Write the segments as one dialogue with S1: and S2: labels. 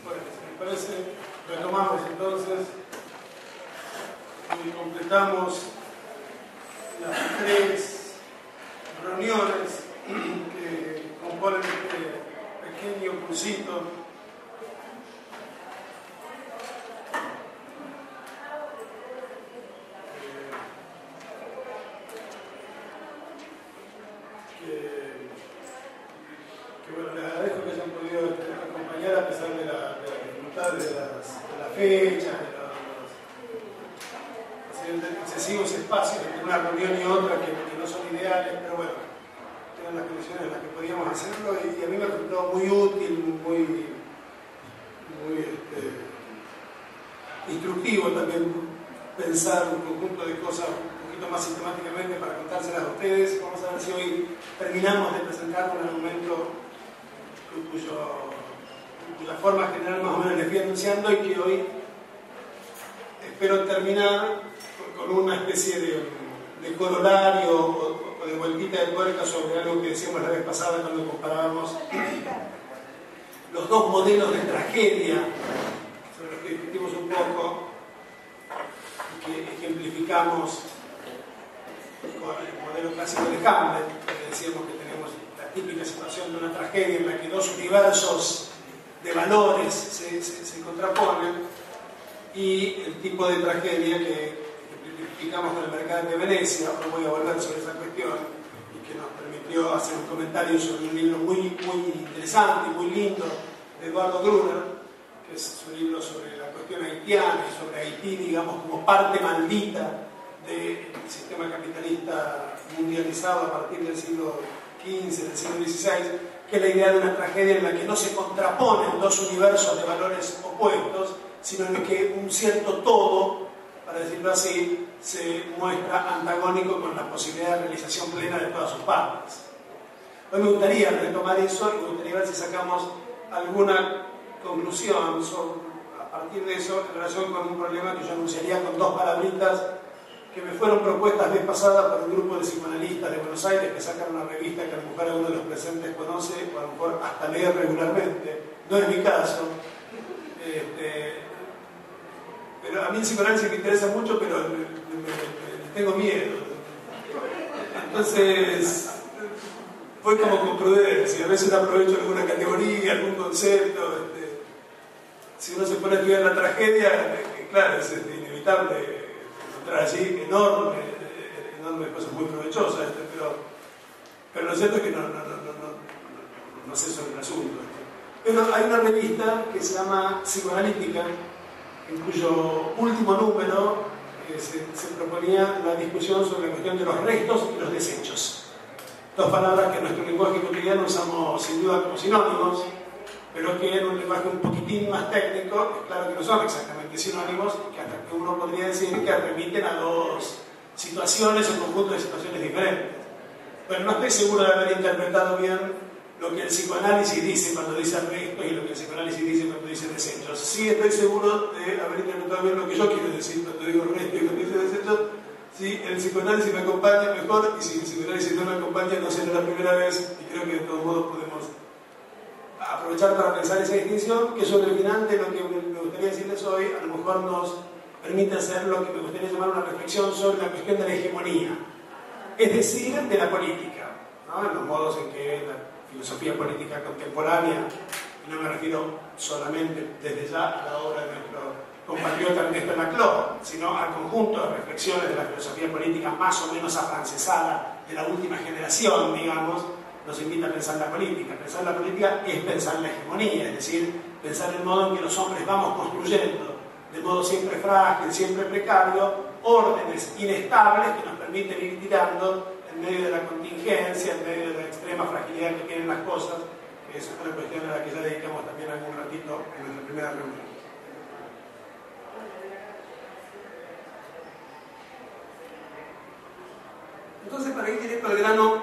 S1: Bueno, si me parece, retomamos entonces y completamos las 3 reuniones que componen este pequeño cursito. Bueno, les agradezco que hayan podido acompañar a pesar de la dificultad de la fecha, de los excesivos espacios entre una reunión y otra que no son ideales, pero bueno, eran las condiciones en las que podíamos hacerlo y a mí me resultó muy útil, muy instructivo también pensar un conjunto de cosas un poquito más sistemáticamente para contárselas a ustedes. Vamos a ver si hoy terminamos de presentar un argumento cuya forma general más o menos les fui anunciando y que hoy espero terminar con una especie de corolario o de vueltita de tuerca sobre algo que decíamos la vez pasada cuando comparábamos los 2 modelos de tragedia sobre los que discutimos un poco y que ejemplificamos con el modelo clásico de Hamlet, que decíamos que tenemos la típica situación de una tragedia en la que 2 universos de valores se contraponen, y el tipo de tragedia que ejemplificamos con el Mercader de Venecia. Ahora voy a volver sobre esa cuestión, y que nos permitió hacer un comentario sobre un libro muy interesante y muy lindo de Eduardo Gruner, que es un libro sobre la cuestión haitiana y sobre Haití, digamos, como parte maldita del sistema capitalista mundializado a partir del siglo XV, del siglo XVI, que es la idea de una tragedia en la que no se contraponen 2 universos de valores opuestos, sino en el que un cierto todo, para decirlo así, se muestra antagónico con la posibilidad de realización plena de todas sus partes. Hoy me gustaría retomar eso y me gustaría ver si sacamos alguna conclusión a partir de eso en relación con un problema que yo anunciaría con 2 palabritas que me fueron propuestas vez pasada por un grupo de psicoanalistas de Buenos Aires que sacan una revista que a lo mejor alguno de los presentes conoce o a lo mejor hasta lee regularmente. No es mi caso. Pero a mí el psicoanálisis me interesa mucho, pero tengo miedo. Entonces, voy como con prudencia. A veces aprovecho alguna categoría, algún concepto. Si uno se pone a estudiar la tragedia, claro, es inevitable encontrar allí enormes cosas muy provechosas, pero lo cierto es que no sé sobre el asunto. Pero hay una revista que se llama Psicoanalítica, en cuyo último número se proponía la discusión sobre la cuestión de los restos y los desechos. 2 palabras que en nuestro lenguaje cotidiano usamos sin duda como sinónimos, pero que en un lenguaje un poquitín más técnico, es claro que no son exactamente sinónimos, y que hasta que uno podría decir que remiten a 2 situaciones o conjuntos de situaciones diferentes. Bueno, no estoy seguro de haber interpretado bien lo que el psicoanálisis dice cuando dice restos y lo que el psicoanálisis dice cuando dice desechos. Sí estoy seguro de haber interpretado bien lo que yo quiero decir cuando digo restos y cuando dice desechos. Si el psicoanálisis me acompaña, mejor, y si el psicoanálisis no me acompaña, no será la primera vez, y creo que de todos modos podemos aprovechar para pensar esa distinción, que sobre el final de lo que me gustaría decirles hoy, a lo mejor nos permite hacer lo que me gustaría llamar una reflexión sobre la cuestión de la hegemonía, es decir, de la política, ¿no? En los modos en que la filosofía política contemporánea, y no me refiero solamente desde ya a la obra de nuestro compatriota Ernesto Laclau, sino al conjunto de reflexiones de la filosofía política más o menos afrancesada de la última generación, digamos, nos invita a pensar la política. Pensar la política es pensar la hegemonía, es decir, pensar el modo en que los hombres vamos construyendo, de modo siempre frágil, siempre precario, órdenes inestables que nos permiten ir tirando en medio de la contingencia, en medio de la extrema fragilidad que tienen las cosas, que es una cuestión a la que ya dedicamos también algún ratito en nuestra primera reunión. Entonces, para ir directo al grano,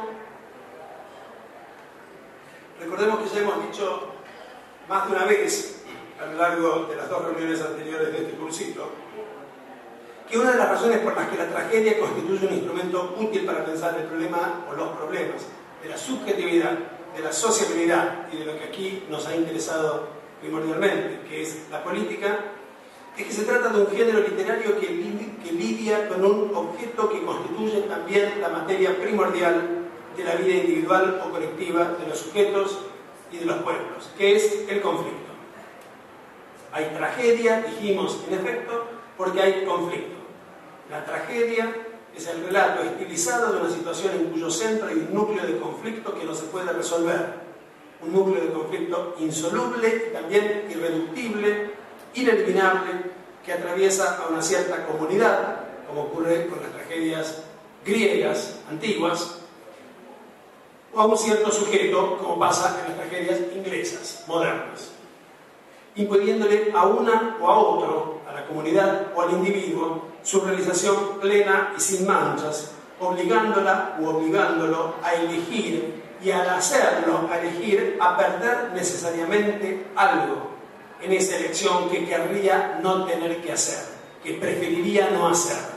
S1: recordemos que ya hemos dicho más de una vez a lo largo de las 2 reuniones anteriores de este cursito que una de las razones por las que la tragedia constituye un instrumento útil para pensar el problema o los problemas de la subjetividad, de la sociabilidad y de lo que aquí nos ha interesado primordialmente, que es la política, es que se trata de un género literario que lidia con un objeto que constituye también la materia primordial de la vida individual o colectiva de los sujetos y de los pueblos, que es el conflicto. Hay tragedia, dijimos en efecto, porque hay conflicto. La tragedia es el relato estilizado de una situación en cuyo centro hay un núcleo de conflicto que no se puede resolver. Un núcleo de conflicto insoluble y también irreductible, ineliminable, que atraviesa a una cierta comunidad, como ocurre con las tragedias griegas antiguas, o a un cierto sujeto, como pasa en las tragedias inglesas, modernas, impidiéndole a una o a otro, a la comunidad o al individuo, su realización plena y sin manchas, obligándola u obligándolo a elegir y al hacerlo, a elegir, a perder necesariamente algo en esa elección que querría no tener que hacer, que preferiría no hacer.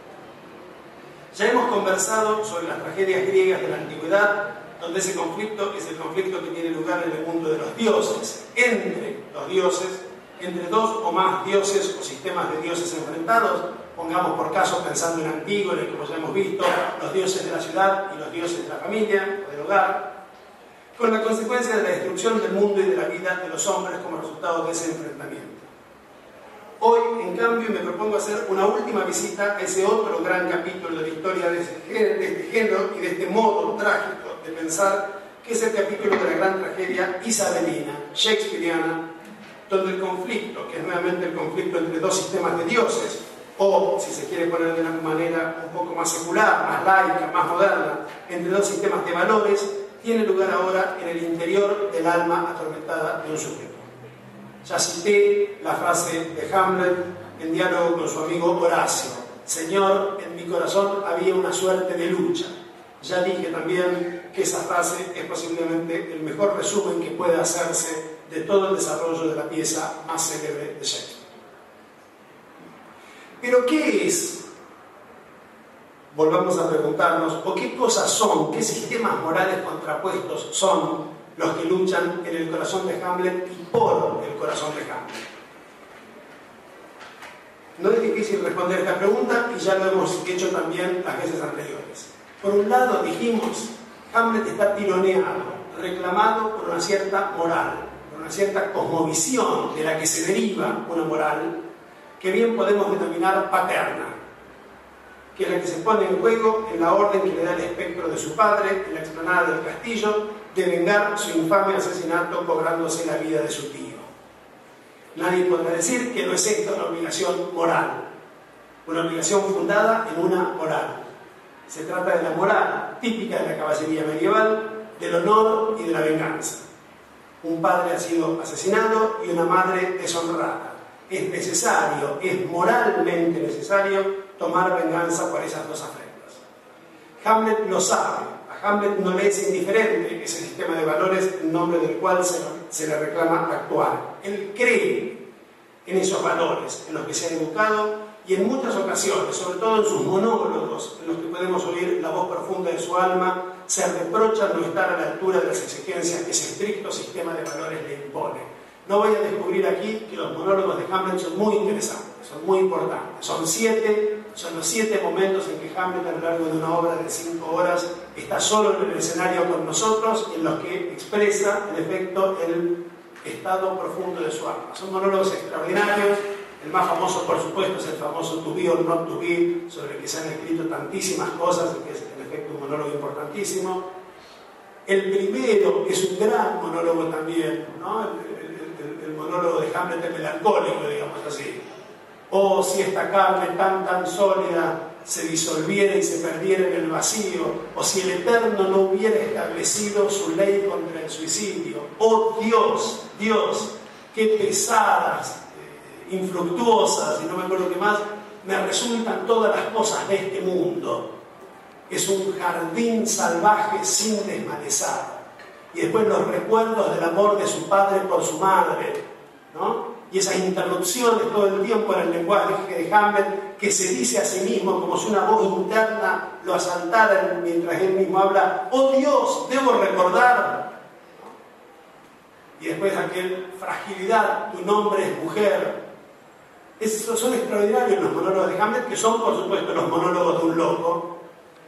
S1: Ya hemos conversado sobre las tragedias griegas de la antigüedad, donde ese conflicto es el conflicto que tiene lugar en el mundo de los dioses, entre los dioses, entre dos o más dioses o sistemas de dioses enfrentados, pongamos por caso, pensando en Antígona, como ya hemos visto, los dioses de la ciudad y los dioses de la familia o del hogar, con la consecuencia de la destrucción del mundo y de la vida de los hombres como resultado de ese enfrentamiento. Hoy, en cambio, me propongo hacer una última visita a ese otro gran capítulo de la historia de este género y de este modo trágico de pensar, que es el capítulo de la gran tragedia isabelina, shakespeariana, donde el conflicto, que es nuevamente el conflicto entre dos sistemas de dioses, o, si se quiere poner de una manera un poco más secular, más laica, más moderna, entre dos sistemas de valores, tiene lugar ahora en el interior del alma atormentada de un sujeto. Ya cité la frase de Hamlet en diálogo con su amigo Horacio: Señor, en mi corazón había una suerte de lucha. Ya dije también que esa frase es posiblemente el mejor resumen que puede hacerse de todo el desarrollo de la pieza más célebre de Shakespeare. Pero ¿qué es? Volvamos a preguntarnos, ¿o qué cosas son, qué sistemas morales contrapuestos son los que luchan en el corazón de Hamlet y por el corazón de Hamlet? No es difícil responder esta pregunta y ya lo hemos hecho también las veces anteriores. Por un lado, dijimos, Hamlet está tironeado, reclamado por una cierta moral, por una cierta cosmovisión de la que se deriva una moral que bien podemos denominar paterna, que es la que se pone en juego en la orden que le da el espectro de su padre en la explanada del castillo de vengar su infame asesinato cobrándose la vida de su tío. Nadie podrá decir que no es esta una obligación moral, una obligación fundada en una moral. Se trata de la moral típica de la caballería medieval, del honor y de la venganza. Un padre ha sido asesinado y una madre deshonrada. Es necesario, es moralmente necesario tomar venganza por esas dos afrentas. Hamlet lo sabe. A Hamlet no le es indiferente ese sistema de valores en nombre del cual se le reclama actuar. Él cree en esos valores en los que se ha educado y en muchas ocasiones, sobre todo en sus monólogos, en los que podemos oír la voz profunda de su alma, se reprocha no estar a la altura de las exigencias que ese estricto sistema de valores le impone. No voy a descubrir aquí que los monólogos de Hamlet son muy interesantes, son muy importantes. Son los 7 momentos en que Hamlet, a lo largo de una obra de 5 horas, está solo en el escenario con nosotros, en los que expresa, en efecto, el estado profundo de su alma. Son monólogos extraordinarios. El más famoso, por supuesto, es el famoso To Be or Not To Be, sobre el que se han escrito tantísimas cosas, que es, en efecto, un monólogo importantísimo. El primero es un gran monólogo también, ¿no? El monólogo de Hamlet es melancólico, digamos así. Oh, si esta carne tan sólida se disolviera y se perdiera en el vacío, o si el Eterno no hubiera establecido su ley contra el suicidio. Oh Dios, qué pesadas, infructuosas, y no me acuerdo qué más, me resultan todas las cosas de este mundo. Es un jardín salvaje sin desmalezar. Y después los recuerdos del amor de su padre por su madre, ¿no? Y esas interrupciones todo el tiempo en el lenguaje de Hamlet, que se dice a sí mismo como si una voz interna lo asaltara mientras él mismo habla: oh Dios, debo recordar. y después aquel fragilidad, tu nombre es mujer. Esos son extraordinarios los monólogos de Hamlet, que son por supuesto los monólogos de un loco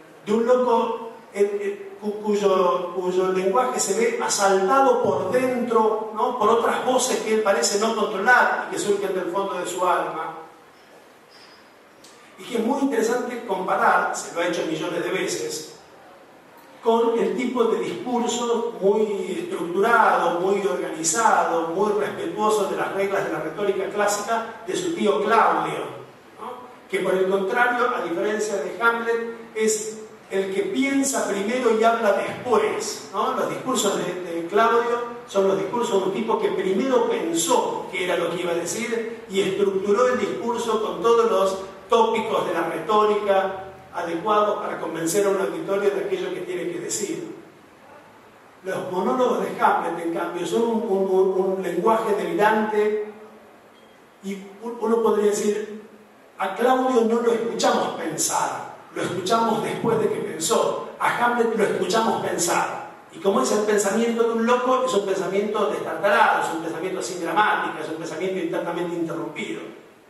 S1: cuyo lenguaje se ve asaltado por dentro, ¿no?, por otras voces que él parece no controlar y que surgen del fondo de su alma. Y que es muy interesante comparar, se lo ha hecho millones de veces, con el tipo de discurso muy estructurado, muy organizado, muy respetuoso de las reglas de la retórica clásica de su tío Claudio, ¿no?, que por el contrario, a diferencia de Hamlet, es el que piensa primero y habla después, ¿no? Los discursos de Claudio son los discursos de un tipo que primero pensó qué era lo que iba a decir y estructuró el discurso con todos los tópicos de la retórica adecuados para convencer a un auditorio de aquello que tiene que decir. Los monólogos de Hamlet, en cambio, son un lenguaje delirante y uno podría decir, a Claudio no lo escuchamos pensar, lo escuchamos después de que pensó. A Hamlet lo escuchamos pensar. Y como es el pensamiento de un loco, es un pensamiento destartalado, es un pensamiento sin gramática, es un pensamiento internamente interrumpido.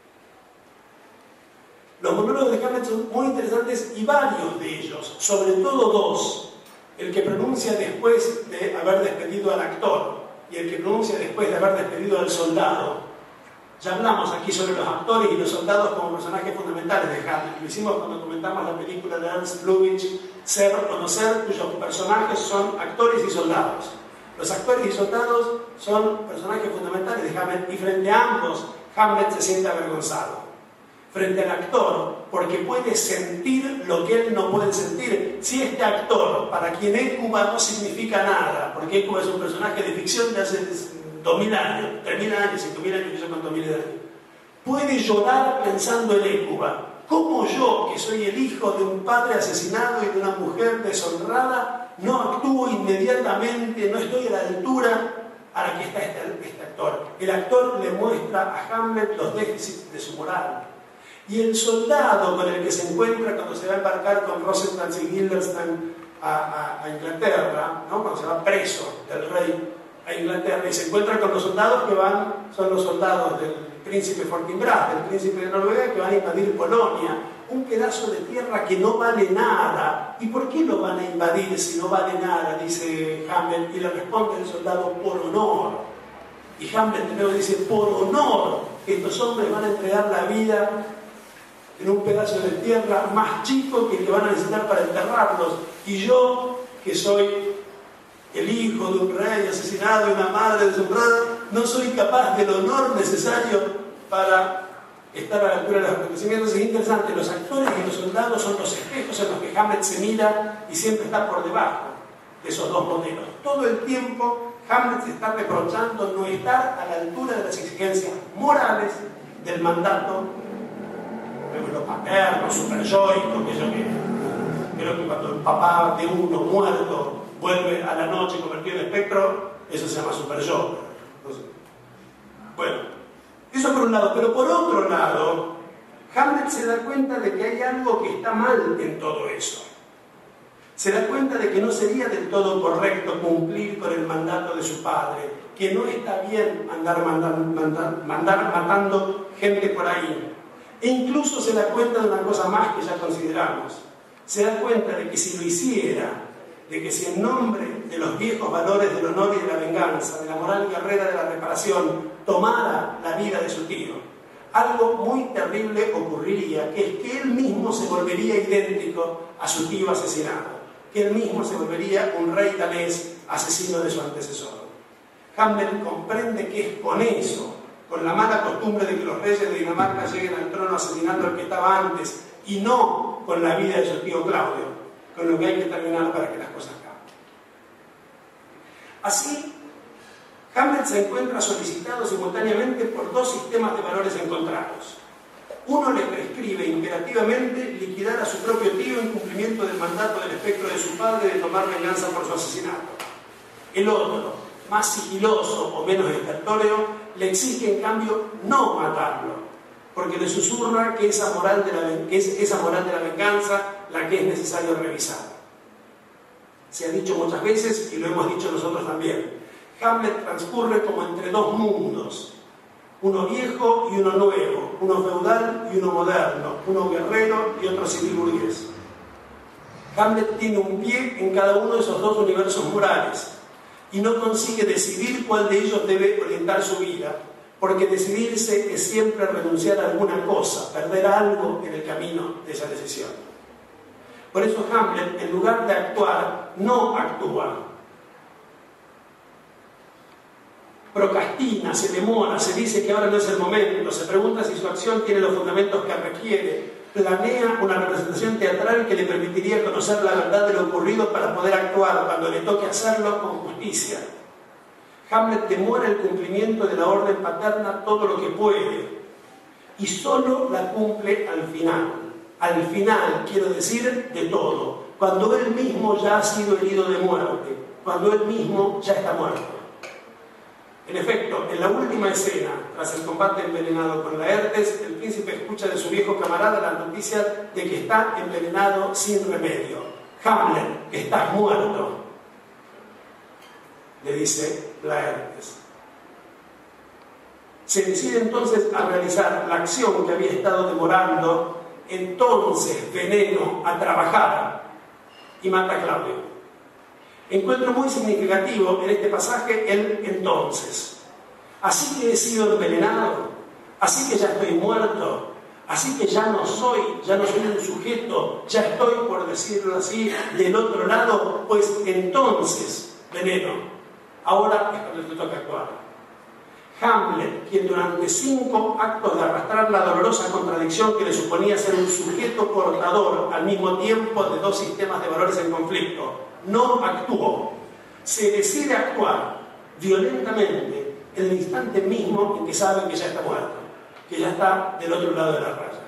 S1: Los monólogos de Hamlet son muy interesantes y varios de ellos, sobre todo dos. El que pronuncia después de haber despedido al actor y el que pronuncia después de haber despedido al soldado. Ya hablamos aquí sobre los actores y los soldados como personajes fundamentales de Hamlet. Lo hicimos cuando comentamos la película de Ernst Lubitsch, Ser o no ser, cuyos personajes son actores y soldados. Los actores y soldados son personajes fundamentales de Hamlet y frente a ambos, Hamlet se siente avergonzado. Frente al actor, porque puede sentir lo que él no puede sentir. Si este actor, para quien Hécuba no significa nada, porque Hécuba es un personaje de ficción de hace 2000 años, 3000 años, 5000 años, que yo cuento miles de años, puede llorar pensando en Hécuba. ¿Cómo yo, que soy el hijo de un padre asesinado y de una mujer deshonrada, no actúo inmediatamente, no estoy a la altura a la que está este actor? El actor le muestra a Hamlet los déficits de su moral. Y el soldado con el que se encuentra cuando se va a embarcar con Rosencrantz y Guildenstern a Inglaterra, ¿no?, cuando se va preso del rey a Inglaterra y se encuentra con los soldados que son los soldados del príncipe Fortinbras, del príncipe de Noruega, que van a invadir Polonia, un pedazo de tierra que no vale nada. ¿Y por qué lo van a invadir si no vale nada?, dice Hamlet, y le responde el soldado, por honor. Y Hamlet luego dice, por honor, estos hombres van a entregar la vida en un pedazo de tierra más chico que el que van a necesitar para enterrarlos, y yo, que soy el hijo de un rey asesinado y una madre deshonrada, no soy capaz del honor necesario para estar a la altura de los acontecimientos. Es interesante, los actores y los soldados son los espejos en los que Hamlet se mira y siempre está por debajo de esos dos modelos. Todo el tiempo Hamlet se está reprochando no estar a la altura de las exigencias morales del mandato, lo paterno, superyoico, que yo creo que cuando el papá de uno muerto vuelve a la noche convertido en espectro, eso se llama superyo. Bueno, eso por un lado, pero por otro lado, Hamlet se da cuenta de que hay algo que está mal en todo eso. Se da cuenta de que no sería del todo correcto cumplir con el mandato de su padre, que no está bien andar matando gente por ahí. E incluso se da cuenta de una cosa más que ya consideramos. Se da cuenta de que si lo hiciera, de que si en nombre de los viejos valores del honor y de la venganza, de la moral guerrera de la reparación, tomara la vida de su tío, algo muy terrible ocurriría, que es que él mismo se volvería idéntico a su tío asesinado, que él mismo se volvería un rey danés asesino de su antecesor. Hamlet comprende que es con eso, con la mala costumbre de que los reyes de Dinamarca lleguen al trono asesinando al que estaba antes, y no con la vida de su tío Claudio, con lo que hay que terminar para que las cosas cambien. Así, Hamlet se encuentra solicitado simultáneamente por dos sistemas de valores encontrados. Uno le prescribe imperativamente liquidar a su propio tío en cumplimiento del mandato del espectro de su padre de tomar venganza por su asesinato. El otro, más sigiloso o menos estertóreo, le exige en cambio no matarlo, porque le susurra que es esa moral de la venganza la que es necesario revisar. Se ha dicho muchas veces y lo hemos dicho nosotros también. Hamlet transcurre como entre dos mundos, uno viejo y uno nuevo, uno feudal y uno moderno, uno guerrero y otro civil burgués. Hamlet tiene un pie en cada uno de esos dos universos morales y no consigue decidir cuál de ellos debe orientar su vida, porque decidirse es siempre renunciar a alguna cosa, perder algo en el camino de esa decisión. Por eso Hamlet, en lugar de actuar, no actúa. Procrastina, se demora, se dice que ahora no es el momento, se pregunta si su acción tiene los fundamentos que requiere, planea una representación teatral que le permitiría conocer la verdad de lo ocurrido para poder actuar cuando le toque hacerlo con justicia. Hamlet demora el cumplimiento de la orden paterna todo lo que puede y solo la cumple al final. Al final, quiero decir, de todo, cuando él mismo ya ha sido herido de muerte, cuando él mismo ya está muerto. En efecto, en la última escena, tras el combate envenenado con Laertes, el príncipe escucha de su viejo camarada la noticia de que está envenenado sin remedio. Hamlet, estás muerto, le dice Laertes. Se decide entonces a realizar la acción que había estado demorando, entonces Veneno a trabajar, y mata a Claudio. Encuentro muy significativo en este pasaje el entonces. Así que he sido envenenado, así que ya estoy muerto, así que ya no soy un sujeto, ya estoy, por decirlo así, del otro lado, pues entonces, Veneno, ahora es cuando te toca actuar. Hamlet, quien durante 5 actos de arrastrar la dolorosa contradicción que le suponía ser un sujeto portador al mismo tiempo de dos sistemas de valores en conflicto, no actuó, se decide actuar violentamente en el instante mismo en que sabe que ya está muerto, que ya está del otro lado de la raya.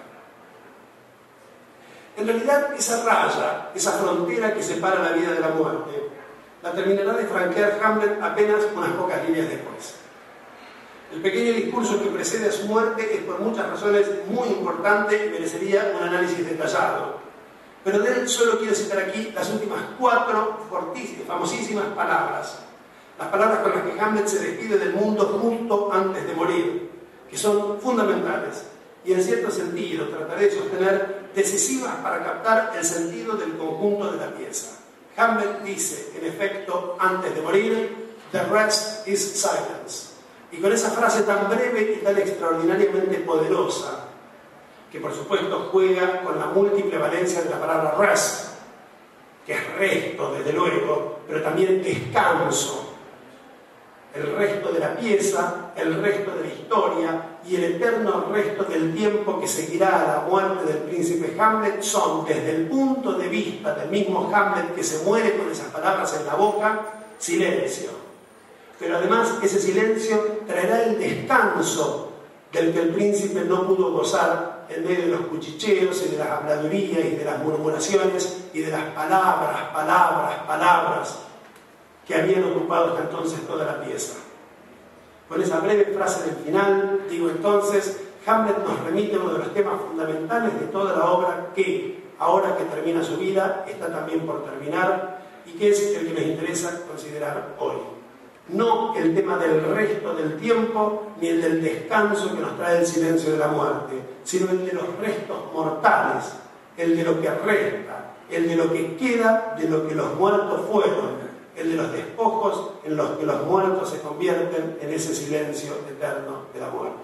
S1: En realidad, esa raya, esa frontera que separa la vida de la muerte, la terminará de franquear Hamlet apenas unas pocas líneas después. El pequeño discurso que precede a su muerte es por muchas razones muy importante y merecería un análisis detallado. Pero de él solo quiero citar aquí las últimas 4 famosísimas palabras. Las palabras con las que Hamlet se despide del mundo justo antes de morir, que son fundamentales y en cierto sentido trataré de sostener decisivas para captar el sentido del conjunto de la pieza. Hamlet dice, en efecto, antes de morir, "The rest is silence". Y con esa frase tan breve y tan extraordinariamente poderosa, que por supuesto juega con la múltiple valencia de la palabra rest, que es resto, desde luego, pero también descanso. El resto de la pieza, el resto de la historia y el eterno resto del tiempo que seguirá a la muerte del príncipe Hamlet son, desde el punto de vista del mismo Hamlet que se muere con esas palabras en la boca, silencio. Pero además ese silencio traerá el descanso del que el príncipe no pudo gozar en medio de los cuchicheos y de las habladurías y de las murmuraciones y de las palabras que habían ocupado hasta entonces toda la pieza. Con esa breve frase del final, digo entonces, Hamlet nos remite a uno de los temas fundamentales de toda la obra que, ahora que termina su vida, está también por terminar y que es el que nos interesa considerar hoy. No el tema del resto del tiempo, ni el del descanso que nos trae el silencio de la muerte, sino el de los restos mortales, el de lo que resta, el de lo que queda de lo que los muertos fueron, el de los despojos en los que los muertos se convierten en ese silencio eterno de la muerte.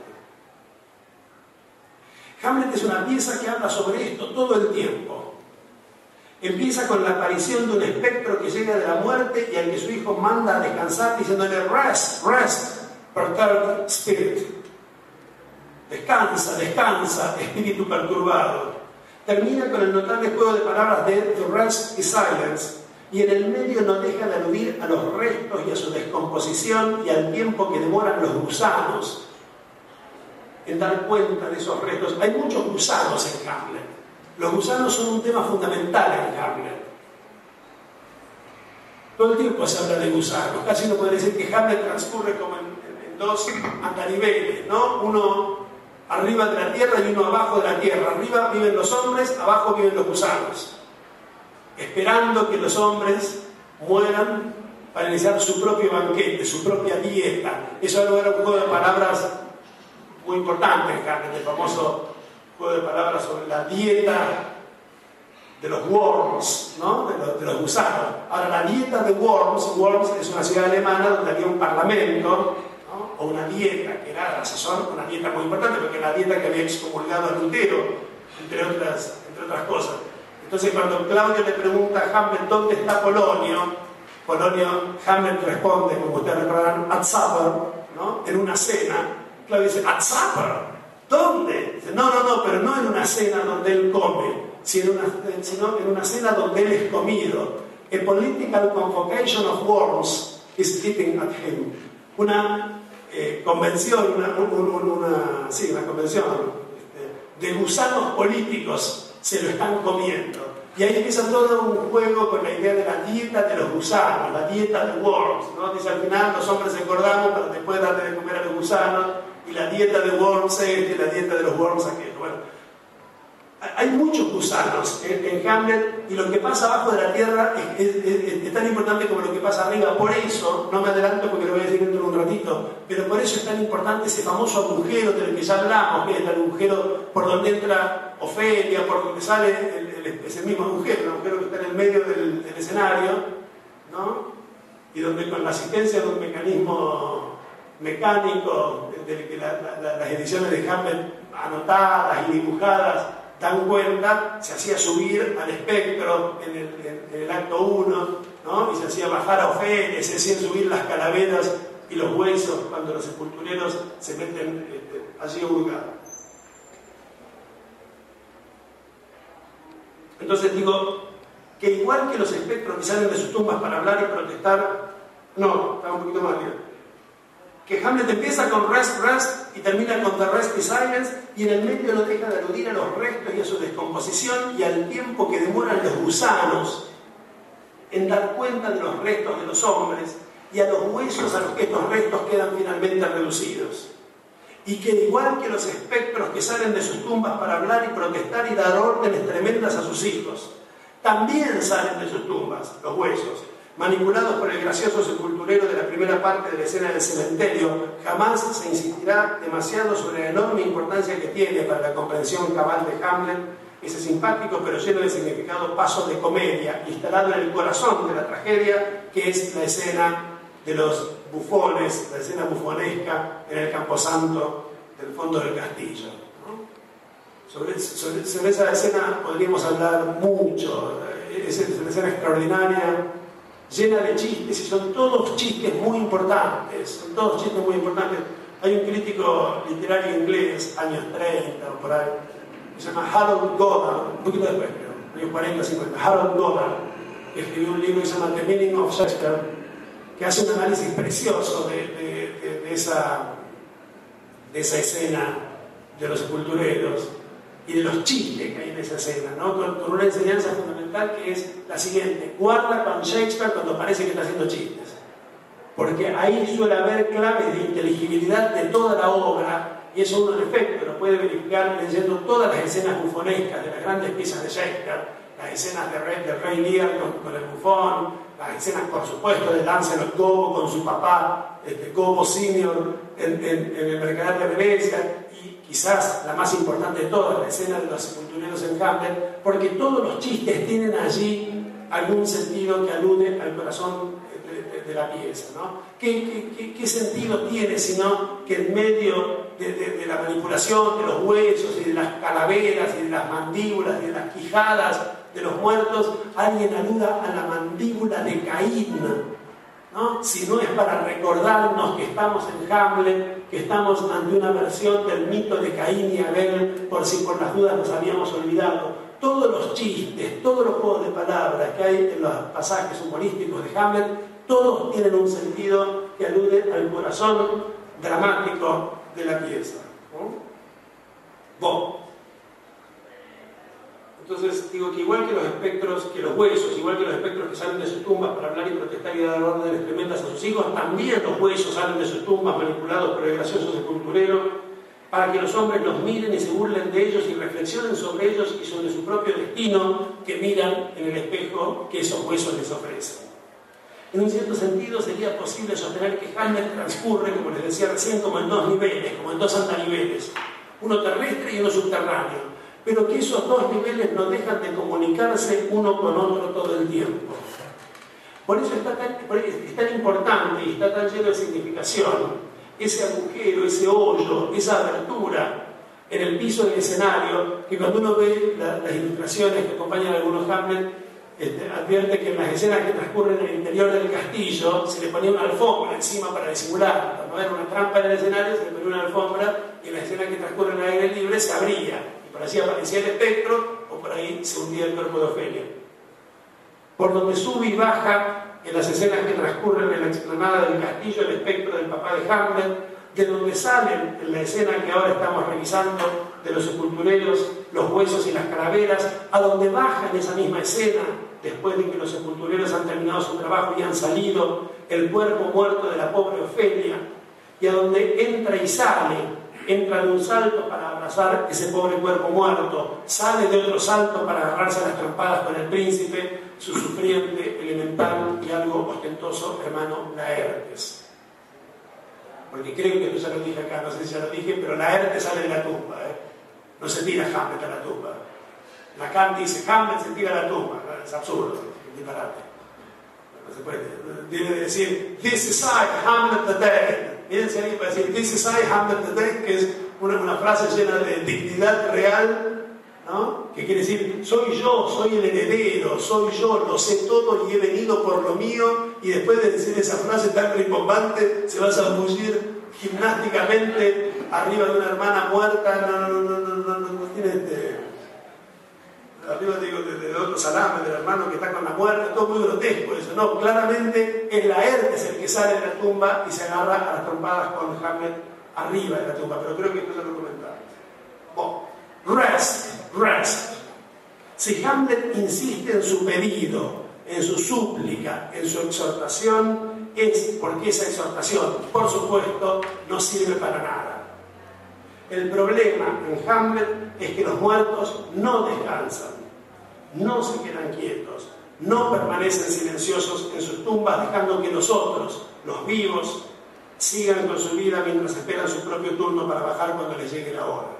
S1: Hamlet es una pieza que habla sobre esto todo el tiempo. Empieza con la aparición de un espectro que llega de la muerte y al que su hijo manda a descansar diciéndole "Rest, rest, perturbed spirit". Descansa, descansa, espíritu perturbado. Termina con el notable juego de palabras de "The rest is silence", y en el medio no deja de aludir a los restos y a su descomposición y al tiempo que demoran los gusanos en dar cuenta de esos restos. Hay muchos gusanos en Hamlet. Los gusanos son un tema fundamental en Hamlet. Todo el tiempo se habla de gusanos. Casi uno podría decir que Hamlet transcurre como en 2 andariveles, ¿no? Uno arriba de la tierra y uno abajo de la tierra. Arriba viven los hombres, abajo viven los gusanos. Esperando que los hombres mueran para iniciar su propio banquete, su propia dieta. Eso era un juego de palabras muy importante en Hamlet, el famoso juego de palabras sobre la dieta de los worms, ¿no? de los gusanos. Ahora, la dieta de Worms es una ciudad alemana donde había un parlamento, ¿no? O una dieta, que era a la sazón una dieta muy importante, porque era la dieta que había excomulgado a Lutero, entre otras cosas. Entonces, cuando Claudio le pregunta a Hamlet dónde está Polonio, Hamlet responde, como ustedes recordarán, at supper, ¿no? En una cena. Claudio dice, at supper, ¿dónde? Dice, no, pero no en una cena donde él come, sino en una cena donde él es comido. A political convocation of worms is eating at him. Una convención, una convención de gusanos políticos se lo están comiendo. Y ahí empieza todo un juego con la idea de la dieta de los gusanos, la dieta de worms, ¿no? Dice, al final los hombres engordamos para después darle de comer a los gusanos, y la dieta de worms es, y la dieta de los worms aquello. Bueno, hay muchos gusanos en Hamlet, y lo que pasa abajo de la tierra es tan importante como lo que pasa arriba. Por eso, no me adelanto porque lo voy a decir dentro de un ratito, pero por eso es tan importante ese famoso agujero del que ya hablamos, que es el agujero por donde entra Ofelia, por donde sale es el mismo agujero, el agujero que está en el medio del escenario, ¿no? Y donde con la asistencia de un mecanismo mecánico, de que las ediciones de Hamlet anotadas y dibujadas dan cuenta, se hacía subir al espectro en el acto 1, ¿no? Y se hacía bajar a Ofelia, se hacían subir las calaveras y los huesos cuando los sepultureros se meten allí a hurgar. Entonces digo que igual que los espectros que salen de sus tumbas para hablar y protestar, no, está un poquito más arriba. Que Hamlet empieza con rest, rest y termina con the rest is silence, y en el medio no deja de aludir a los restos y a su descomposición y al tiempo que demoran los gusanos en dar cuenta de los restos de los hombres y a los huesos a los que estos restos quedan finalmente reducidos. Y que igual que los espectros que salen de sus tumbas para hablar y protestar y dar órdenes tremendas a sus hijos, también salen de sus tumbas los huesos, manipulados por el gracioso sepulturero de la primera parte de la escena del cementerio. Jamás se insistirá demasiado sobre la enorme importancia que tiene para la comprensión cabal de Hamlet ese simpático pero lleno de significado paso de comedia instalado en el corazón de la tragedia, que es la escena de los bufones, la escena bufonesca en el camposanto del fondo del castillo, ¿no? Sobre esa escena podríamos hablar mucho. Es una escena extraordinaria, llena de chistes, y son todos chistes muy importantes, Hay un crítico literario inglés, años 30 o por ahí, que se llama Harold Goddard, un poquito después, creo, años 40, 50, Harold Goddard, que escribió un libro que se llama The Meaning of Shakespeare, que hace un análisis precioso de esa escena de los sepultureros y de los chistes que hay en esa escena, ¿no? Con una enseñanza fundamental que es la siguiente: guarda con Shakespeare cuando parece que está haciendo chistes, porque ahí suele haber claves de inteligibilidad de toda la obra, y eso uno en efecto lo puede verificar leyendo todas las escenas bufonescas de las grandes piezas de Shakespeare, las escenas de Rey Lear con el bufón, las escenas, por supuesto, de Lancelot Gobbo con su papá, Gobbo Senior, en el Mercader de Venecia, y quizás la más importante de todas, la escena de los sepultureros en Hamlet, porque todos los chistes tienen allí algún sentido que alude al corazón de la pieza, ¿no? ¿Qué sentido tiene sino que en medio de la manipulación de los huesos y de las calaveras y de las mandíbulas y de las quijadas de los muertos, alguien aluda a la mandíbula de Caín, ¿no? Si no es para recordarnos que estamos en Hamlet, que estamos ante una versión del mito de Caín y Abel, por si por las dudas nos habíamos olvidado. Todos los chistes, todos los juegos de palabras que hay en los pasajes humorísticos de Hamlet, todos tienen un sentido que alude al corazón dramático de la pieza, ¿no? Bueno. Entonces digo que igual que los espectros, que los huesos, igual que los espectros que salen de sus tumbas para hablar y protestar y dar órdenes tremendas a sus hijos, también los huesos salen de sus tumbas manipulados por el gracioso sepulturero, para que los hombres los miren y se burlen de ellos y reflexionen sobre ellos y sobre su propio destino, que miran en el espejo que esos huesos les ofrecen.
S2: En un cierto sentido sería posible sostener que Hamlet transcurre, como les decía recién, como en dos niveles, como en dos andaniveles, uno terrestre y uno subterráneo, pero que esos dos niveles no dejan de comunicarse uno con otro todo el tiempo. Por eso es tan importante y está tan lleno de significación ese agujero, ese hoyo, esa abertura en el piso del escenario, que cuando uno ve las ilustraciones que acompañan a algunos Hamlet, advierte que en las escenas que transcurren en el interior del castillo se le ponía una alfombra encima para disimular. Cuando era una trampa en el escenario se le ponía una alfombra y en las escenas que transcurren al aire libre se abría y por así aparecía el espectro o por ahí se hundía el cuerpo de Ofelia. Por donde sube y baja en las escenas que transcurren en la explanada del castillo el espectro del papá de Hamlet, de donde salen en la escena que ahora estamos revisando de los sepultureros, los huesos y las calaveras, a donde baja en esa misma escena, después de que los sepultureros han terminado su trabajo y han salido, el cuerpo muerto de la pobre Ofelia, y a donde entra y sale, entra de un salto para abrazar ese pobre cuerpo muerto, sale de otro salto para agarrarse a las trompadas con el príncipe, su sufriente, elemental y algo ostentoso hermano Laertes. Porque creo que esto ya lo dije acá, no sé si ya lo dije, pero Laertes sale de la tumba, no se tira Hamlet a la tumba. Lacan dice, Hamlet se tira a la tumba, es absurdo, es disparate. No se puede, tiene que decir, this is I, Hamlet the Dead. Mírense ahí para decir, this is I, Hamlet the Dead, que es una frase llena de dignidad real, ¿no? Que quiere decir, soy yo, soy el heredero, soy yo, lo sé todo y he venido por lo mío, y después de decir esa frase tan rimbombante, se va a zambullir gimnásticamente arriba de una hermana muerta, no tiene arriba digo de otro salame, del hermano que está con la muerte, todo muy grotesco eso, no, claramente es Laertes el que sale de la tumba y se agarra a las trompadas con Hamlet arriba de la tumba, pero creo que esto ya lo comentaba. Bueno, rest. Si Hamlet insiste en su pedido, en su súplica, en su exhortación, es porque esa exhortación, por supuesto, no sirve para nada. El problema en Hamlet es que los muertos no descansan, no se quedan quietos, no permanecen silenciosos en sus tumbas, dejando que nosotros, los vivos, sigan con su vida mientras esperan su propio turno para bajar cuando les llegue la hora.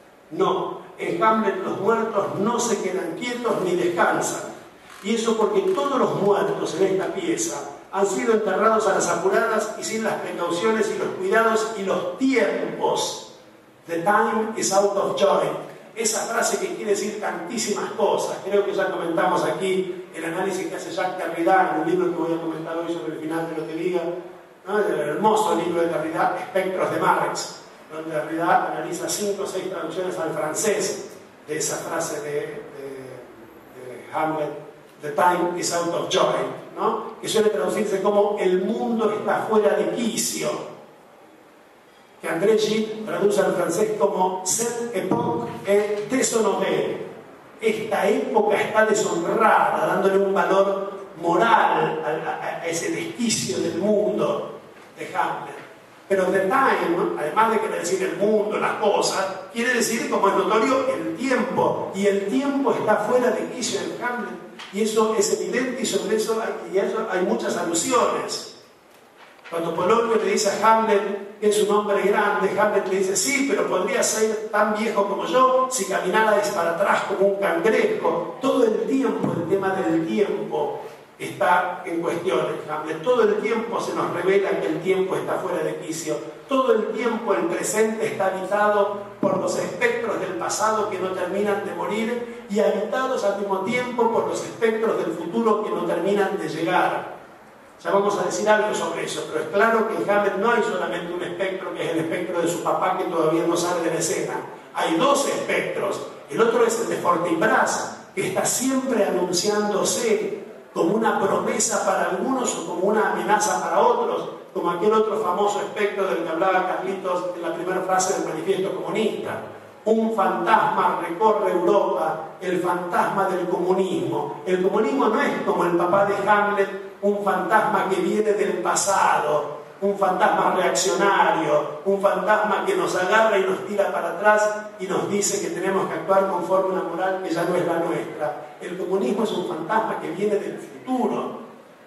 S2: No, en Hamlet los muertos no se quedan quietos ni descansan. Y eso porque todos los muertos en esta pieza han sido enterrados a las apuradas y sin las precauciones y los cuidados y los tiempos. The time is out of joint. Esa frase que quiere decir tantísimas cosas. Creo que ya comentamos aquí el análisis que hace Jacques Derrida en un libro que voy a comentar hoy sobre el final de Lo que diga, ¿no? El hermoso libro de Derrida, Espectros de Marx, donde Derrida analiza 5 o 6 traducciones al francés de esa frase de Hamlet, The time is out of joint, ¿no? Que suele traducirse como el mundo está fuera de quicio, que André Gide traduce al francés como cette époque est déshonorée. Esta época está deshonrada, dándole un valor moral a ese desquicio del mundo de Hamlet. Pero the time, además de querer decir el mundo, las cosas, quiere decir, como es notorio, el tiempo. Y el tiempo está fuera de quicio en Hamlet. Y eso es evidente y sobre eso hay muchas alusiones. Cuando Polonio le dice a Hamlet que es un hombre grande, Hamlet le dice, sí, pero podría ser tan viejo como yo si caminara para atrás como un cangrejo. Todo el tiempo, el tema del tiempo está en cuestión en Hamlet. Todo el tiempo se nos revela que el tiempo está fuera de quicio. Todo el tiempo el presente está habitado por los espectros del pasado que no terminan de morir y habitados al mismo tiempo por los espectros del futuro que no terminan de llegar. Ya vamos a decir algo sobre eso, pero es claro que en Hamlet no hay solamente un espectro, que es el espectro de su papá que todavía no sale de la escena. Hay 2 espectros. El otro es el de Fortinbras, que está siempre anunciándose como una promesa para algunos o como una amenaza para otros, como aquel otro famoso espectro del que hablaba Carlitos en la primera frase del Manifiesto Comunista. Un fantasma recorre Europa, el fantasma del comunismo. El comunismo no es como el papá de Hamlet, un fantasma que viene del pasado, un fantasma reaccionario, un fantasma que nos agarra y nos tira para atrás y nos dice que tenemos que actuar conforme a una moral que ya no es la nuestra. El comunismo es un fantasma que viene del futuro,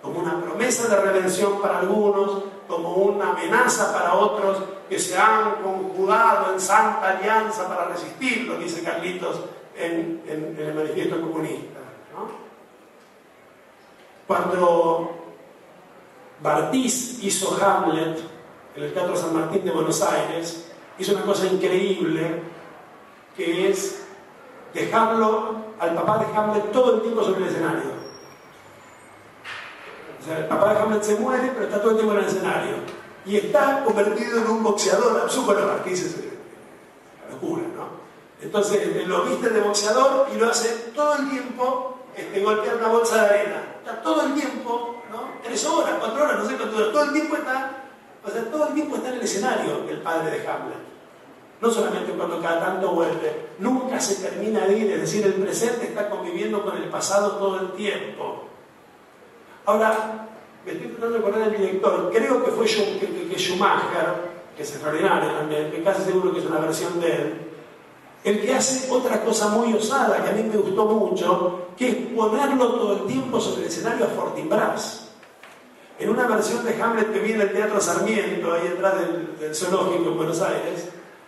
S2: como una promesa de redención para algunos, como una amenaza para otros que se han conjugado en santa alianza para resistirlo, dice Carlitos en el manifiesto comunista, ¿no? Cuando Bartiz hizo Hamlet en el Teatro San Martín de Buenos Aires, hizo una cosa increíble, que es dejarlo al papá de Hamlet todo el tiempo sobre el escenario. O sea, el papá de Hamlet se muere, pero está todo el tiempo en el escenario. Y está convertido en un boxeador absurdo. Bueno, Bartiz es una locura, ¿no? Entonces lo viste de boxeador y lo hace todo el tiempo golpear una bolsa de arena. Está todo el tiempo, ¿no? 3 horas, 4 horas, no sé cuánto horas. Todo el tiempo está, o sea, todo el tiempo está en el escenario el padre de Hamlet. No solamente cuando cada tanto vuelve, nunca se termina de ir, es decir, el presente está conviviendo con el pasado todo el tiempo. Ahora, me estoy tratando de acordar del director, creo que fue Schumacher, que es extraordinario también, que casi seguro que es una versión de él, el que hace otra cosa muy osada, que a mí me gustó mucho, que es ponerlo todo el tiempo sobre el escenario a Fortinbras. En una versión de Hamlet que viene el Teatro Sarmiento, ahí detrás del zoológico en Buenos Aires,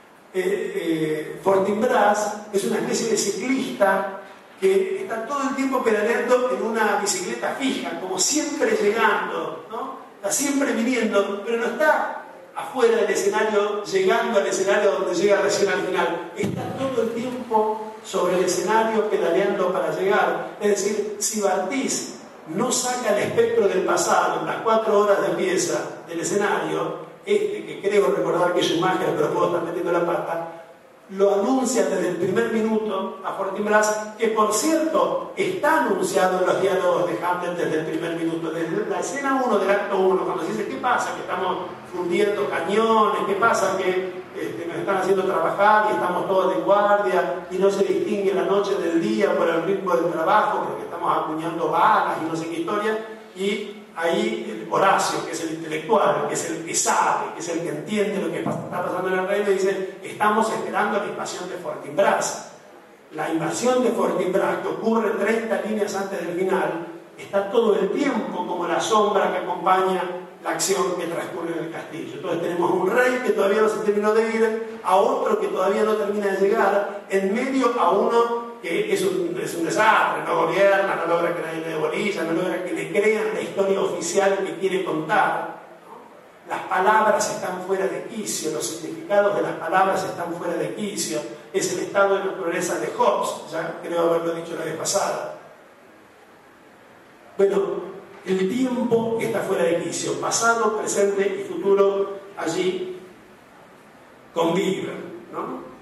S2: Fortinbras es una especie de ciclista que está todo el tiempo pedaleando en una bicicleta fija, como siempre llegando, ¿no? Está siempre viniendo, pero no está afuera del escenario, llegando al escenario donde llega recién al final. Está todo el tiempo sobre el escenario pedaleando para llegar. Es decir, si Bartiz no saca el espectro del pasado en las 4 horas de pieza del escenario, que creo recordar que Schumacher, pero puedo estar metiendo la pata, lo anuncia desde el primer minuto a Fortinbras, que por cierto está anunciado en los diálogos de Hamlet desde el primer minuto, desde la escena 1 del acto 1, cuando se dice ¿qué pasa? Que estamos fundiendo cañones, ¿qué pasa? Que nos están haciendo trabajar y estamos todos de guardia y no se distingue la noche del día por el ritmo del trabajo porque estamos acuñando balas y no sé qué historia. Y ahí Horacio, que es el intelectual, que es el que sabe, que es el que entiende lo que está pasando en el reino, dice: estamos esperando la invasión de Fortinbras. La invasión de Fortinbras, que ocurre 30 líneas antes del final, está todo el tiempo como la sombra que acompaña la acción que transcurre en el castillo. Entonces tenemos un rey que todavía no se terminó de ir, a otro que todavía no termina de llegar, en medio a uno que es un desastre, no gobierna, no logra que nadie le dé bolilla, no logra que le crean la historia oficial que quiere contar. Las palabras están fuera de quicio, los significados de las palabras están fuera de quicio. Es el estado de naturaleza de Hobbes, ya creo haberlo dicho la vez pasada. Bueno, el tiempo está fuera de quicio, pasado, presente y futuro allí conviven, ¿no?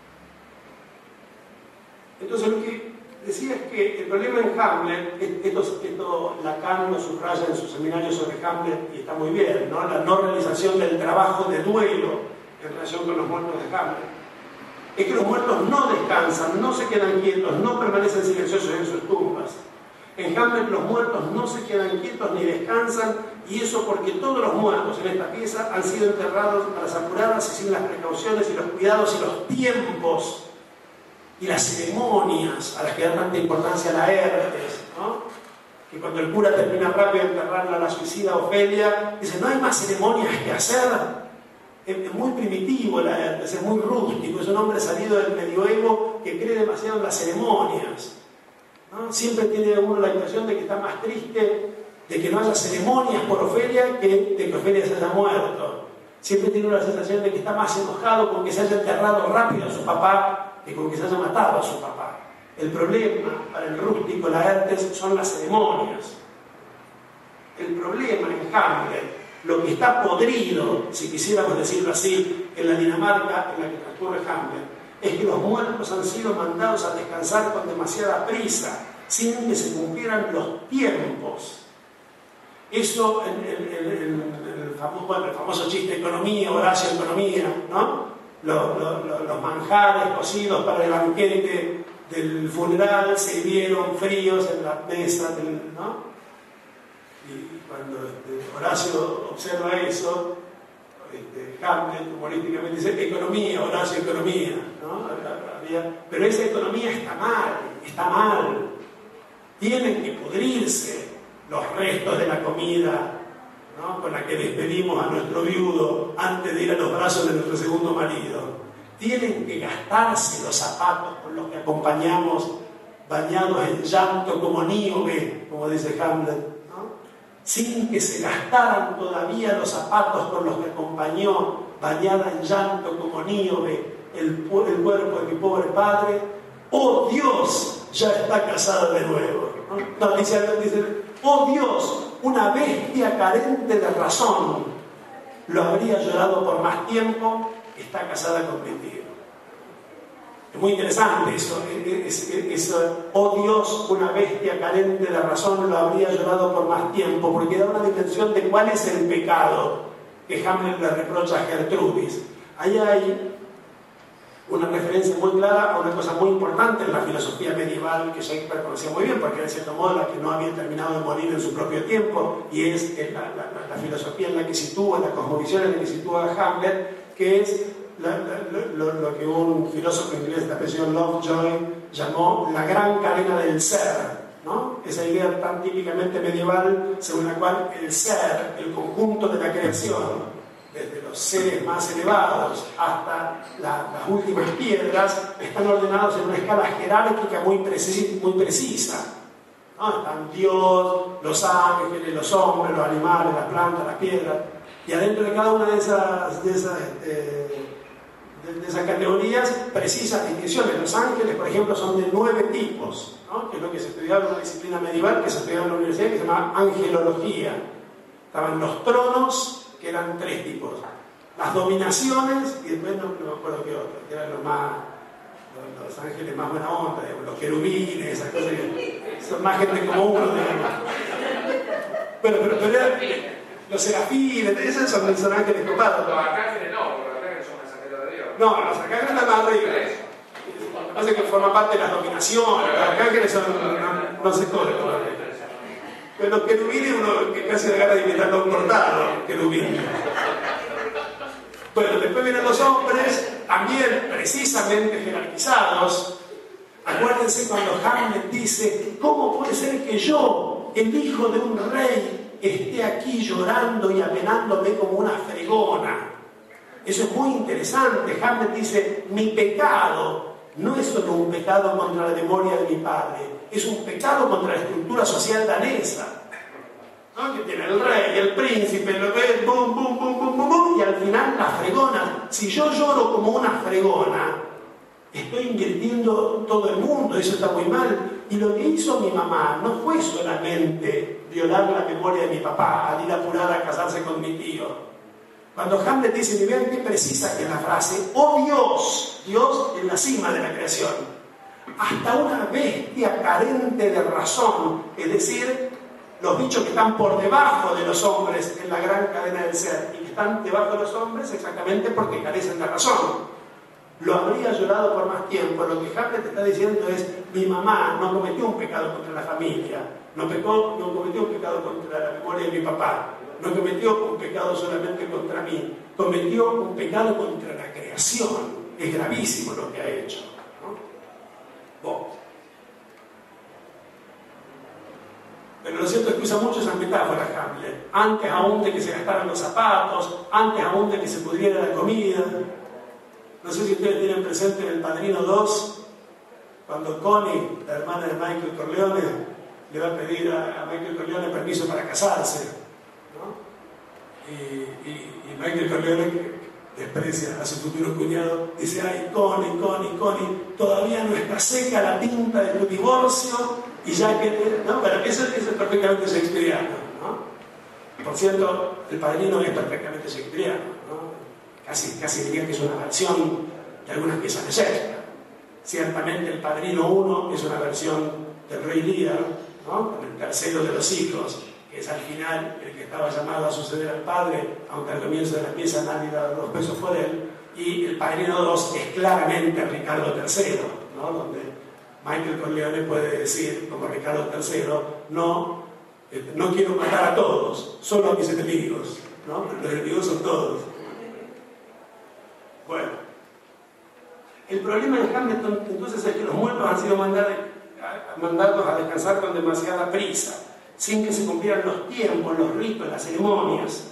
S2: Entonces lo que decía es que el problema en Hamlet, esto Lacan lo subraya en su seminario sobre Hamlet y está muy bien, ¿no? La no realización del trabajo de duelo en relación con los muertos de Hamlet, es que los muertos no descansan, no se quedan quietos, no permanecen silenciosos en sus tumbas. En Hamlet los muertos no se quedan quietos ni descansan, y eso porque todos los muertos en esta pieza han sido enterrados a las apuradas y sin las precauciones y los cuidados y los tiempos y las ceremonias a las que da tanta importancia Laertes, ¿no? Que cuando el cura termina rápido de enterrar a la suicida Ofelia, dice: no hay más ceremonias que hacer. Es muy primitivo Laertes, es muy rústico, es un hombre salido del medioevo que cree demasiado en las ceremonias, ¿no? Siempre tiene uno la impresión de que está más triste de que no haya ceremonias por Ofelia que de que Ofelia se haya muerto. Siempre tiene una sensación de que está más enojado con que se haya enterrado rápido a su papá que con que se haya matado a su papá. El problema para el rústico Laertes son las ceremonias. El problema en Hamlet, lo que está podrido, si quisiéramos decirlo así, en la Dinamarca en la que transcurre Hamlet, es que los muertos han sido mandados a descansar con demasiada prisa, sin que se cumplieran los tiempos. Eso en el famoso chiste Economía, Horacio Economía, ¿no? Los manjares cocidos para el banquete del funeral se vieron fríos en la mesa, ¿no? Y cuando Horacio observa eso, Hamlet humorísticamente dice: economía, Horacio, economía, ¿no? Pero esa economía está mal, tienen que pudrirse, los restos de la comida, ¿no?, con la que despedimos a nuestro viudo antes de ir a los brazos de nuestro segundo marido. Tienen que gastarse los zapatos con los que acompañamos, bañados en llanto como Níobe, como dice Hamlet, ¿no?, sin que se gastaran todavía los zapatos con los que acompañó, bañada en llanto como Níobe, el cuerpo de mi pobre padre. ¡Oh Dios! Ya está casado de nuevo, ¿no? No, dice, ¡oh Dios! Una bestia carente de razón lo habría llorado por más tiempo, está casada con mi tío. Es muy interesante eso, oh Dios, una bestia carente de razón lo habría llorado por más tiempo, porque da una dimensión de cuál es el pecado que Hamlet le reprocha a Gertrudis. Ahí hay una referencia muy clara a una cosa muy importante en la filosofía medieval que Shakespeare conocía muy bien, porque era de cierto modo la que no había terminado de morir en su propio tiempo, y es la filosofía en la que sitúa, la cosmovisión en la que sitúa a Hamlet, que es lo que un filósofo inglés de apellido Lovejoy llamó la gran cadena del ser, ¿no? Esa idea tan típicamente medieval según la cual el ser, el conjunto de la creación, desde los seres más elevados hasta las últimas piedras, están ordenados en una escala jerárquica muy precisa, ¿no? Están Dios, los ángeles, los hombres, los animales, las plantas, las piedras, y adentro de cada una de esas categorías precisas distinciones. Los ángeles, por ejemplo, son de 9 tipos, ¿no?, que es lo que se estudiaba en una disciplina medieval que se estudiaba en la universidad, que se llama angelología. Estaban los tronos, que eran 3 tipos, las dominaciones, y después no me acuerdo qué otro, que eran los ángeles más buena onda, los querubines, esas cosas que son más gente como uno, digamos. Pero los serafines, esos son ángeles copados.
S3: Los arcángeles no, porque los arcángeles son mensajeros de Dios.
S2: No, los arcángeles están más arriba. Lo que pasa es que forma parte de las dominaciones, los arcángeles son, no se corren. Pero los querubines, uno que casi le gana de imitarlo a un cortado, querubines. Bueno, después vienen los hombres, también precisamente jerarquizados. Acuérdense cuando Hamlet dice, ¿cómo puede ser que yo, el hijo de un rey, esté aquí llorando y apenándome como una fregona? Eso es muy interesante. Hamlet dice, mi pecado no es solo un pecado contra la memoria de mi padre, es un pecado contra la estructura social danesa, ¿no?, que tiene el rey, el príncipe, lo que es, bum, bum, bum, bum, bum, bum, y al final la fregona. Si yo lloro como una fregona, estoy invirtiendo todo el mundo, eso está muy mal. Y lo que hizo mi mamá no fue solamente violar la memoria de mi papá al ir apurada a casarse con mi tío. Cuando Hamlet dice, y vean qué precisa que es la frase, oh Dios, Dios en la cima de la creación, hasta una bestia carente de razón, es decir, los bichos que están por debajo de los hombres en la gran cadena del ser, y que están debajo de los hombres exactamente porque carecen de razón, lo habría llorado por más tiempo. Lo que Hamlet está diciendo es, mi mamá no cometió un pecado contra la familia, no cometió un pecado contra la memoria de mi papá, no cometió un pecado solamente contra mí, cometió un pecado contra la creación. Es gravísimo lo que ha hecho, ¿no? Bueno. Pero lo cierto es que usa mucho esas metáforas Hamlet, antes aún de que se gastaran los zapatos, antes aún de que se pudriera la comida. No sé si ustedes tienen presente en El Padrino 2, cuando Connie, la hermana de Michael Corleone, le va a pedir a Michael Corleone permiso para casarse, ¿no? Y Michael Corleone desprecia a su futuro cuñado, dice, ay, Connie, todavía no está seca la tinta de tu divorcio, y ya que... ¿no? Pero eso es perfectamente shakespeariano, ¿no? Por cierto, El Padrino es perfectamente shakespeariano, ¿no? Casi diría que es una versión de algunas piezas de Shakespeare. Ciertamente El Padrino 1 es una versión del Rey Lear, ¿no?, con el tercero de los hijos, que es al final el que estaba llamado a suceder al padre, aunque al comienzo de la pieza nadie daba 2 pesos por él. Y El Padrino 2 es claramente Ricardo III, ¿no?, donde Michael Corleone puede decir, como Ricardo III, no quiero matar a todos, solo a mis enemigos, ¿no? Los enemigos son todos. Bueno, el problema de Hamlet entonces es que los muertos han sido mandados a descansar con demasiada prisa. sin que se cumplieran los tiempos, los ritos, las ceremonias.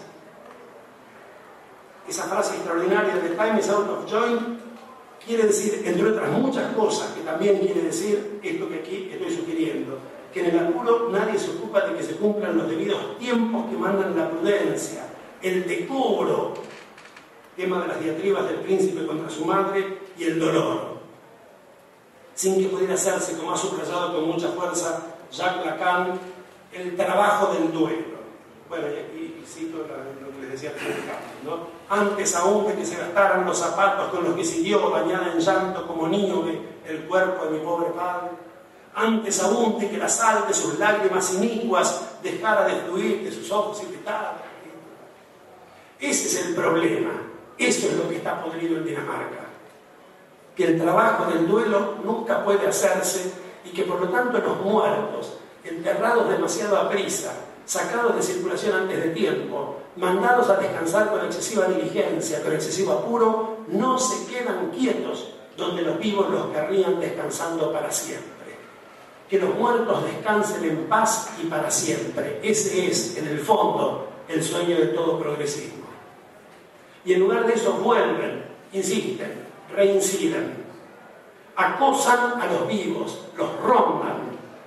S2: Esa frase extraordinaria de "time is out of joint" quiere decir, entre otras muchas cosas, que también quiere decir esto que aquí estoy sugiriendo, que en el apuro nadie se ocupa de que se cumplan los debidos tiempos que mandan la prudencia, el decoro, tema de las diatribas del príncipe contra su madre, y el dolor, sin que pudiera hacerse, como ha subrayado con mucha fuerza Jacques Lacan, el trabajo del duelo. Bueno, y aquí cito lo que les decía antes, ¿no? Antes aún de que se gastaran los zapatos con los que siguió, bañada en llanto como niño, el cuerpo de mi pobre padre, antes aún de que la sal de sus lágrimas inicuas dejara de fluir de sus ojos irritados. Ese es el problema, eso es lo que está podrido en Dinamarca, que el trabajo del duelo nunca puede hacerse y que por lo tanto los muertos, enterrados demasiado a prisa, sacados de circulación antes de tiempo, mandados a descansar con excesiva diligencia, con excesivo apuro, no se quedan quietos donde los vivos los querrían descansando para siempre. Que los muertos descansen en paz y para siempre. Ese es, en el fondo, el sueño de todo progresismo. Y en lugar de eso vuelven, insisten, reinciden, acosan a los vivos, los rondan,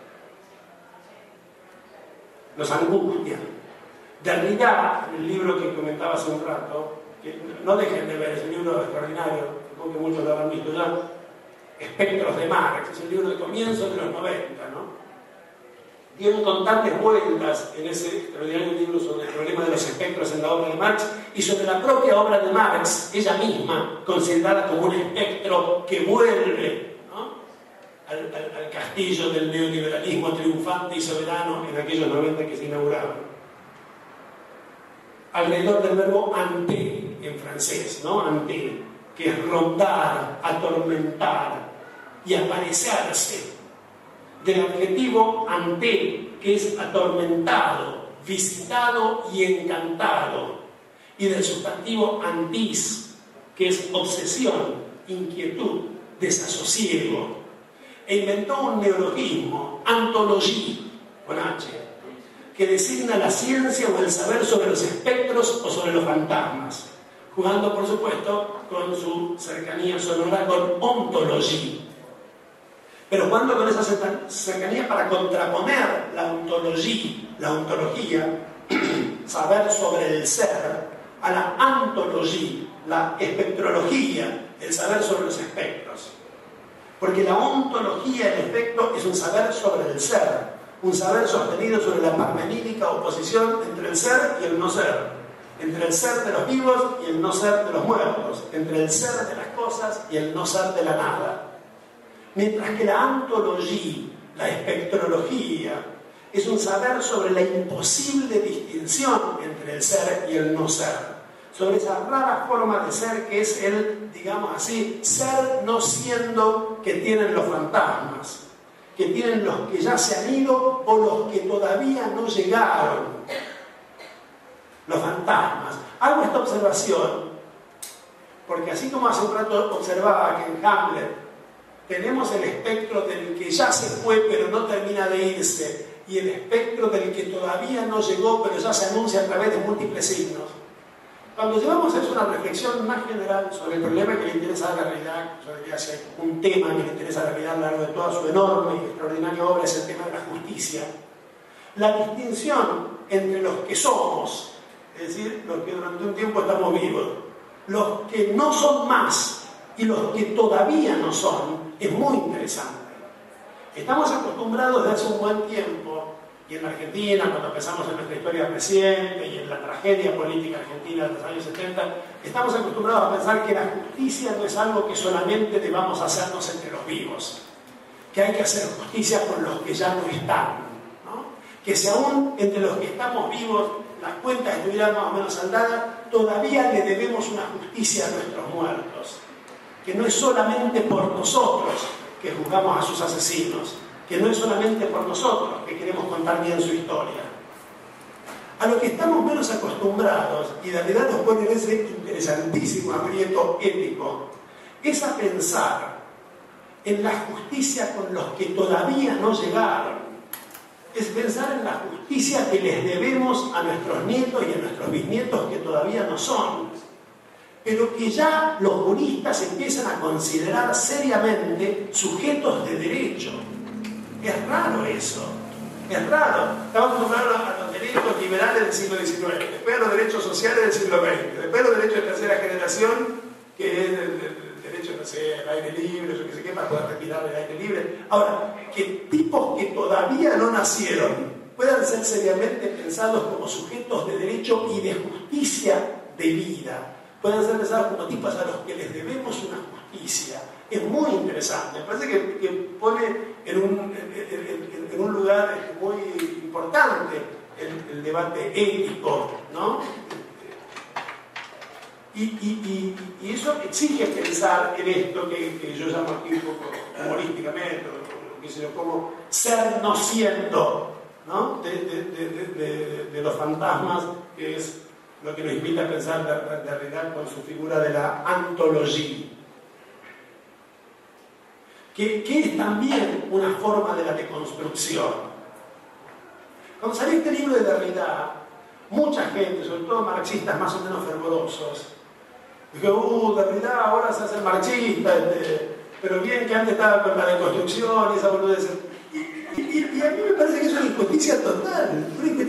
S2: los angustian. Derrida, el libro que comentaba hace un rato, que no dejen de ver, es un libro extraordinario, supongo que muchos lo habrán visto ya, Espectros de Marx, es un libro de comienzos de los 90, ¿no? Dio incontables vueltas en ese extraordinario libro sobre el problema de los espectros en la obra de Marx y sobre la propia obra de Marx, ella misma, considerada como un espectro que vuelve, ¿no?, al castillo del neoliberalismo triunfante y soberano en aquellos 90 que se inauguraban. Alrededor del verbo "ante" en francés, ¿no? "Ante", que es rondar, atormentar y aparecerse. Del adjetivo "ante", que es atormentado, visitado y encantado. Y del sustantivo "antis", que es obsesión, inquietud, desasosiego. E inventó un neologismo, antologie, con H, que designa la ciencia o el saber sobre los espectros o sobre los fantasmas, jugando por supuesto con su cercanía sonora con ontologie, pero jugando con esa cercanía para contraponer la ontología, saber sobre el ser, a la antologie, la espectrología, el saber sobre los espectros. Porque la ontología, en efecto, es un saber sobre el ser, un saber sostenido sobre la parmenídica oposición entre el ser y el no ser, entre el ser de los vivos y el no ser de los muertos, entre el ser de las cosas y el no ser de la nada. Mientras que la antología, la espectrología, es un saber sobre la imposible distinción entre el ser y el no ser, sobre esa rara forma de ser que es el, digamos así, ser no siendo que tienen los fantasmas, que tienen los que ya se han ido o los que todavía no llegaron, los fantasmas. Hago esta observación porque así como hace un rato observaba que en Hamlet tenemos el espectro del que ya se fue pero no termina de irse, y el espectro del que todavía no llegó pero ya se anuncia a través de múltiples signos. Cuando llevamos a eso una reflexión más general sobre el problema que le interesa a Derrida, un tema que le interesa a Derrida a lo largo de toda su enorme y extraordinaria obra, es el tema de la justicia. La distinción entre los que somos, es decir, los que durante un tiempo estamos vivos, los que no son más y los que todavía no son, es muy interesante. Estamos acostumbrados desde hace un buen tiempo, y en la Argentina, cuando pensamos en nuestra historia reciente y en la tragedia política argentina de los años 70, estamos acostumbrados a pensar que la justicia no es algo que solamente debamos hacernos entre los vivos, que hay que hacer justicia con los que ya no están, ¿no? Que si aún entre los que estamos vivos las cuentas estuvieran más o menos saldadas, todavía le debemos una justicia a nuestros muertos, que no es solamente por nosotros que juzgamos a sus asesinos, que no es solamente por nosotros que queremos contar bien su historia. A lo que estamos menos acostumbrados, y de verdad nos pone en ese interesantísimo aprieto ético, es a pensar en la justicia con los que todavía no llegaron, es pensar en la justicia justicia que les debemos a nuestros nietos y a nuestros bisnietos que todavía no son, pero que ya los juristas empiezan a considerar seriamente sujetos de derecho. Es raro eso, es raro. Estamos acostumbrados a los derechos liberales del siglo XIX, después a los derechos sociales del siglo XX, después a los derechos de tercera generación, que es el derecho, no sé, al aire libre, yo qué sé qué, para poder respirar el aire libre. Ahora, que tipos que todavía no nacieron puedan ser seriamente pensados como sujetos de derecho y de justicia de vida, puedan ser pensados como tipos a los que les debemos una justicia, es muy interesante. Me parece que pone en un lugar muy importante el debate ético, ¿no? Y eso exige pensar en esto que yo llamo aquí un poco humorísticamente, como ser no siendo, ¿no? de los fantasmas, que es lo que nos invita a pensar Derrida con su figura de la antología, que es también una forma de la deconstrucción. Cuando salió este libro de Derrida, mucha gente, sobre todo marxistas más o menos fervorosos, dijo, Derrida ahora se hace marxista, pero bien que antes estaba con la deconstrucción y esa boludez. Y a mí me parece que es una injusticia total,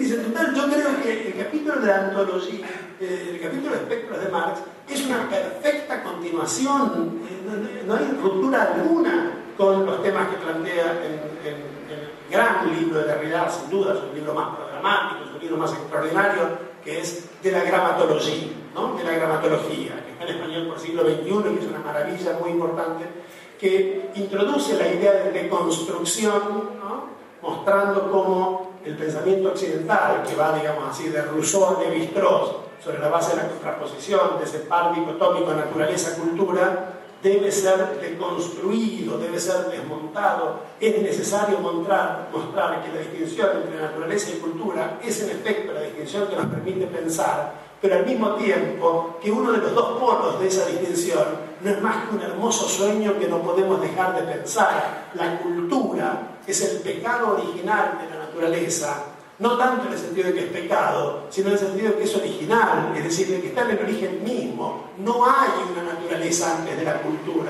S2: Yo creo que el capítulo de la antología, el capítulo de espectros de Marx, es una perfecta continuación, no hay ruptura alguna con los temas que plantea en el gran libro de Derrida, sin duda, es un libro más programático, es un libro más extraordinario, que es de la gramatología, ¿no? De la gramatología, que está en español por siglo XXI, que es una maravilla muy importante, que introduce la idea de deconstrucción, ¿no? Mostrando cómo el pensamiento occidental, que va, digamos así, de Rousseau a Lévi-Strauss, sobre la base de la contraposición, de ese par dicotómico naturaleza-cultura, debe ser deconstruido, debe ser desmontado. Es necesario mostrar que la distinción entre naturaleza y cultura es en efecto la distinción que nos permite pensar, pero al mismo tiempo que uno de los dos polos de esa distinción no es más que un hermoso sueño que no podemos dejar de pensar. La cultura es el pecado original de la naturaleza, no tanto en el sentido de que es pecado, sino en el sentido de que es original, es decir, de que está en el origen mismo. No hay una naturaleza antes de la cultura.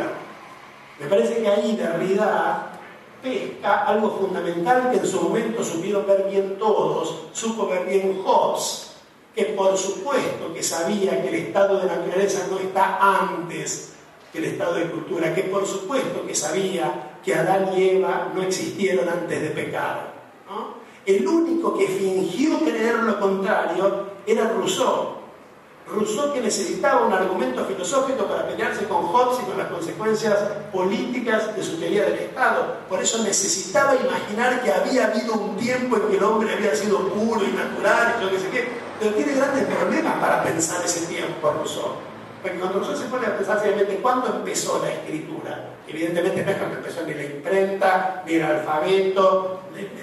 S2: Me parece que ahí Derrida pesca algo fundamental que en su momento supieron ver bien todos, supo ver bien Hobbes, que por supuesto que sabía que el estado de naturaleza no está antes que el estado de cultura, que por supuesto que sabía que Adán y Eva no existieron antes de pecar, ¿no? El único que fingió creer lo contrario era Rousseau. Rousseau, que necesitaba un argumento filosófico para pelearse con Hobbes y con las consecuencias políticas de su teoría del Estado. Por eso necesitaba imaginar que había habido un tiempo en que el hombre había sido puro y natural y yo qué sé qué. Pero tiene grandes problemas para pensar ese tiempo, Rousseau. Porque cuando Rousseau se pone a pensar seriamente cuándo empezó la escritura, evidentemente no es cuando empezó ni la imprenta, ni el alfabeto,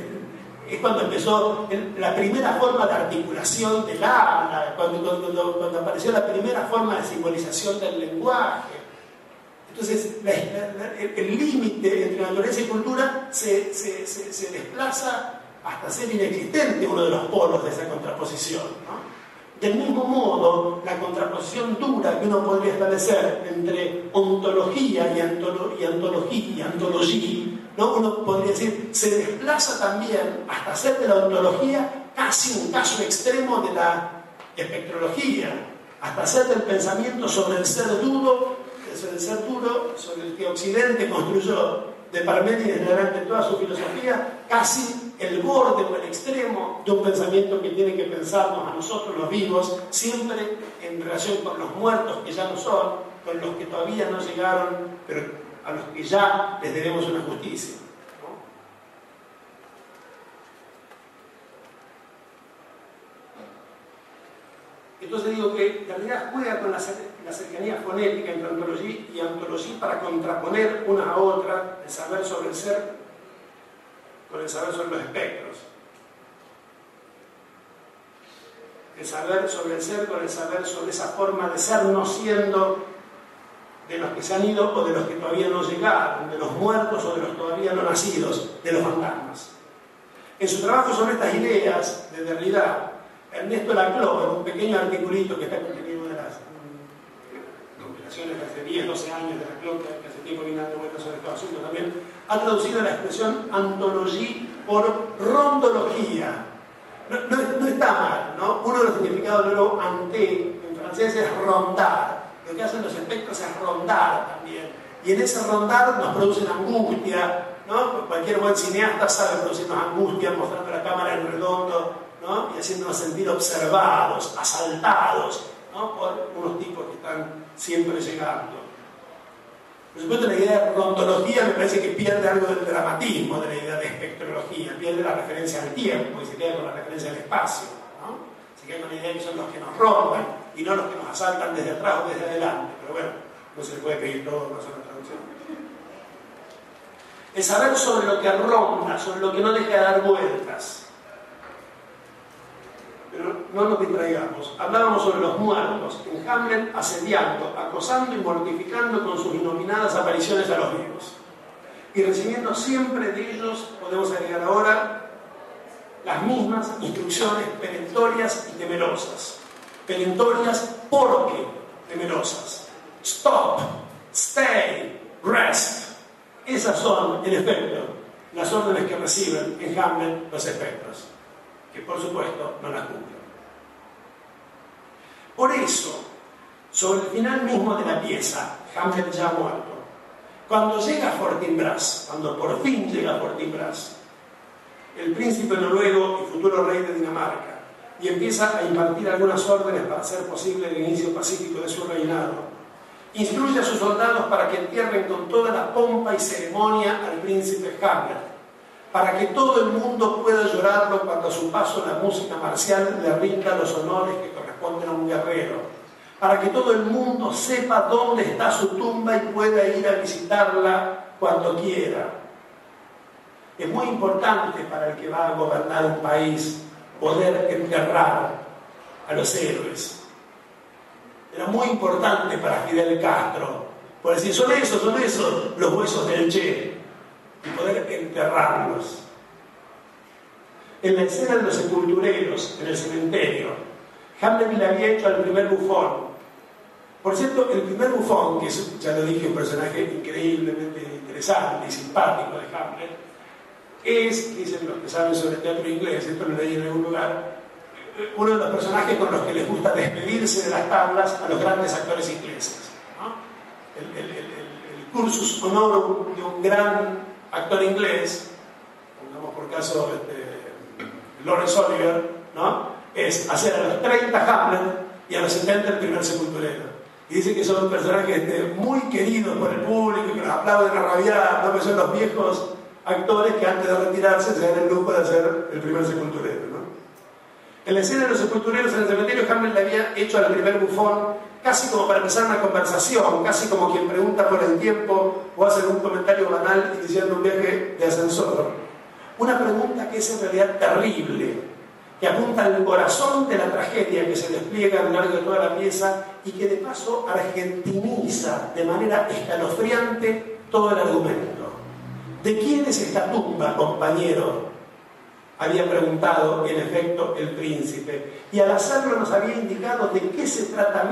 S2: es cuando empezó la primera forma de articulación del habla, cuando apareció la primera forma de simbolización del lenguaje. Entonces, el límite entre naturaleza y cultura se desplaza hasta ser inexistente, uno de los polos de esa contraposición, ¿no? Del mismo modo, la contraposición dura que uno podría establecer entre ontología y antología, ¿no? Uno podría decir, se desplaza también hasta hacer de la ontología casi un caso extremo de la espectrología, hasta hacer del pensamiento sobre el ser duro, sobre el que Occidente construyó de Parménides en adelante toda su filosofía, casi el borde o el extremo de un pensamiento que tiene que pensarnos a nosotros los vivos, siempre en relación con los muertos que ya no son, con los que todavía no llegaron, pero a los que ya les debemos una justicia, ¿no? Entonces digo que la realidad juega con la cercanía fonética entre ontología y ontología para contraponer una a otra el saber sobre el ser con el saber sobre los espectros, el saber sobre el ser con el saber sobre esa forma de ser no siendo de los que se han ido o de los que todavía no llegaron, de los muertos o de los todavía no nacidos, de los fantasmas. En su trabajo sobre estas ideas de Derrida, Ernesto Laclau, en un pequeño articulito que está contenido en una de las compilaciones de hace 10, 12 años de Laclau, que hace tiempo vino dando vueltas sobre estos asuntos también, ha traducido la expresión antologie por rondología. No está mal, ¿no? Uno de los significados de lo ante en francés es rondar. Lo que hacen los espectros es rondar también. Y en ese rondar nos producen angustia, ¿no? Cualquier buen cineasta sabe producirnos angustia mostrando la cámara en redondo, ¿no? Y haciéndonos sentir observados, asaltados, ¿no? Por unos tipos que están siempre llegando. Por supuesto, la idea de rondología me parece que pierde algo del dramatismo de la idea de espectrología, pierde la referencia al tiempo y se queda con la referencia al espacio, ¿no? Se queda con la idea de que son los que nos rondan y no los que nos asaltan desde atrás o desde adelante. Pero bueno, no se le puede pedir todo con una traducción. El saber sobre lo que ronda, sobre lo que no deja de dar vueltas. Pero no nos distraigamos. Hablábamos sobre los muertos, en Hamlet asediando, acosando y mortificando con sus inominadas apariciones a los vivos. Y recibiendo siempre de ellos, podemos agregar ahora, las mismas instrucciones perentorias y temerosas. Perentorias porque temerosas. Stop, stay, rest. Esas son, en efecto, las órdenes que reciben en Hamlet los espectros, que por supuesto no las cumplen. Por eso, sobre el final mismo de la pieza, Hamlet ya ha muerto, cuando llega Fortinbras, cuando por fin llega Fortinbras, el príncipe noruego y futuro rey de Dinamarca, y empieza a impartir algunas órdenes para hacer posible el inicio pacífico de su reinado, instruye a sus soldados para que entierren con toda la pompa y ceremonia al príncipe Hamlet, para que todo el mundo pueda llorarlo cuando a su paso la música marcial le rinda los honores que corresponden a un guerrero, para que todo el mundo sepa dónde está su tumba y pueda ir a visitarla cuando quiera. Es muy importante para el que va a gobernar un país poder enterrar a los héroes. Era muy importante para Fidel Castro, por decir, son esos los huesos del Che, y poder enterrarlos. En la escena de los sepultureros, en el cementerio, Hamlet le había hecho al primer bufón. Por cierto, el primer bufón, que es, ya lo dije, un personaje increíblemente interesante y simpático de Hamlet, es, dicen los que saben sobre teatro inglés, esto lo leí en algún lugar, uno de los personajes con los que les gusta despedirse de las tablas a los grandes actores ingleses, ¿no? El cursus honorum de un gran actor inglés, pongamos por caso Laurence Olivier, ¿no? Es hacer a los 30 Hamlet y a los 70 el primer sepulturero. Y dice que son personajes muy queridos por el público y que los aplauden a rabiar, ¿no? Que son los viejos actores que antes de retirarse se dan el lujo de hacer el primer sepulturero, ¿no? En la escena de los sepultureros en el cementerio, Hamlet le había hecho al primer bufón casi como para empezar una conversación, casi como quien pregunta por el tiempo o hace un comentario banal iniciando un viaje de ascensor. Una pregunta que es en realidad terrible, que apunta al corazón de la tragedia que se despliega a lo largo de toda la pieza y que de paso argentiniza de manera escalofriante todo el argumento. ¿De quién es esta tumba, compañero?, había preguntado en efecto el príncipe, y al hacerlo nos había indicado de qué se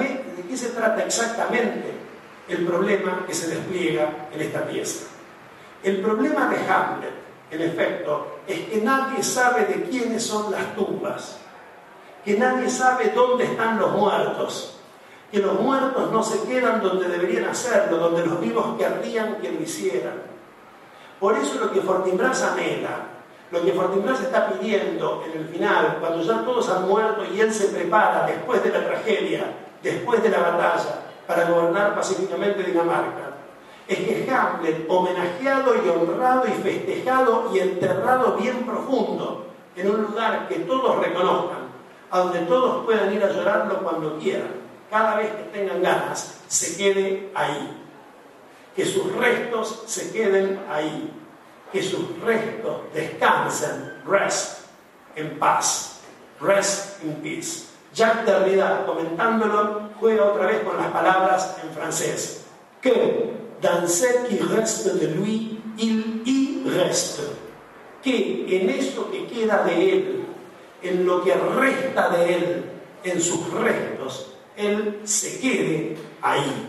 S2: trata exactamente el problema que se despliega en esta pieza. El problema de Hamlet, en efecto, es que nadie sabe de quiénes son las tumbas, que nadie sabe dónde están los muertos, que los muertos no se quedan donde deberían hacerlo, donde los vivos querrían que lo hicieran. Por eso lo que Fortinbras anhela, lo que Fortinbras está pidiendo en el final, cuando ya todos han muerto y él se prepara después de la tragedia, después de la batalla, para gobernar pacíficamente Dinamarca, es que Hamlet, homenajeado y honrado y festejado y enterrado bien profundo, en un lugar que todos reconozcan, a donde todos puedan ir a llorarlo cuando quieran, cada vez que tengan ganas, se quede ahí. Que sus restos se queden ahí. Que sus restos descansen, rest, en paz, rest in peace. Jacques Derrida, comentándolo, juega otra vez con las palabras en francés. Que dans ce qui reste de lui, il y reste. que en eso que queda de él, en lo que resta de él, en sus restos, él se quede ahí.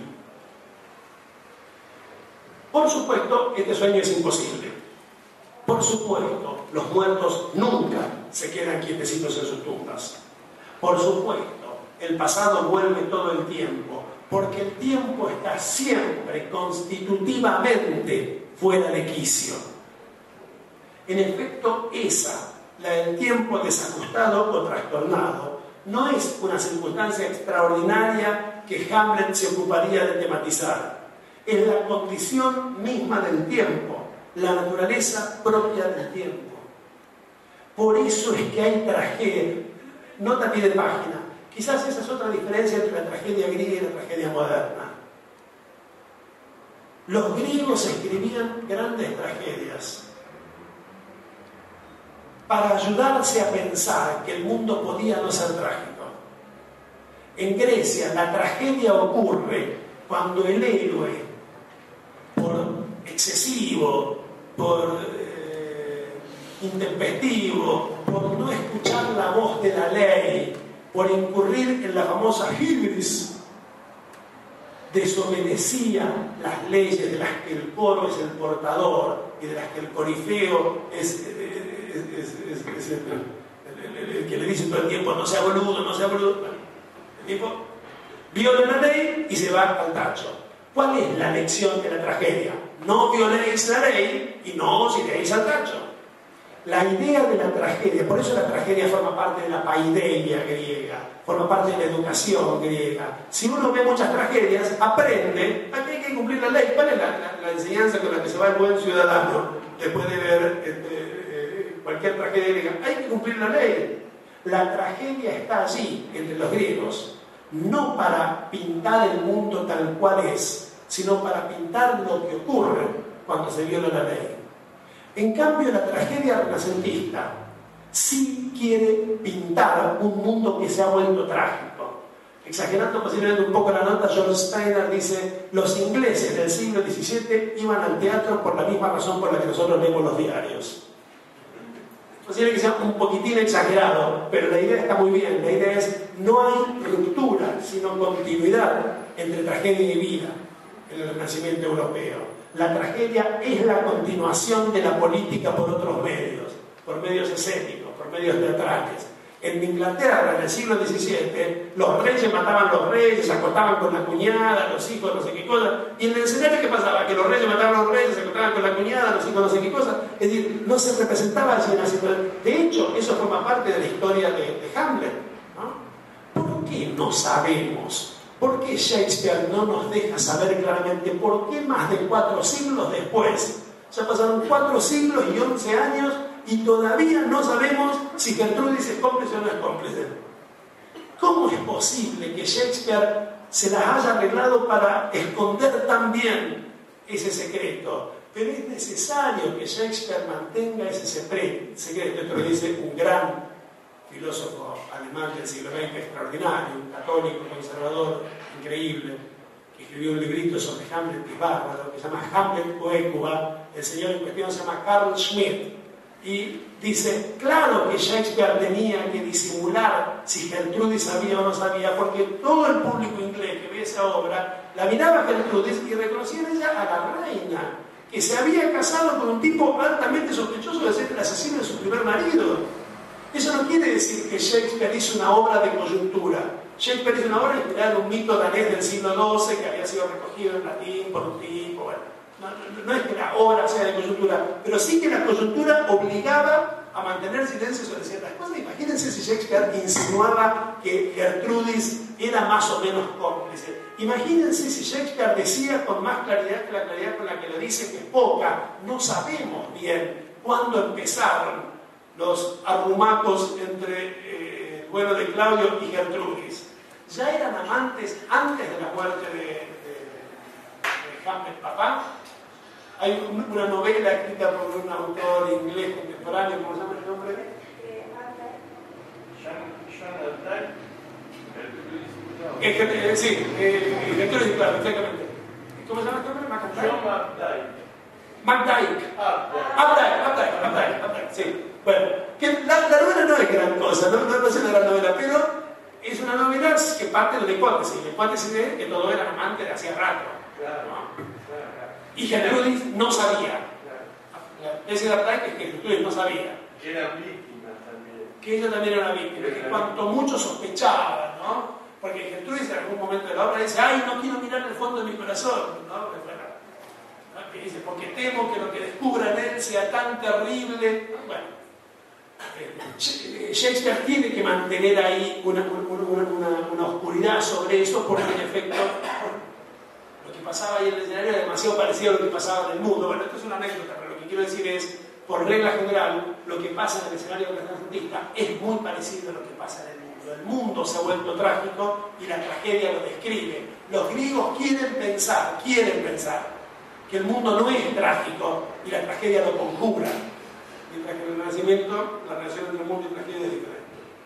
S2: Por supuesto, este sueño es imposible. Por supuesto, los muertos nunca se quedan quietecitos en sus tumbas. Por supuesto, el pasado vuelve todo el tiempo, porque el tiempo está siempre constitutivamente fuera de quicio. En efecto, esa, la del tiempo desajustado o trastornado, no es una circunstancia extraordinaria que Hamlet se ocuparía de tematizar. Es la condición misma del tiempo, la naturaleza propia del tiempo. Por eso es que hay tragedia. Nota a pie de página. Quizás esa es otra diferencia entre la tragedia griega y la tragedia moderna. Los griegos escribían grandes tragedias para ayudarse a pensar que el mundo podía no ser trágico. En Grecia, la tragedia ocurre cuando el héroe, por excesivo, por intempestivo, por no escuchar la voz de la ley, por incurrir en la famosa hybris, desobedecía las leyes de las que el coro es el portador y de las que el corifeo es el que le dice todo el tiempo no sea boludo, no sea boludo. El tipo viola la ley y se va al tacho. ¿Cuál es la lección de la tragedia? No violéis la ley y no os iréis al tacho. La idea de la tragedia, por eso la tragedia forma parte de la paideia griega, forma parte de la educación griega. Si uno ve muchas tragedias, aprende a que hay que cumplir la ley. ¿Cuál es la enseñanza con la que se va el buen ciudadano después de ver cualquier tragedia griega? Hay que cumplir la ley. La tragedia está allí, entre los griegos, no para pintar el mundo tal cual es, sino para pintar lo que ocurre cuando se viola la ley. En cambio, la tragedia renacentista sí quiere pintar un mundo que se ha vuelto trágico. Exagerando posiblemente un poco la nota, George Steiner dice: los ingleses del siglo XVII iban al teatro por la misma razón por la que nosotros leemos los diarios. Posible que sea un poquitín exagerado, pero la idea está muy bien. La idea es: no hay ruptura, sino continuidad entre tragedia y vida en el Renacimiento europeo. La tragedia es la continuación de la política por otros medios, por medios escénicos, por medios teatrales. En Inglaterra, en el siglo XVII, los reyes mataban a los reyes, se acostaban con la cuñada, los hijos, no sé qué cosa. Y en el escenario, ¿qué pasaba? Que los reyes mataban a los reyes, se acostaban con la cuñada, los hijos, no sé qué cosa. Es decir, no se representaba así en la situación. De hecho, eso forma parte de la historia de Hamlet, ¿no? ¿Por qué no sabemos? ¿Por qué Shakespeare no nos deja saber claramente por qué más de 4 siglos después? Ya pasaron 4 siglos y 11 años y todavía no sabemos si Gertrudis es cómplice o no es cómplice. ¿Cómo es posible que Shakespeare se las haya arreglado para esconder tan bien ese secreto? Pero es necesario que Shakespeare mantenga ese secreto. Esto lo dice un gran filósofo alemán del siglo XX extraordinario, un católico conservador increíble, que escribió un librito sobre Hamlet que es bárbaro, que se llama Hamlet Coecuba. El señor en cuestión se llama Carl Schmitt, y dice: claro que Shakespeare tenía que disimular si Gertrudis sabía o no sabía, porque todo el público inglés que ve esa obra la miraba a Gertrudis y reconocía en ella a la reina, que se había casado con un tipo altamente sospechoso de ser el asesino de su primer marido. Eso no quiere decir que Shakespeare hizo una obra de coyuntura. Shakespeare hizo una obra inspirada en un mito danés del siglo XII que había sido recogido en latín por un tipo. Bueno, no es que la obra sea de coyuntura, pero sí que la coyuntura obligaba a mantener silencio sobre ciertas cosas. Imagínense si Shakespeare insinuaba que Gertrudis era más o menos cómplice. Imagínense si Shakespeare decía con más claridad que la claridad con la que lo dice, que es poca. No sabemos bien cuándo empezaron los arrumacos entre el vuelo de Claudio y Gertrudis. Ya eran amantes antes de la muerte de Hamlet papá. Hay una novela escrita por un autor inglés contemporáneo, ¿cómo se llama el nombre? Sí, Gertrudis, claro, exactamente. ¿Cómo se llama el nombre? Updike, sí. Bueno, que la novela no es gran cosa, no es una gran novela, pero es una novela que parte de la hipótesis de que todo era amante de hacía rato. ¿No? Y Gertrudis no sabía. La tesis de Updike es que Gertrudis no sabía.
S4: Que era víctima también.
S2: Que ella también era una víctima, que cuanto mucho sospechaba, ¿no? Porque Gertrudis en algún momento de la obra dice, ay, no quiero mirar el fondo de mi corazón, ¿no? Que dice, porque temo que lo que descubra en él sea tan terrible. Bueno, Shakespeare tiene que mantener ahí una oscuridad sobre eso, porque en efecto lo que pasaba ahí en el escenario era demasiado parecido a lo que pasaba en el mundo. Bueno, esto es una anécdota, pero lo que quiero decir es, por regla general, lo que pasa en el escenario renacentista es muy parecido a lo que pasa en el mundo. El mundo se ha vuelto trágico y la tragedia lo describe. Los griegos quieren pensar que el mundo no es trágico y la tragedia lo conjura, mientras que en el Renacimiento la relación entre el mundo y la tragedia es diferente.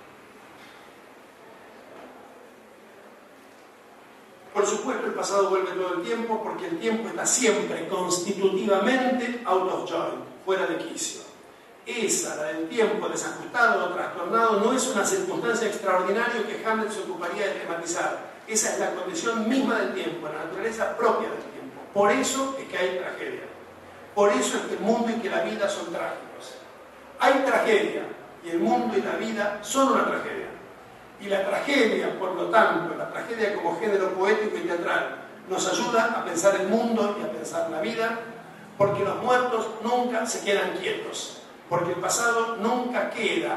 S2: Por supuesto, el pasado vuelve todo el tiempo, porque el tiempo está siempre constitutivamente out of joint, fuera de quicio. Esa, la del tiempo desajustado o trastornado, no es una circunstancia extraordinaria que Hamlet se ocuparía de tematizar. Esa es la condición misma del tiempo, la naturaleza propia del tiempo. Por eso es que hay tragedia. Por eso es que el mundo y que la vida son trágicos. Hay tragedia, y el mundo y la vida son una tragedia. Y la tragedia, por lo tanto, la tragedia como género poético y teatral, nos ayuda a pensar el mundo y a pensar la vida, porque los muertos nunca se quedan quietos, porque el pasado nunca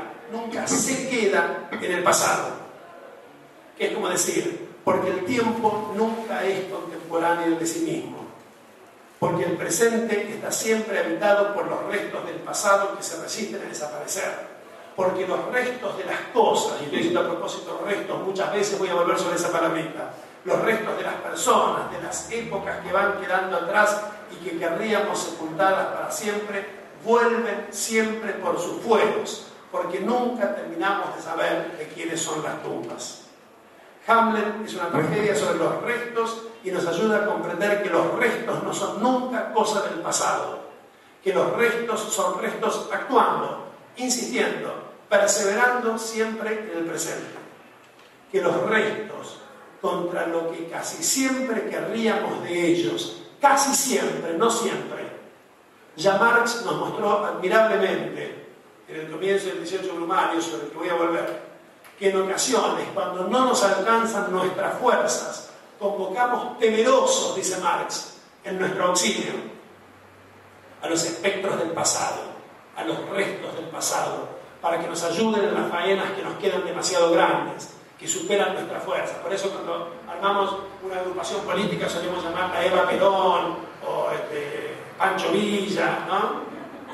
S2: se queda en el pasado. Es como decir, porque el tiempo nunca es contemporáneo de sí mismo, porque el presente está siempre habitado por los restos del pasado que se resisten a desaparecer, porque los restos de las cosas, y estoy diciendo a propósito restos, muchas veces voy a volver sobre esa palabrita, los restos de las personas, de las épocas que van quedando atrás y que querríamos sepultadas para siempre, vuelven siempre por sus fuegos, porque nunca terminamos de saber de quiénes son las tumbas. Hamlet es una tragedia sobre los restos y nos ayuda a comprender que los restos no son nunca cosa del pasado, que los restos son restos actuando, insistiendo, perseverando siempre en el presente, que los restos, contra lo que casi siempre querríamos de ellos, casi siempre, no siempre. Ya Marx nos mostró admirablemente, en el comienzo del 18 Brumario, sobre el que voy a volver, que en ocasiones, cuando no nos alcanzan nuestras fuerzas, convocamos temerosos, dice Marx, en nuestro auxilio, a los espectros del pasado, a los restos del pasado, para que nos ayuden en las faenas que nos quedan demasiado grandes, que superan nuestra fuerza. Por eso cuando armamos una agrupación política solemos llamarla Eva Perón o Pancho Villa, ¿no?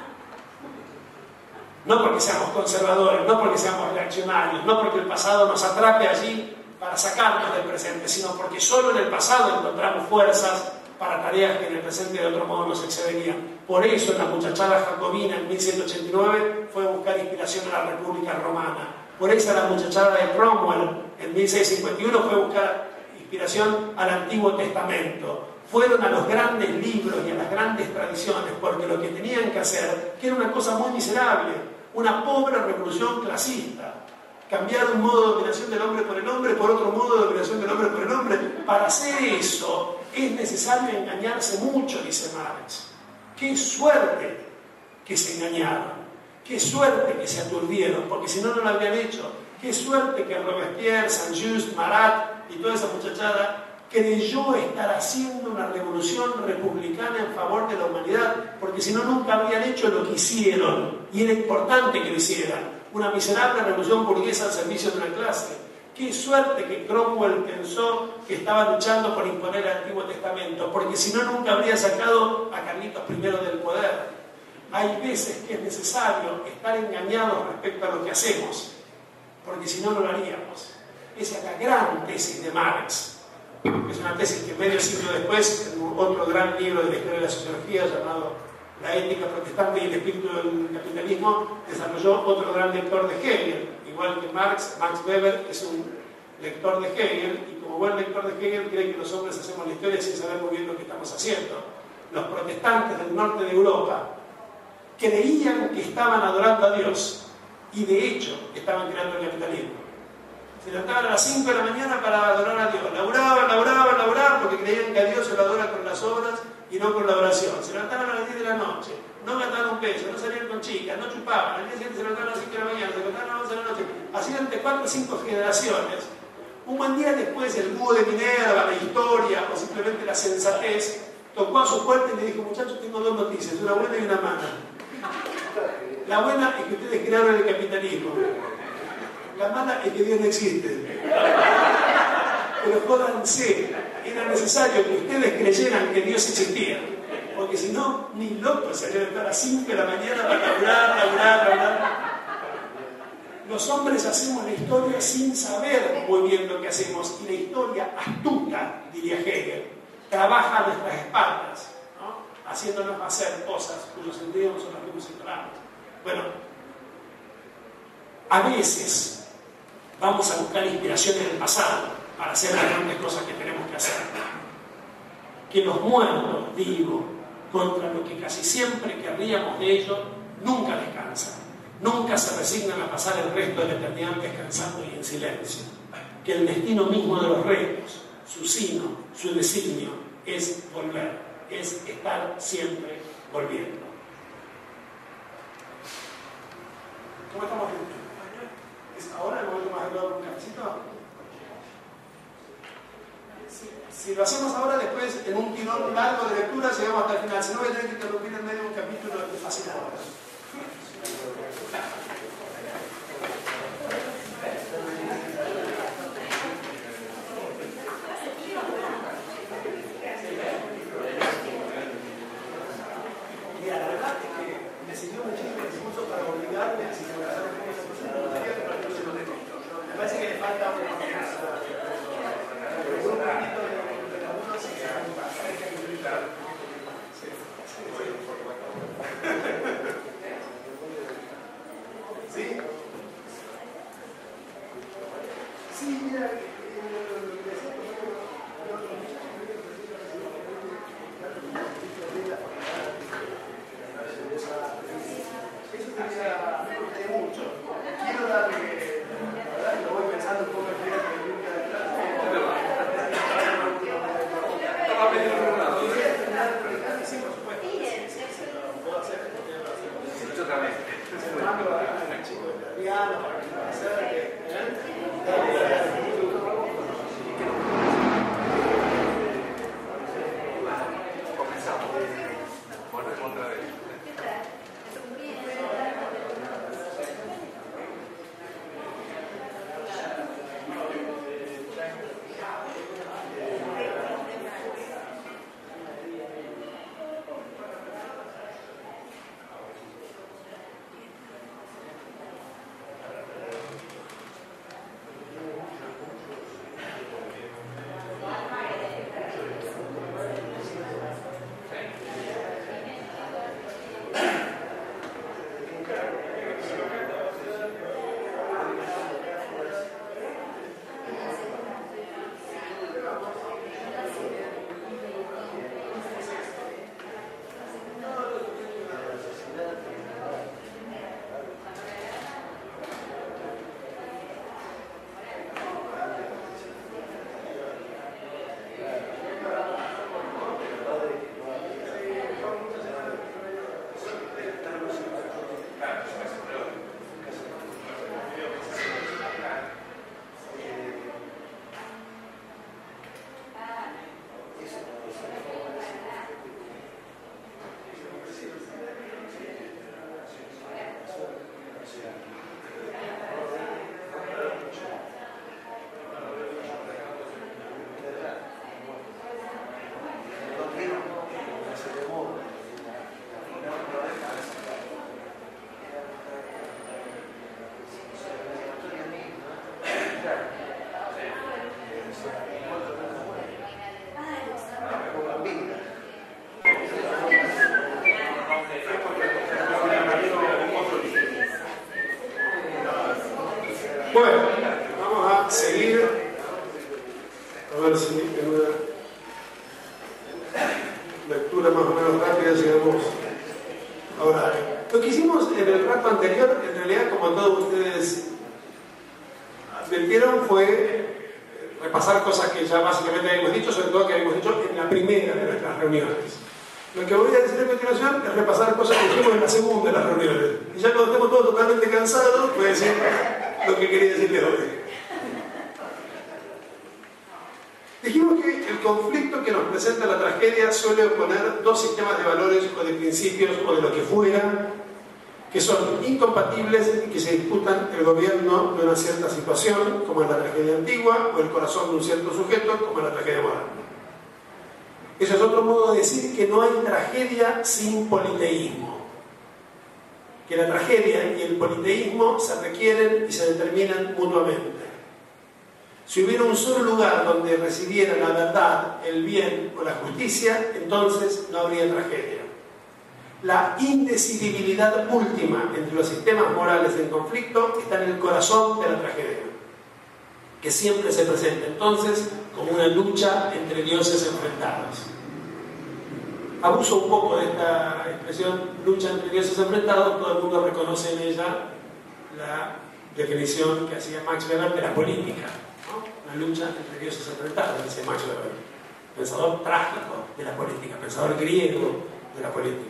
S2: No porque seamos conservadores, no porque seamos reaccionarios, no porque el pasado nos atrape allí para sacarnos del presente, sino porque solo en el pasado encontramos fuerzas para tareas que en el presente de otro modo nos excederían. Por eso en la muchachada jacobina en 1189 fue a buscar inspiración en la República Romana. Por eso la muchachada de Cromwell en 1651 fue a buscar inspiración al Antiguo Testamento. Fueron a los grandes libros y a las grandes tradiciones, porque lo que tenían que hacer, que era una cosa muy miserable, una pobre revolución clasista, cambiar un modo de dominación del hombre por el hombre por otro modo de dominación del hombre por el hombre. Para hacer eso es necesario engañarse mucho, dice Marx. Qué suerte que se engañaron, qué suerte que se aturdieron, porque si no, no lo habrían hecho. Qué suerte que Robespierre, Saint-Just, Marat y toda esa muchachada creyó estar haciendo una revolución republicana en favor de la humanidad, porque si no, nunca habrían hecho lo que hicieron, y era importante que lo hicieran, una miserable revolución burguesa al servicio de una clase. Qué suerte que Cromwell pensó que estaba luchando por imponer el Antiguo Testamento, porque si no, nunca habría sacado a Carlitos I del poder. Hay veces que es necesario estar engañados respecto a lo que hacemos, porque si no, no lo haríamos. Esa es la gran tesis de Marx. Es una tesis que medio siglo después, en otro gran libro de la historia de la sociología llamado La ética protestante y el espíritu del capitalismo, desarrolló otro gran lector de Hegel, igual que Marx. Max Weber es un lector de Hegel, y como buen lector de Hegel cree que los hombres hacemos la historia sin saber muy bien lo que estamos haciendo. los protestantes del norte de Europa creían que estaban adorando a Dios y de hecho estaban creando el capitalismo. Se levantaban a las 5 de la mañana para adorar a Dios. Laburaban, porque creían que a Dios se lo adora con las obras y no con la oración. Se levantaban a las 10 de la noche, no gastaban un peso, no salían con chicas, no chupaban. Al día siguiente se levantaban a las 5 de la mañana, se levantaban a las 11 de la noche. Así durante 4 o 5 generaciones. Un buen día después, el búho de Minerva, la historia o simplemente la sensatez tocó a su puerta y le dijo: muchachos, tengo 2 noticias, una buena y una mala. La buena es que ustedes crearon el capitalismo. La mala es que Dios no existe. Pero jódanse, era necesario que ustedes creyeran que Dios existía. Porque si no, ni locos se levantan a las 5 de la mañana para laburar. Los hombres hacemos la historia sin saber muy bien lo que hacemos. Y la historia astuta, diría Hegel, trabaja a nuestras espaldas, ¿no? Haciéndonos hacer cosas cuyo sentido nosotros mismos ignoramos. Bueno, a veces vamos a buscar inspiración en el pasado para hacer las grandes cosas que tenemos que hacer. Que los muertos, digo, contra lo que casi siempre querríamos de ellos, nunca descansan. Nunca se resignan a pasar el resto de la eternidad descansando y en silencio. Que el destino mismo de los restos, su sino, su designio, es volver, es estar siempre volviendo. ¿Cómo estamos viendo? ¿Es ahora el momento más adecuado para un cafecito? Si lo hacemos ahora, después en un tirón largo de lectura llegamos hasta el final. Si no, voy a tener que interrumpir en medio de un capítulo fascinador. Mira, la verdad es que me sirvió muchísimo el discurso para obligarme a sistematizar un poco esa cosa. Me parece que le falta un poquito de algunos y hay que utilizar. ¿Sí? Sí, mira, eso te mucho. Quiero darle, la verdad, lo voy pensando un poco en la técnica de clase.
S3: Estaba pidiendo un lado.
S1: Sí, por supuesto. Lo puedo hacer.
S3: Yo también.
S1: Mando a un chico de piano para que lo acerque.
S3: Comenzamos. Volvemos otra vez.
S2: vida sea hermosa. Ahora, lo que hicimos en el rato anterior, en realidad, como todos ustedes advirtieron, fue repasar cosas que ya básicamente habíamos dicho, sobre todo que habíamos dicho en la primera de nuestras reuniones. Lo que voy a decir a continuación es repasar cosas que hicimos en la segunda de las reuniones. Y ya cuando estemos todos totalmente cansados, voy a decir lo que quería decirles hoy. Dijimos que el conflicto que nos presenta la tragedia suele oponer dos sistemas de valores o de principios o de lo que fuera, que son incompatibles y que se disputan el gobierno de una cierta situación, como en la tragedia antigua, o el corazón de un cierto sujeto, como en la tragedia moderna. Eso es otro modo de decir que no hay tragedia sin politeísmo. Que la tragedia y el politeísmo se requieren y se determinan mutuamente. Si hubiera un solo lugar donde residiera la verdad, el bien o la justicia, entonces no habría tragedia. La indecidibilidad última entre los sistemas morales en conflicto está en el corazón de la tragedia, que siempre se presenta entonces como una lucha entre dioses enfrentados. Abuso un poco de esta expresión, lucha entre dioses enfrentados, todo el mundo reconoce en ella la definición que hacía Max Weber de la política, ¿no? Una lucha entre dioses enfrentados, decía Max Weber, pensador trágico de la política, pensador griego de la política.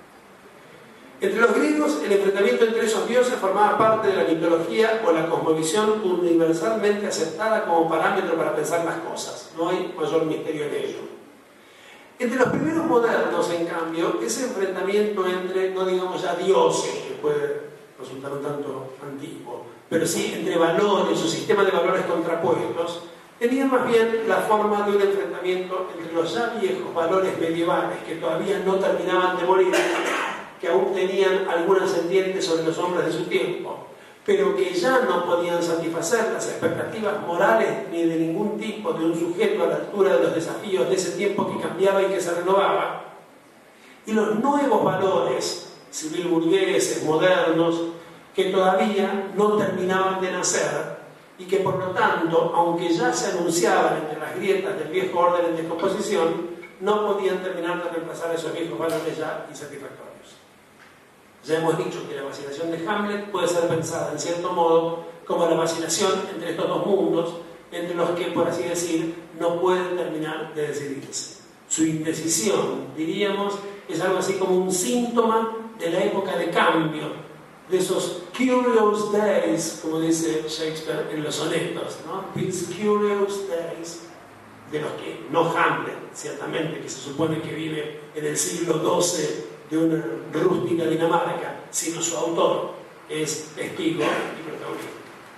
S2: Entre los griegos, el enfrentamiento entre esos dioses formaba parte de la mitología o la cosmovisión universalmente aceptada como parámetro para pensar las cosas. No hay mayor misterio en ello. Entre los primeros modernos, en cambio, ese enfrentamiento entre, no digamos ya dioses, que puede resultar un tanto antiguo, pero sí entre valores o sistemas de valores contrapuestos, tenía más bien la forma de un enfrentamiento entre los ya viejos valores medievales que todavía no terminaban de morir, que aún tenían algunas sentientes sobre los hombres de su tiempo, pero que ya no podían satisfacer las expectativas morales ni de ningún tipo de un sujeto a la altura de los desafíos de ese tiempo que cambiaba y que se renovaba. Y los nuevos valores civilburgueses, modernos, que todavía no terminaban de nacer y que por lo tanto, aunque ya se anunciaban entre las grietas del viejo orden en descomposición, no podían terminar de reemplazar esos viejos valores ya insatisfactorios. Ya hemos dicho que la vacilación de Hamlet puede ser pensada, en cierto modo, como la vacilación entre estos dos mundos, entre los que, por así decir, no pueden terminar de decidirse. Su indecisión, diríamos, es algo así como un síntoma de la época de cambio, de esos curious days, como dice Shakespeare en los sonetos, ¿no? These curious days, de los que no Hamlet, ciertamente, que se supone que vive en el siglo XII, de una rústica Dinamarca, sino su autor es testigo y protagonista.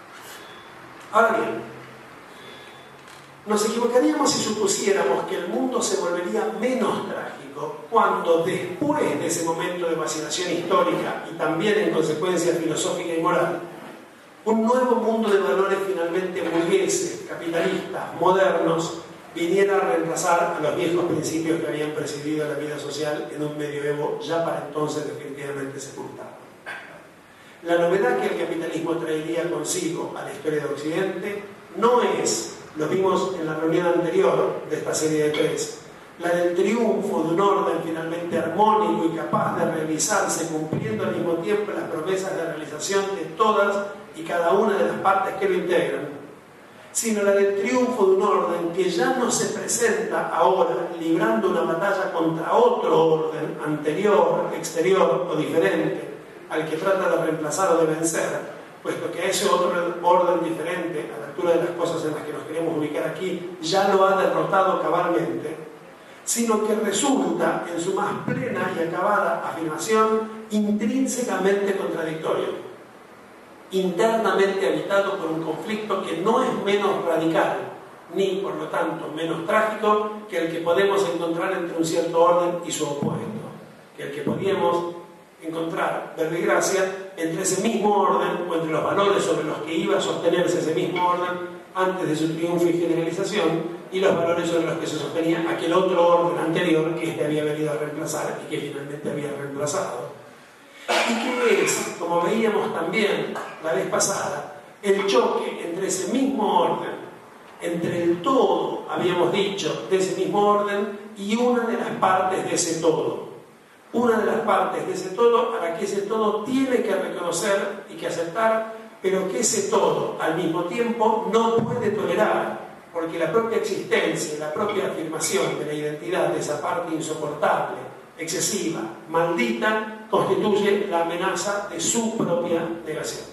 S2: Ahora bien, nos equivocaríamos si supusiéramos que el mundo se volvería menos trágico cuando después de ese momento de vacilación histórica y también en consecuencia filosófica y moral, un nuevo mundo de valores finalmente burgueses, capitalistas, modernos, viniera a reemplazar a los viejos principios que habían presidido la vida social en un medioevo ya para entonces definitivamente sepultado. La novedad que el capitalismo traería consigo a la historia de Occidente no es, lo vimos en la reunión anterior de esta serie de 3, la del triunfo de un orden finalmente armónico y capaz de realizarse cumpliendo al mismo tiempo las promesas de realización de todas y cada una de las partes que lo integran, sino la del triunfo de un orden que ya no se presenta ahora librando una batalla contra otro orden anterior, exterior o diferente al que trata de reemplazar o de vencer, puesto que ese otro orden diferente, a la altura de las cosas en las que nos queremos ubicar aquí, ya lo ha derrotado cabalmente, sino que resulta en su más plena y acabada afirmación intrínsecamente contradictorio, internamente habitado por un conflicto que no es menos radical, ni por lo tanto menos trágico que el que podemos encontrar entre un cierto orden y su opuesto, que el que podíamos encontrar, verle gracia, entre ese mismo orden o entre los valores sobre los que iba a sostenerse ese mismo orden antes de su triunfo y generalización y los valores sobre los que se sostenía aquel otro orden anterior que éste había venido a reemplazar y que finalmente había reemplazado. Y que es, como veíamos también la vez pasada, el choque entre ese mismo orden, entre el todo, habíamos dicho, de ese mismo orden y una de las partes de ese todo. una de las partes de ese todo a la que ese todo tiene que reconocer y que aceptar, pero que ese todo al mismo tiempo no puede tolerar, porque la propia existencia, la propia afirmación de la identidad de esa parte insoportable, excesiva, maldita, constituye la amenaza de su propia negación.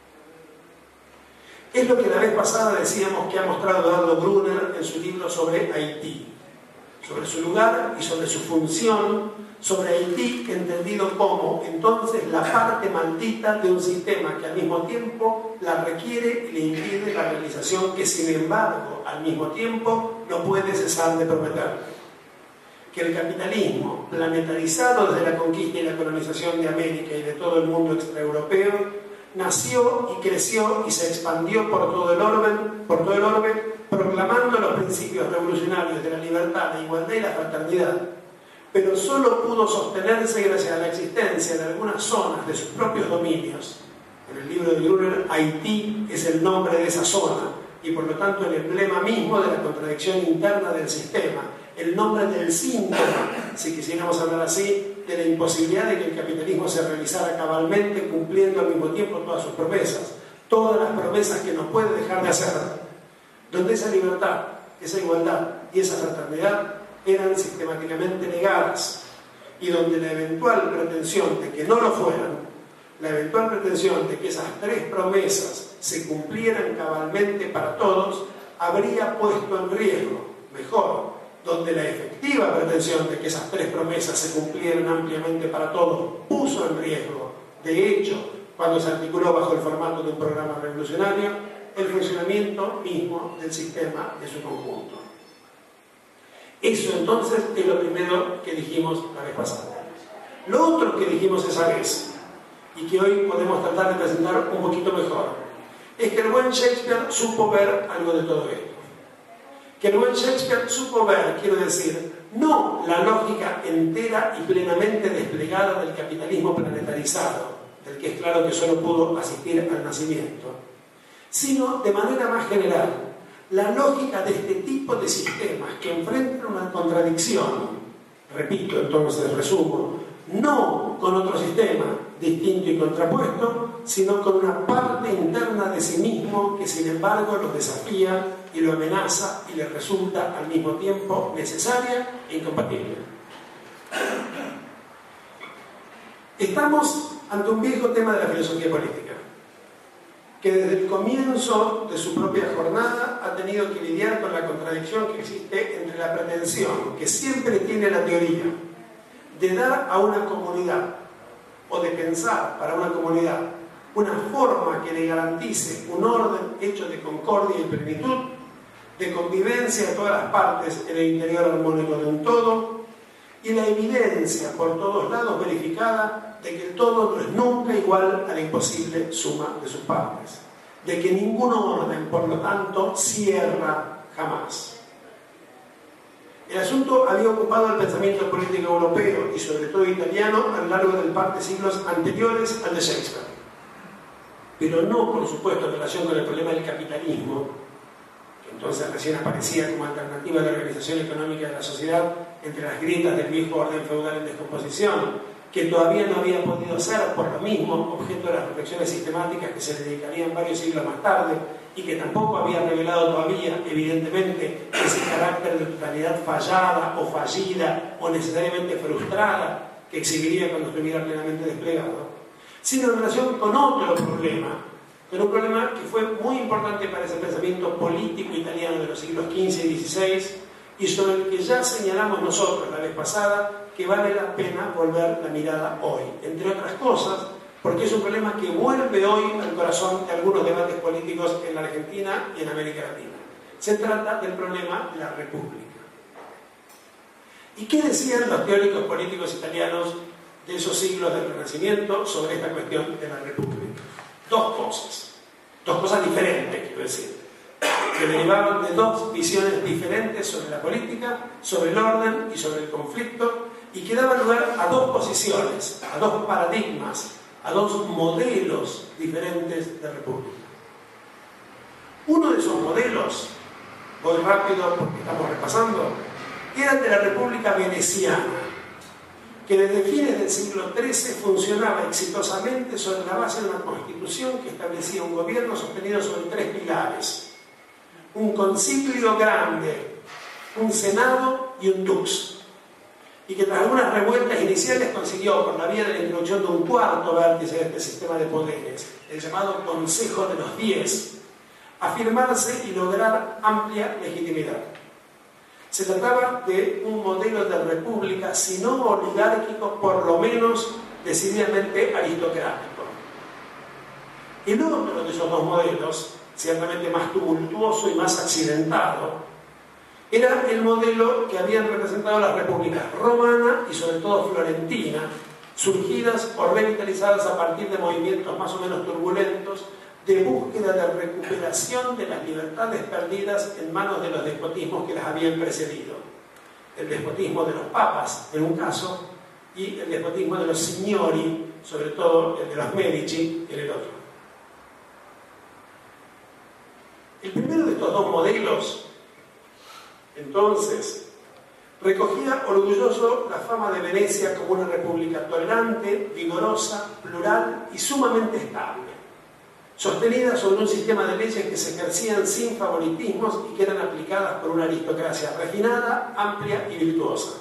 S2: Es lo que la vez pasada decíamos que ha mostrado Eduardo Brunner en su libro sobre Haití, sobre su lugar y sobre su función, sobre Haití entendido como entonces la parte maldita de un sistema que al mismo tiempo la requiere y le impide la realización que sin embargo al mismo tiempo no puede cesar de prometer. Que el capitalismo planetarizado desde la conquista y la colonización de América y de todo el mundo extraeuropeo nació y creció y se expandió por todo el orbe, proclamando los principios revolucionarios de la libertad, la igualdad y la fraternidad, pero solo pudo sostenerse gracias a la existencia de algunas zonas de sus propios dominios. En el libro de Brunner, Haití es el nombre de esa zona y por lo tanto el emblema mismo de la contradicción interna del sistema, el nombre del síntoma, si quisiéramos hablar así, de la imposibilidad de que el capitalismo se realizara cabalmente cumpliendo al mismo tiempo todas sus promesas, todas las promesas que no puede dejar de hacer, donde esa libertad, esa igualdad y esa fraternidad eran sistemáticamente negadas y donde la eventual pretensión de que no lo fueran, la eventual pretensión de que esas tres promesas se cumplieran cabalmente para todos, habría puesto en riesgo, mejor, donde la efectiva pretensión de que esas tres promesas se cumplieran ampliamente para todos puso en riesgo, de hecho, cuando se articuló bajo el formato de un programa revolucionario, el funcionamiento mismo del sistema de su conjunto. Eso entonces es lo primero que dijimos la vez pasada. Lo otro que dijimos esa vez, y que hoy podemos tratar de presentar un poquito mejor, es que el buen Shakespeare supo ver algo de todo esto. Que el buen Shakespeare supo ver, quiero decir, no la lógica entera y plenamente desplegada del capitalismo planetarizado, del que es claro que solo pudo asistir al nacimiento, sino de manera más general, la lógica de este tipo de sistemas que enfrentan una contradicción, repito, entonces resumo, no con otro sistema distinto y contrapuesto, sino con una parte interna de sí mismo que sin embargo lo desafía y lo amenaza y le resulta al mismo tiempo necesaria e incompatible. Estamos ante un viejo tema de la filosofía política, que desde el comienzo de su propia jornada ha tenido que lidiar con la contradicción que existe entre la pretensión que siempre tiene la teoría de dar a una comunidad o de pensar para una comunidad una forma que le garantice un orden hecho de concordia y plenitud, de convivencia de todas las partes en el interior armónico de un todo, y la evidencia por todos lados verificada de que el todo no es nunca igual a la imposible suma de sus partes, de que ningún orden, por lo tanto, cierra jamás. El asunto había ocupado el pensamiento político europeo y sobre todo italiano a lo largo del par de siglos anteriores al de Shakespeare, pero no, por supuesto, en relación con el problema del capitalismo, que entonces recién aparecía como alternativa de organización económica de la sociedad entre las grietas del viejo orden feudal en descomposición, que todavía no había podido ser, por lo mismo, objeto de las reflexiones sistemáticas que se dedicarían varios siglos más tarde, y que tampoco había revelado todavía, evidentemente, ese carácter de totalidad fallada o fallida o necesariamente frustrada que exhibiría cuando estuviera plenamente desplegado, sino en relación con otro problema, con un problema que fue muy importante para ese pensamiento político italiano de los siglos XV y XVI, y sobre el que ya señalamos nosotros la vez pasada que vale la pena volver la mirada hoy, entre otras cosas, porque es un problema que vuelve hoy al corazón de algunos debates políticos en la Argentina y en América Latina. Se trata del problema de la República. ¿Y qué decían los teóricos políticos italianos de esos siglos del Renacimiento sobre esta cuestión de la República? Dos cosas diferentes, quiero decir, que derivaban de dos visiones diferentes sobre la política, sobre el orden y sobre el conflicto, y que daban lugar a dos posiciones, a dos paradigmas, a dos modelos diferentes de república. Uno de esos modelos, voy rápido porque estamos repasando, era el de la república veneciana, que desde fines del siglo XIII funcionaba exitosamente sobre la base de una constitución que establecía un gobierno sostenido sobre 3 pilares: un concilio grande, un senado y un dux, y que tras algunas revueltas iniciales consiguió, por la vía de la introducción de un cuarto vértice de este sistema de poderes, el llamado Consejo de los 10, afirmarse y lograr amplia legitimidad. Se trataba de un modelo de república, si no oligárquico, por lo menos decididamente aristocrático. El otro de esos dos modelos, ciertamente más tumultuoso y más accidentado, era el modelo que habían representado las repúblicas romana y sobre todo florentina, surgidas o revitalizadas a partir de movimientos más o menos turbulentos de búsqueda de recuperación de las libertades perdidas en manos de los despotismos que las habían precedido. El despotismo de los papas, en un caso, y el despotismo de los signori, sobre todo el de los Medici, en el otro. El primero de estos dos modelos, entonces, recogía orgulloso la fama de Venecia como una república tolerante, vigorosa, plural y sumamente estable, sostenida sobre un sistema de leyes que se ejercían sin favoritismos y que eran aplicadas por una aristocracia refinada, amplia y virtuosa.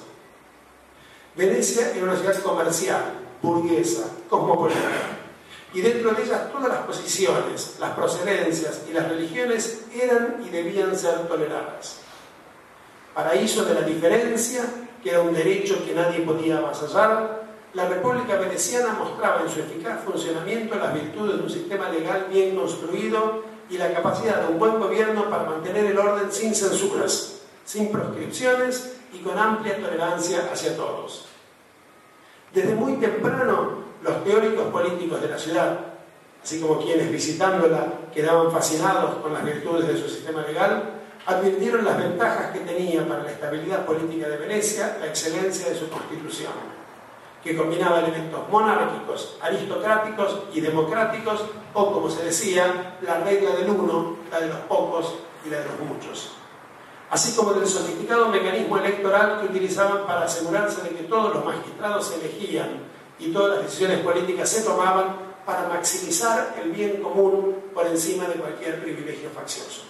S2: Venecia era una ciudad comercial, burguesa, cosmopolita, y dentro de ellas todas las posiciones, las procedencias y las religiones eran y debían ser toleradas. Paraíso de la diferencia, que era un derecho que nadie podía avasallar, la República Veneciana mostraba en su eficaz funcionamiento las virtudes de un sistema legal bien construido y la capacidad de un buen gobierno para mantener el orden sin censuras, sin proscripciones y con amplia tolerancia hacia todos. Desde muy temprano, los teóricos políticos de la ciudad, así como quienes visitándola quedaban fascinados con las virtudes de su sistema legal, advirtieron las ventajas que tenía para la estabilidad política de Venecia la excelencia de su constitución, que combinaba elementos monárquicos, aristocráticos y democráticos, o como se decía, la regla del uno, la de los pocos y la de los muchos, así como del sofisticado mecanismo electoral que utilizaban para asegurarse de que todos los magistrados se elegían y todas las decisiones políticas se tomaban para maximizar el bien común por encima de cualquier privilegio faccioso.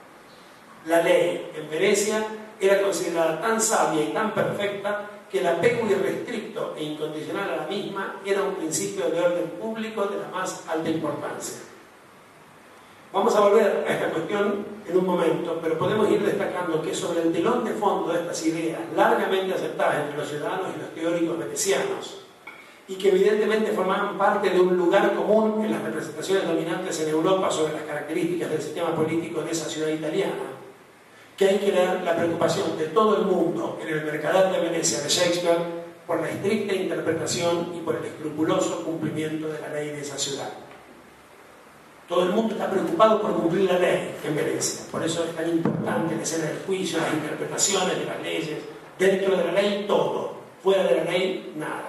S2: La ley en Venecia era considerada tan sabia y tan perfecta que el apego irrestricto e incondicional a la misma era un principio de orden público de la más alta importancia. Vamos a volver a esta cuestión en un momento, pero podemos ir destacando que sobre el telón de fondo de estas ideas, largamente aceptadas entre los ciudadanos y los teóricos venecianos, y que evidentemente formaban parte de un lugar común en las representaciones dominantes en Europa sobre las características del sistema político de esa ciudad italiana, que hay que leer la preocupación de todo el mundo en el Mercader de Venecia de Shakespeare por la estricta interpretación y por el escrupuloso cumplimiento de la ley de esa ciudad. Todo el mundo está preocupado por cumplir la ley en Venecia, por eso es tan importante la escena del juicio, las interpretaciones de las leyes, dentro de la ley todo, fuera de la ley nada.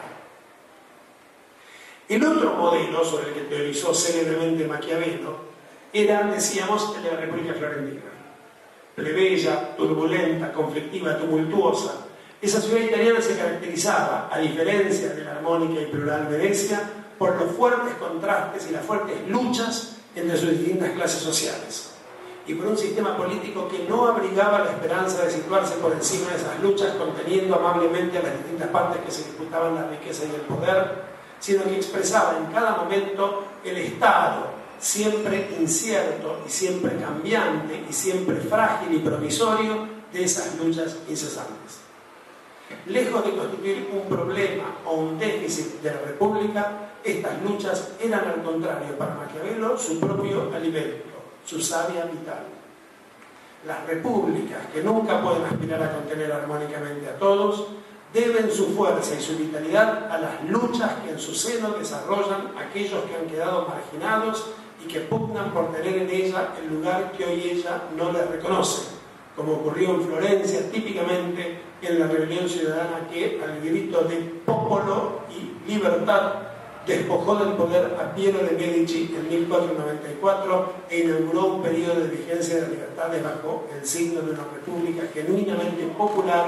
S2: El otro modelo sobre el que teorizó célebremente Maquiavelo era, decíamos, el de la República Florentina. Plebeya, turbulenta, conflictiva, tumultuosa, esa ciudad italiana se caracterizaba, a diferencia de la armónica y plural Venecia, por los fuertes contrastes y las fuertes luchas entre sus distintas clases sociales, y por un sistema político que no abrigaba la esperanza de situarse por encima de esas luchas, conteniendo amablemente a las distintas partes que se disputaban la riqueza y el poder, sino que expresaba en cada momento el estado siempre incierto y siempre cambiante y siempre frágil y provisorio de esas luchas incesantes. Lejos de constituir un problema o un déficit de la República, estas luchas eran al contrario para Maquiavelo su propio alimento, su savia vital. Las repúblicas, que nunca pueden aspirar a contener armónicamente a todos, deben su fuerza y su vitalidad a las luchas que en su seno desarrollan aquellos que han quedado marginados y que pugnan por tener en ella el lugar que hoy ella no les reconoce, como ocurrió en Florencia típicamente en la rebelión ciudadana que, al grito de popolo y libertad, despojó del poder a Piero de Medici en 1494 e inauguró un periodo de vigencia de libertades bajo el signo de una república genuinamente popular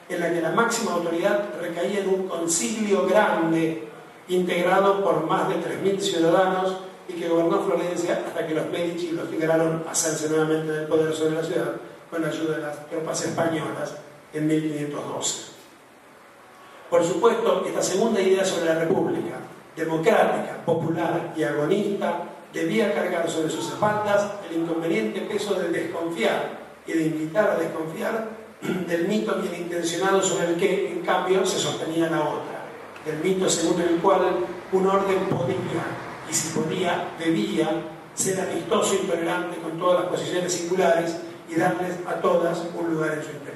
S2: en la que la máxima autoridad recaía en un concilio grande, integrado por más de 3.000 ciudadanos, y que gobernó Florencia hasta que los Medici los lograron hacerse nuevamente del poder sobre la ciudad con la ayuda de las tropas españolas en 1512. Por supuesto, esta segunda idea sobre la república, democrática, popular y agonista, debía cargar sobre sus espaldas el inconveniente peso de desconfiar y de invitar a desconfiar del mito bien intencionado sobre el que, en cambio, se sostenía la otra, del mito según el cual un orden podía, y si podía, debía ser amistoso y tolerante con todas las posiciones singulares y darles a todas un lugar en su interior.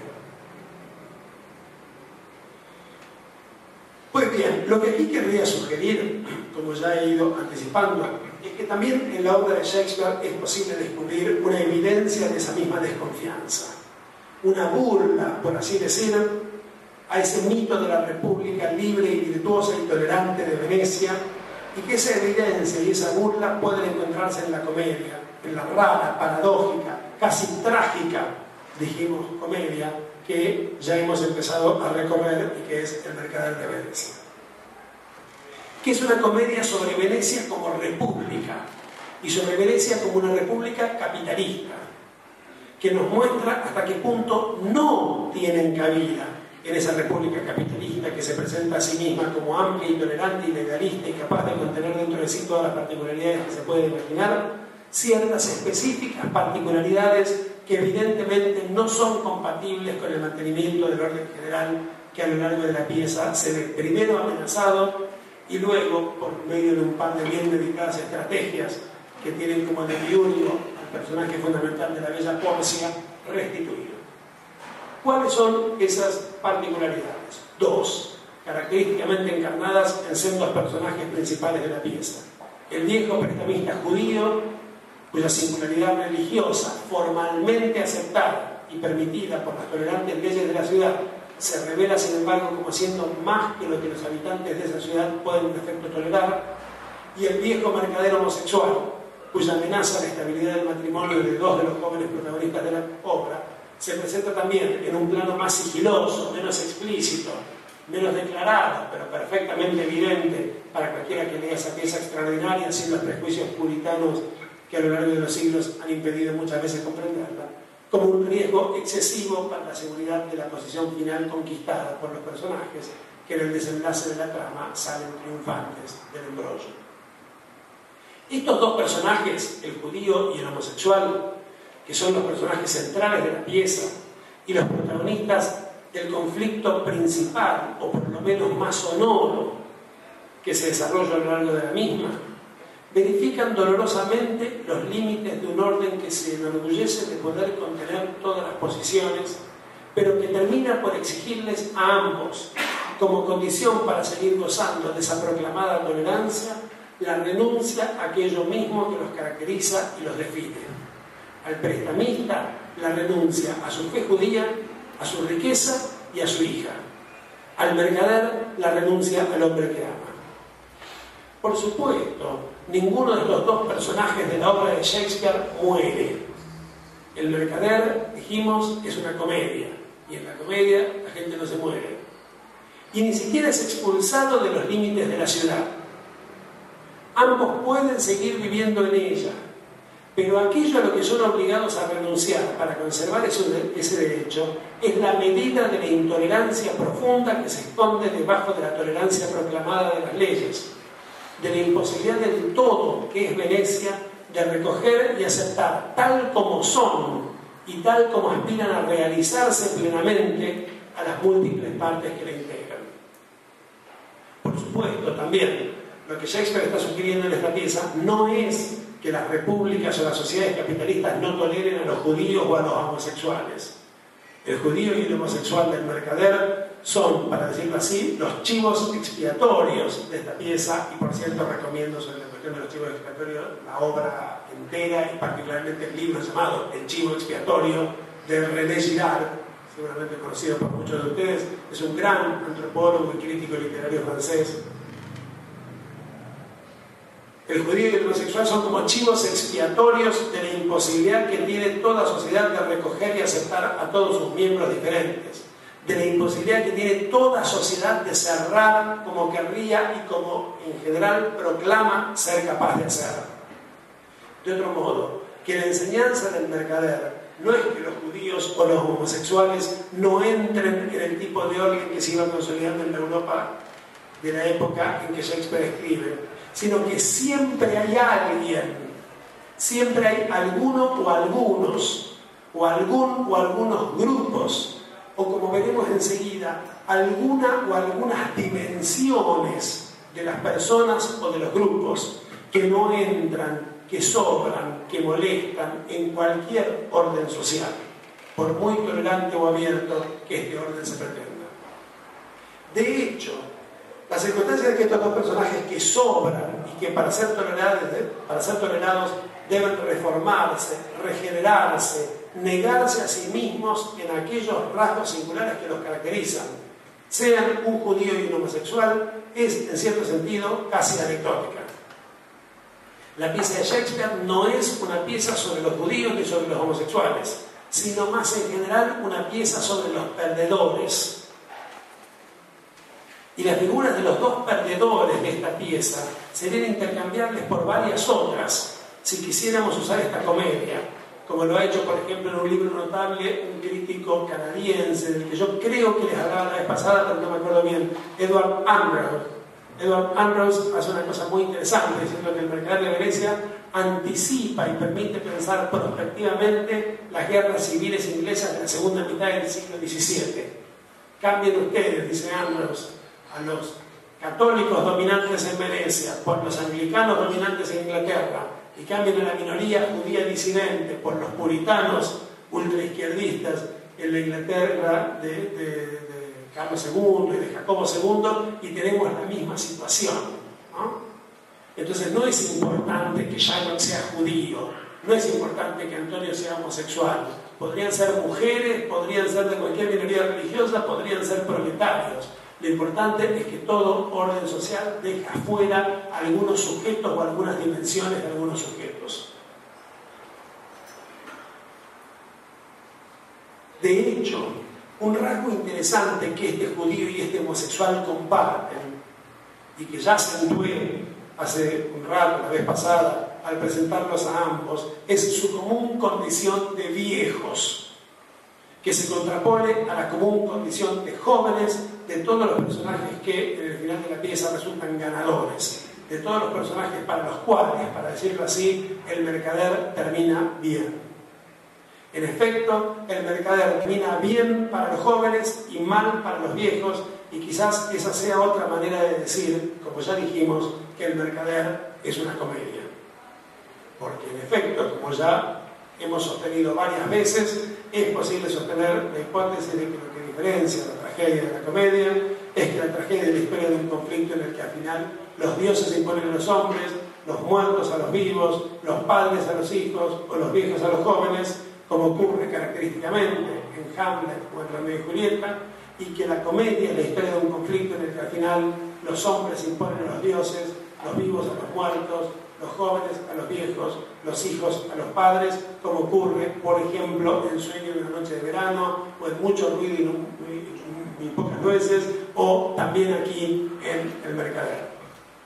S2: Pues bien, lo que aquí querría sugerir, como ya he ido anticipando, es que también en la obra de Shakespeare es posible descubrir una evidencia de esa misma desconfianza, una burla, por así decir, a ese mito de la república libre y virtuosa y tolerante de Venecia, y que esa evidencia y esa burla pueden encontrarse en la comedia, en la rara, paradójica, casi trágica, dijimos, comedia, que ya hemos empezado a recorrer y que es El Mercader de Venecia. Que es una comedia sobre Venecia como república y sobre Venecia como una república capitalista, que nos muestra hasta qué punto no tienen cabida en esa república capitalista que se presenta a sí misma como amplia y tolerante y legalista y capaz de contener dentro de sí todas las particularidades que se pueden imaginar, ciertas específicas particularidades que evidentemente no son compatibles con el mantenimiento del orden general que a lo largo de la pieza se ve primero amenazado y luego, por medio de un par de bien dedicadas estrategias que tienen como demiurgo al personaje fundamental de la bella Porcia, restituido. ¿Cuáles son esas particularidades? Dos, característicamente encarnadas en sendos personajes principales de la pieza. El viejo prestamista judío, cuya singularidad religiosa, formalmente aceptada y permitida por las tolerantes leyes de la ciudad, se revela sin embargo como siendo más que lo que los habitantes de esa ciudad pueden en efecto tolerar, y el viejo mercader homosexual, cuya amenaza a la estabilidad del matrimonio de dos de los jóvenes protagonistas de la obra, se presenta también en un plano más sigiloso, menos explícito, menos declarado, pero perfectamente evidente para cualquiera que lea esa pieza extraordinaria sin los prejuicios puritanos que a lo largo de los siglos han impedido muchas veces comprenderla, como un riesgo excesivo para la seguridad de la posición final conquistada por los personajes que en el desenlace de la trama salen triunfantes del embrollo. Estos dos personajes, el judío y el homosexual, que son los personajes centrales de la pieza y los protagonistas del conflicto principal, o por lo menos más sonoro, que se desarrolla a lo largo de la misma, verifican dolorosamente los límites de un orden que se enorgullece de poder contener todas las posiciones, pero que termina por exigirles a ambos, como condición para seguir gozando de esa proclamada tolerancia, la renuncia a aquello mismo que los caracteriza y los define. Al prestamista, la renuncia a su fe judía, a su riqueza y a su hija. Al mercader, la renuncia al hombre que ama. Por supuesto, ninguno de los dos personajes de la obra de Shakespeare muere. El mercader, dijimos, es una comedia, y en la comedia la gente no se muere. Y ni siquiera es expulsado de los límites de la ciudad. Ambos pueden seguir viviendo en ella, pero aquello a lo que son obligados a renunciar para conservar ese derecho es la medida de la intolerancia profunda que se esconde debajo de la tolerancia proclamada de las leyes, de la imposibilidad del todo que es Venecia de recoger y aceptar tal como son y tal como aspiran a realizarse plenamente a las múltiples partes que la integran. Por supuesto, también, lo que Shakespeare está sugiriendo en esta pieza no es que las repúblicas o las sociedades capitalistas no toleren a los judíos o a los homosexuales. El judío y el homosexual del mercader son, para decirlo así, los chivos expiatorios de esta pieza, y por cierto recomiendo sobre la cuestión de los chivos expiatorios la obra entera y particularmente el libro llamado El chivo expiatorio de René Girard, seguramente conocido por muchos de ustedes. Es un gran antropólogo y crítico literario francés. El judío y el homosexual son como chivos expiatorios de la imposibilidad que tiene toda sociedad de recoger y aceptar a todos sus miembros diferentes, de la imposibilidad que tiene toda sociedad de cerrar como querría y como en general proclama ser capaz de hacer. De otro modo, que la enseñanza del mercader no es que los judíos o los homosexuales no entren en el tipo de orden que se iba consolidando en la Europa de la época en que Shakespeare escribe, sino que siempre hay alguien, siempre hay alguno o algunos, o algún o algunos grupos, o como veremos enseguida, alguna o algunas dimensiones de las personas o de los grupos que no entran, que sobran, que molestan en cualquier orden social, por muy tolerante o abierto que este orden se pretenda. De hecho, la circunstancia de que estos dos personajes que sobran y que para ser tolerados deben reformarse, regenerarse, negarse a sí mismos en aquellos rasgos singulares que los caracterizan, sean un judío y un homosexual, es en cierto sentido casi anecdótica. La pieza de Shakespeare no es una pieza sobre los judíos ni sobre los homosexuales, sino más en general una pieza sobre los perdedores. Y las figuras de los dos perdedores de esta pieza serían intercambiables por varias otras, si quisiéramos usar esta comedia, como lo ha hecho, por ejemplo, en un libro notable un crítico canadiense, del que yo creo que les hablaba la vez pasada, pero no me acuerdo bien, Edward Ambrose. Edward Ambrose hace una cosa muy interesante, diciendo que el mercader de Venecia anticipa y permite pensar prospectivamente las guerras civiles inglesas de la segunda mitad del siglo XVII. Cambien ustedes, dice Ambrose, a los católicos dominantes en Venecia por los anglicanos dominantes en Inglaterra, y cambien a la minoría judía disidente por los puritanos ultraizquierdistas en la Inglaterra de Carlos II y de Jacobo II, y tenemos la misma situación, ¿no? Entonces no es importante que Shylock sea judío, no es importante que Antonio sea homosexual, podrían ser mujeres, podrían ser de cualquier minoría religiosa, podrían ser proletarios. Lo importante es que todo orden social deja fuera algunos sujetos o algunas dimensiones de algunos sujetos. De hecho, un rasgo interesante que este judío y este homosexual comparten, y que ya acentué hace un rato, la vez pasada, al presentarlos a ambos, es su común condición de viejos, que se contrapone a la común condición de jóvenes de todos los personajes que en el final de la pieza resultan ganadores, de todos los personajes para los cuales, para decirlo así, el mercader termina bien. En efecto, el mercader termina bien para los jóvenes y mal para los viejos, y quizás esa sea otra manera de decir, como ya dijimos, que el mercader es una comedia. Porque en efecto, como ya hemos sostenido varias veces, es posible sostener la hipótesis de que lo que diferencia la tragedia de la comedia es que la tragedia es la historia de un conflicto en el que al final los dioses se imponen a los hombres, los muertos a los vivos, los padres a los hijos o los viejos a los jóvenes, como ocurre característicamente en Hamlet o en Romeo y Julieta, y que la comedia es la historia de un conflicto en el que al final los hombres se imponen a los dioses, los vivos a los muertos, los jóvenes a los viejos, los hijos a los padres, como ocurre, por ejemplo, en Sueño de una noche de verano, o en Mucho ruido y pocas nueces, o también aquí en El mercader.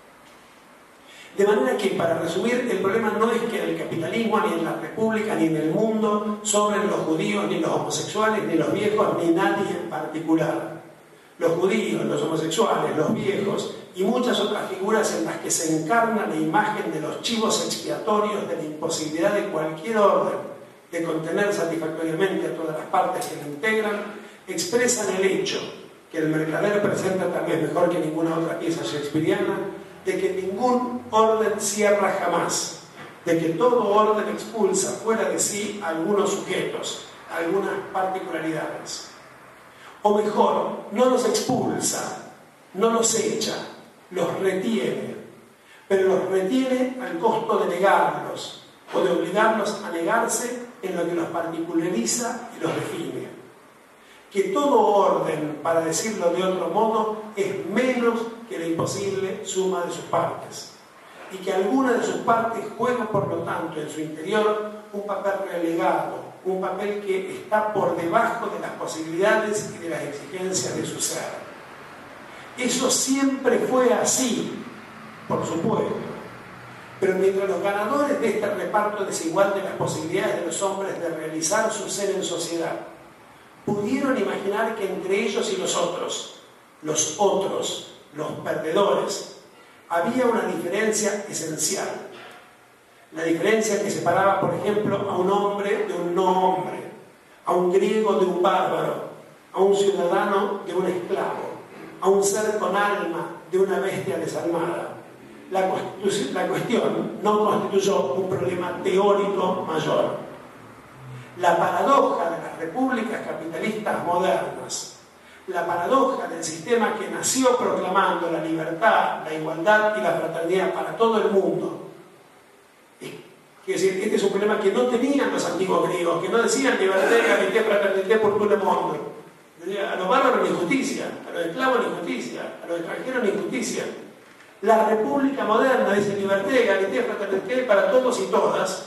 S2: De manera que, para resumir, el problema no es que en el capitalismo, ni en la república, ni en el mundo sobren los judíos, ni los homosexuales, ni los viejos, ni nadie en particular. Los judíos, los homosexuales, los viejos y muchas otras figuras en las que se encarna la imagen de los chivos expiatorios de la imposibilidad de cualquier orden de contener satisfactoriamente a todas las partes que lo integran, expresan el hecho que el mercader presenta tal vez mejor que ninguna otra pieza shakespeariana, de que ningún orden cierra jamás, de que todo orden expulsa fuera de sí a algunos sujetos, algunas particularidades. O mejor, no los expulsa, no los echa, los retiene, pero los retiene al costo de negarlos o de obligarlos a negarse en lo que los particulariza y los define. Que todo orden, para decirlo de otro modo, es menos que la imposible suma de sus partes, y que alguna de sus partes juega, por lo tanto, en su interior un papel relegado un papel que está por debajo de las posibilidades y de las exigencias de su ser. Eso siempre fue así, por supuesto. Pero mientras los ganadores de este reparto desigual de las posibilidades de los hombres de realizar su ser en sociedad pudieron imaginar que entre ellos y los otros, los perdedores, había una diferencia esencial. La diferencia que separaba, por ejemplo, a un hombre de un no hombre, a un griego de un bárbaro, a un ciudadano de un esclavo, a un ser con alma de una bestia desalmada. La cuestión no constituyó un problema teórico mayor. La paradoja de las repúblicas capitalistas modernas, la paradoja del sistema que nació proclamando la libertad, la igualdad y la fraternidad para todo el mundo. Es decir, este es un problema que no tenían los antiguos griegos, que no decían libertad, igualdad, fraternidad por todo el mundo. A los bárbaros la injusticia, a los esclavos la injusticia, a los extranjeros la injusticia. La república moderna dice libertad, igualdad, fraternidad para todos y todas.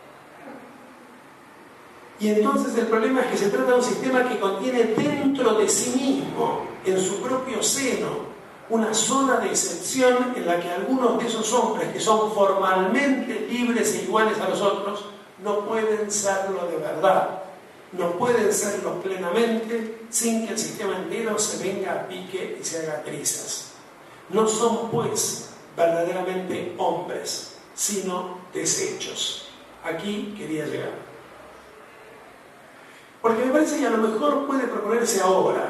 S2: Y entonces el problema es que se trata de un sistema que contiene dentro de sí mismo, en su propio seno, una zona de excepción en la que algunos de esos hombres que son formalmente libres e iguales a los otros no pueden serlo de verdad, no pueden serlo plenamente sin que el sistema entero se venga a pique y se haga trizas. No son pues verdaderamente hombres, sino desechos. Aquí quería llegar. Porque me parece que a lo mejor puede proponerse ahora,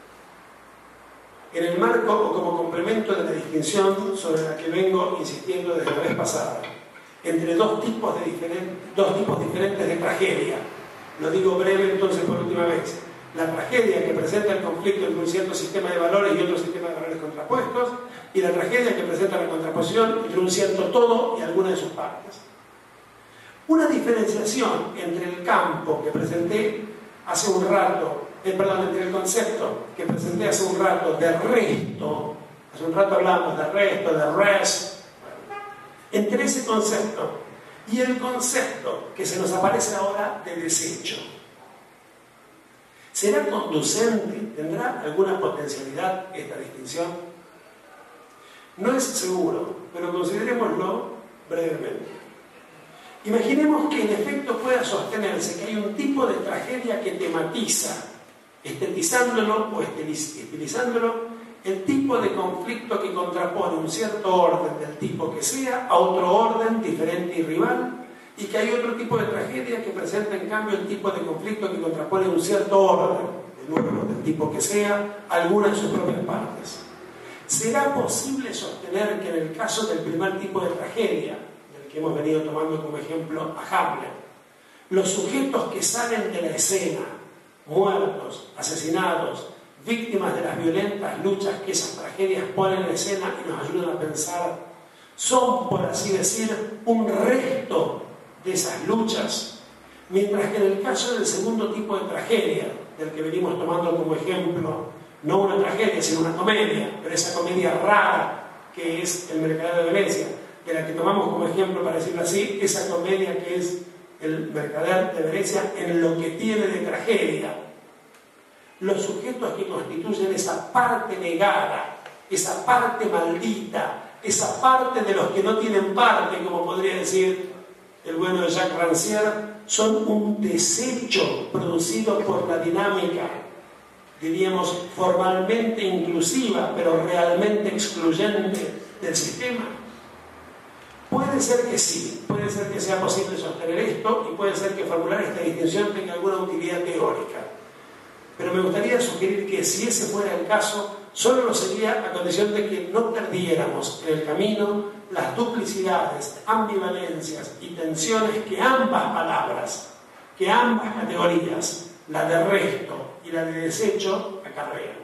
S2: en el marco o como complemento de la distinción sobre la que vengo insistiendo desde la vez pasada, entre dos tipos diferentes de tragedia. Lo digo breve entonces por última vez. La tragedia que presenta el conflicto entre un cierto sistema de valores y otro sistema de valores contrapuestos, y la tragedia que presenta la contraposición entre un cierto todo y alguna de sus partes. Una diferenciación entre el campo que presenté hace un rato, entre el concepto que presenté hace un rato de resto, hace un rato hablamos de resto, de rest, entre ese concepto y el concepto que se nos aparece ahora de desecho. ¿Será conducente? ¿Tendrá alguna potencialidad esta distinción? No es seguro, pero considerémoslo brevemente. Imaginemos que en efecto pueda sostenerse que hay un tipo de tragedia que tematiza, estetizándolo o estilizándolo, el tipo de conflicto que contrapone un cierto orden del tipo que sea a otro orden diferente y rival, y que hay otro tipo de tragedia que presenta en cambio el tipo de conflicto que contrapone un cierto orden, de nuevo, del tipo que sea, alguna de sus propias partes. ¿Será posible sostener que en el caso del primer tipo de tragedia, que hemos venido tomando como ejemplo a Hamlet, los sujetos que salen de la escena, muertos, asesinados, víctimas de las violentas luchas que esas tragedias ponen en escena y nos ayudan a pensar, son, por así decir, un resto de esas luchas, mientras que en el caso del segundo tipo de tragedia, del que venimos tomando como ejemplo, no una tragedia, sino una comedia, pero esa comedia rara que es El Mercader de Venecia, de la que tomamos como ejemplo, para decirlo así, esa comedia que es El Mercader de Venecia en lo que tiene de tragedia. Los sujetos que constituyen esa parte negada, esa parte maldita, esa parte de los que no tienen parte, como podría decir el bueno de Jacques Rancière, son un desecho producido por la dinámica, diríamos, formalmente inclusiva, pero realmente excluyente del sistema. Puede ser que sí, puede ser que sea posible sostener esto y puede ser que formular esta distinción tenga alguna utilidad teórica. Pero me gustaría sugerir que si ese fuera el caso, solo lo sería a condición de que no perdiéramos en el camino las duplicidades, ambivalencias y tensiones que ambas palabras, que ambas categorías, la de resto y la de desecho, acarrean.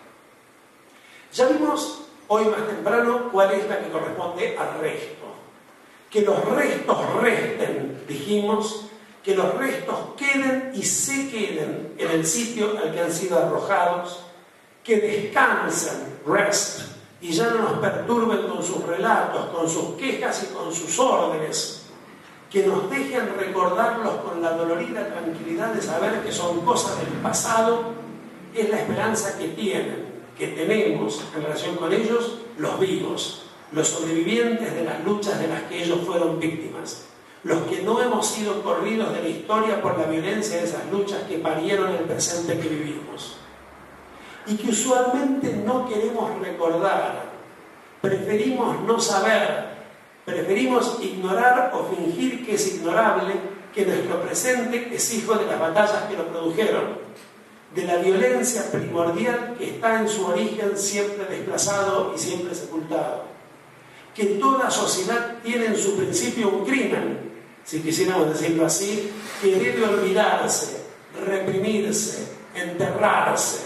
S2: Ya vimos hoy más temprano cuál es la que corresponde al resto. Que los restos resten, dijimos, que los restos queden y se queden en el sitio al que han sido arrojados, que descansen, rest, y ya no nos perturben con sus relatos, con sus quejas y con sus órdenes, que nos dejen recordarlos con la dolorida tranquilidad de saber que son cosas del pasado, es la esperanza que tenemos en relación con ellos, los vivos, los sobrevivientes de las luchas de las que ellos fueron víctimas, los que no hemos sido corridos de la historia por la violencia de esas luchas que parieron el presente que vivimos, y que usualmente no queremos recordar, preferimos no saber, preferimos ignorar o fingir que es ignorable que nuestro presente es hijo de las batallas que lo produjeron, de la violencia primordial que está en su origen siempre desplazado y siempre sepultado, que toda sociedad tiene en su principio un crimen, si quisiéramos decirlo así, que debe olvidarse, reprimirse, enterrarse,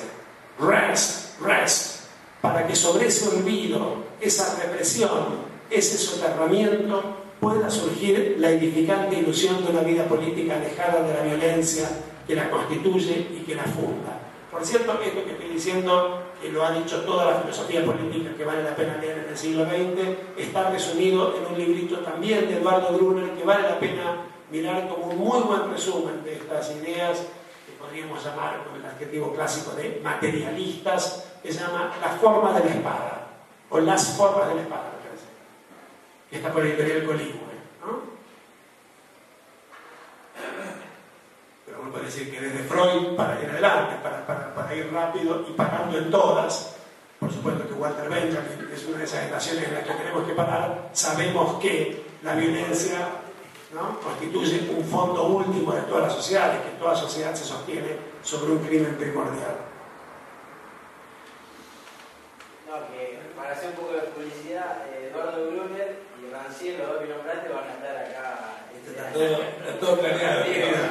S2: rest, para que sobre ese olvido, esa represión, ese soterramiento, pueda surgir la edificante ilusión de una vida política alejada de la violencia que la constituye y que la funda. Por cierto, esto que estoy diciendo, que lo ha dicho toda la filosofía política que vale la pena leer en el siglo XX, está resumido en un librito también de Eduardo Brunner, que vale la pena mirar como un muy buen resumen de estas ideas, que podríamos llamar con el adjetivo clásico de materialistas, que se llama Las formas de la espada, o Las formas de la espada, me parece, que está por el editorial Colingüe, ¿no? Pero uno puede decir que desde Freud para ir adelante, para ir rápido y parando en todas. Por supuesto que Walter Benjamin es una de esas estaciones en las que tenemos que parar. Sabemos que la violencia, ¿no?, constituye un fondo último de todas las sociedades, que toda sociedad se sostiene sobre un crimen primordial.
S5: No, que para hacer un poco de publicidad, Eduardo Brunner y Rancière, los dos que nombraste, van a estar acá.
S2: Está todo planeado.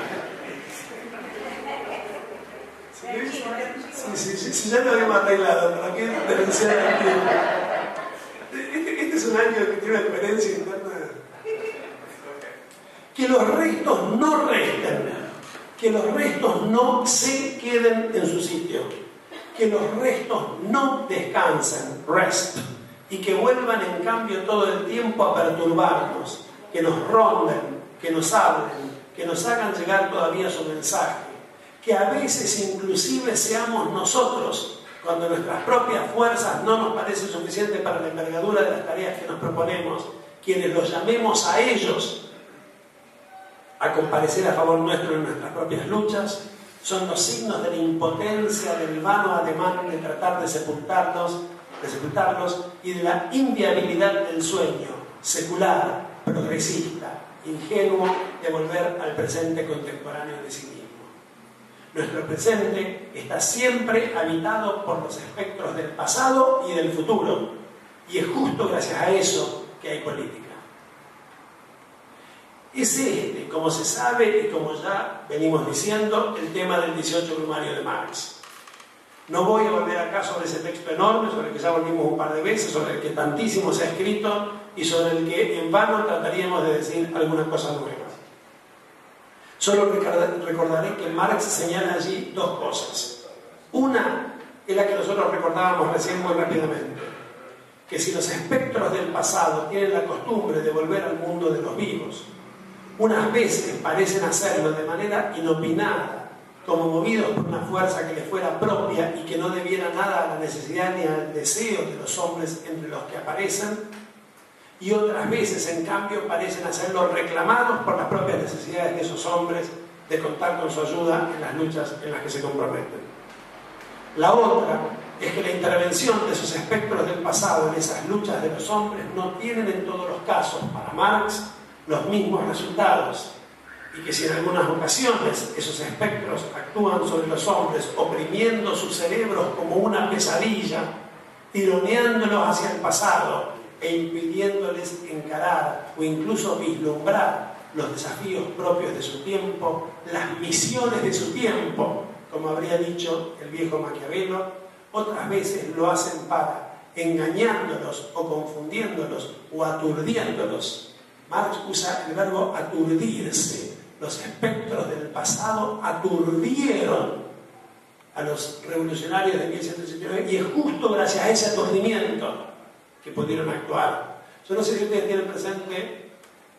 S2: Sí, ya lo habíamos arreglado, ¿para qué diferenciar aquí? Este es un año que tiene una coherencia interna. Que los restos no resten, que los restos no se queden en su sitio, que los restos no descansen, rest, y que vuelvan en cambio todo el tiempo a perturbarnos, que nos ronden, que nos hablen, que nos hagan llegar todavía su mensaje, que a veces inclusive seamos nosotros, cuando nuestras propias fuerzas no nos parecen suficientes para la envergadura de las tareas que nos proponemos, quienes los llamemos a ellos a comparecer a favor nuestro en nuestras propias luchas. Son los signos de la impotencia, del vano ademán de tratar de sepultarlos y de la inviabilidad del sueño secular, progresista, ingenuo de volver al presente contemporáneo de sí mismo. Nuestro presente está siempre habitado por los espectros del pasado y del futuro, y es justo gracias a eso que hay política. Es como se sabe y como ya venimos diciendo, el tema del 18 Brumario de Marx. No voy a volver acá sobre ese texto enorme, sobre el que ya volvimos un par de veces, sobre el que tantísimo se ha escrito y sobre el que en vano trataríamos de decir alguna cosa nueva. Solo recordaré que Marx señala allí dos cosas. Una es la que nosotros recordábamos recién muy rápidamente, que si los espectros del pasado tienen la costumbre de volver al mundo de los vivos, unas veces parecen hacerlo de manera inopinada, como movidos por una fuerza que les fuera propia y que no debiera nada a la necesidad ni al deseo de los hombres entre los que aparecen, y otras veces, en cambio, parecen hacerlo reclamados por las propias necesidades de esos hombres de contar con su ayuda en las luchas en las que se comprometen. La otra es que la intervención de esos espectros del pasado en esas luchas de los hombres no tienen en todos los casos, para Marx, los mismos resultados, y que si en algunas ocasiones esos espectros actúan sobre los hombres oprimiendo sus cerebros como una pesadilla, tironeándolos hacia el pasado e impidiéndoles encarar o incluso vislumbrar los desafíos propios de su tiempo, las misiones de su tiempo, como habría dicho el viejo Maquiavelo, otras veces lo hacen para engañándolos o confundiéndolos o aturdiéndolos. Marx usa el verbo aturdirse. Los espectros del pasado aturdieron a los revolucionarios de 1789 y es justo gracias a ese aturdimiento que pudieron actuar. Yo no sé si ustedes tienen presente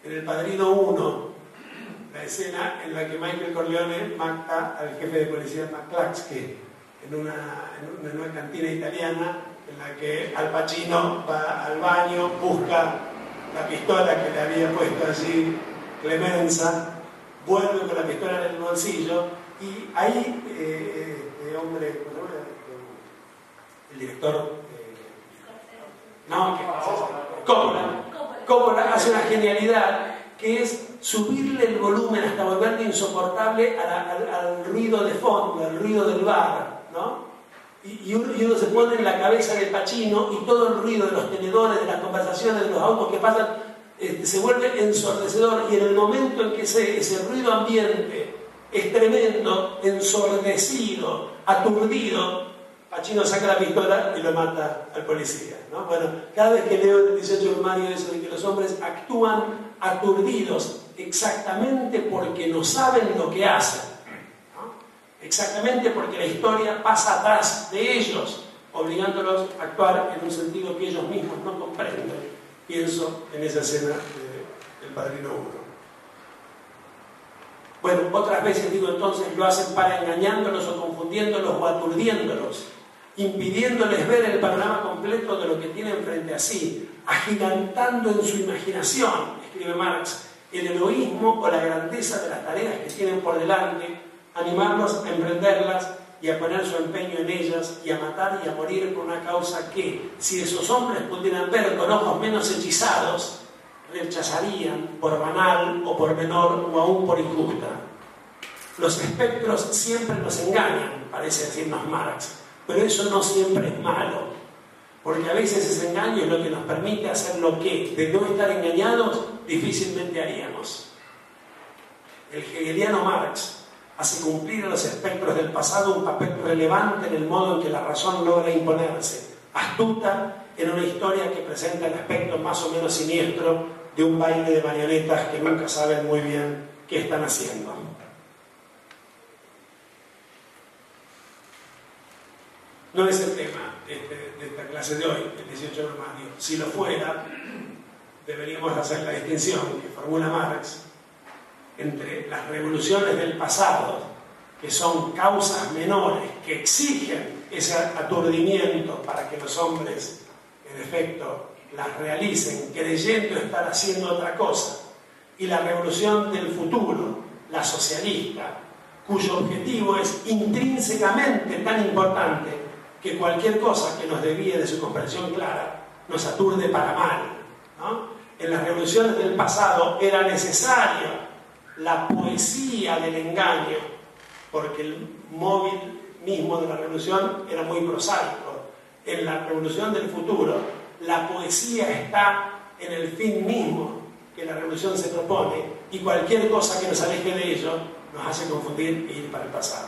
S2: en El Padrino 1, la escena en la que Michael Corleone mata al jefe de policía McCluskey en una cantina italiana, en la que Al Pacino va al baño, busca la pistola que le había puesto allí Clemenza, vuelve con la pistola en el bolsillo y ahí este hombre, el director Coppola hace una genialidad que es subirle el volumen hasta volverlo insoportable al ruido de fondo, al ruido del bar, ¿no? Y uno se pone en la cabeza del Pacino y todo el ruido de los tenedores, de las conversaciones, de los autos que pasan, se vuelve ensordecedor, y en el momento en que ese ruido ambiente es tremendo, ensordecido, aturdido, Pacino saca la pistola y lo mata al policía, ¿no? Bueno, cada vez que leo en el 18 de mayo eso de que los hombres actúan aturdidos exactamente porque no saben lo que hacen, ¿no? Exactamente porque la historia pasa atrás de ellos, obligándolos a actuar en un sentido que ellos mismos no comprenden. Pienso en esa escena del Padrino 1. Bueno, otras veces digo entonces lo hacen para engañándolos o confundiéndolos o aturdiéndolos, impidiéndoles ver el panorama completo de lo que tienen frente a sí, agigantando en su imaginación, escribe Marx, el heroísmo o la grandeza de las tareas que tienen por delante, animarlos a emprenderlas y a poner su empeño en ellas y a matar y a morir por una causa que, si esos hombres pudieran ver con ojos menos hechizados, rechazarían por banal o por menor o aún por injusta. Los espectros siempre nos engañan, parece decirnos Marx, pero eso no siempre es malo, porque a veces ese engaño es lo que nos permite hacer lo que, de no estar engañados, difícilmente haríamos. El hegeliano Marx hace cumplir a los espectros del pasado un papel relevante en el modo en que la razón logra imponerse, astuta en una historia que presenta el aspecto más o menos siniestro de un baile de marionetas que nunca saben muy bien qué están haciendo. No es el tema de esta clase de hoy, el 18 de mayo. Si lo fuera, deberíamos hacer la distinción que formula Marx entre las revoluciones del pasado, que son causas menores que exigen ese aturdimiento para que los hombres, en efecto, las realicen, creyendo estar haciendo otra cosa, y la revolución del futuro, la socialista, cuyo objetivo es intrínsecamente tan importante que cualquier cosa que nos desvíe de su comprensión clara nos aturde para mal, ¿no? En las revoluciones del pasado era necesaria la poesía del engaño, porque el móvil mismo de la revolución era muy prosaico. En la revolución del futuro, la poesía está en el fin mismo que la revolución se propone, y cualquier cosa que nos aleje de ello nos hace confundir e ir para el pasado.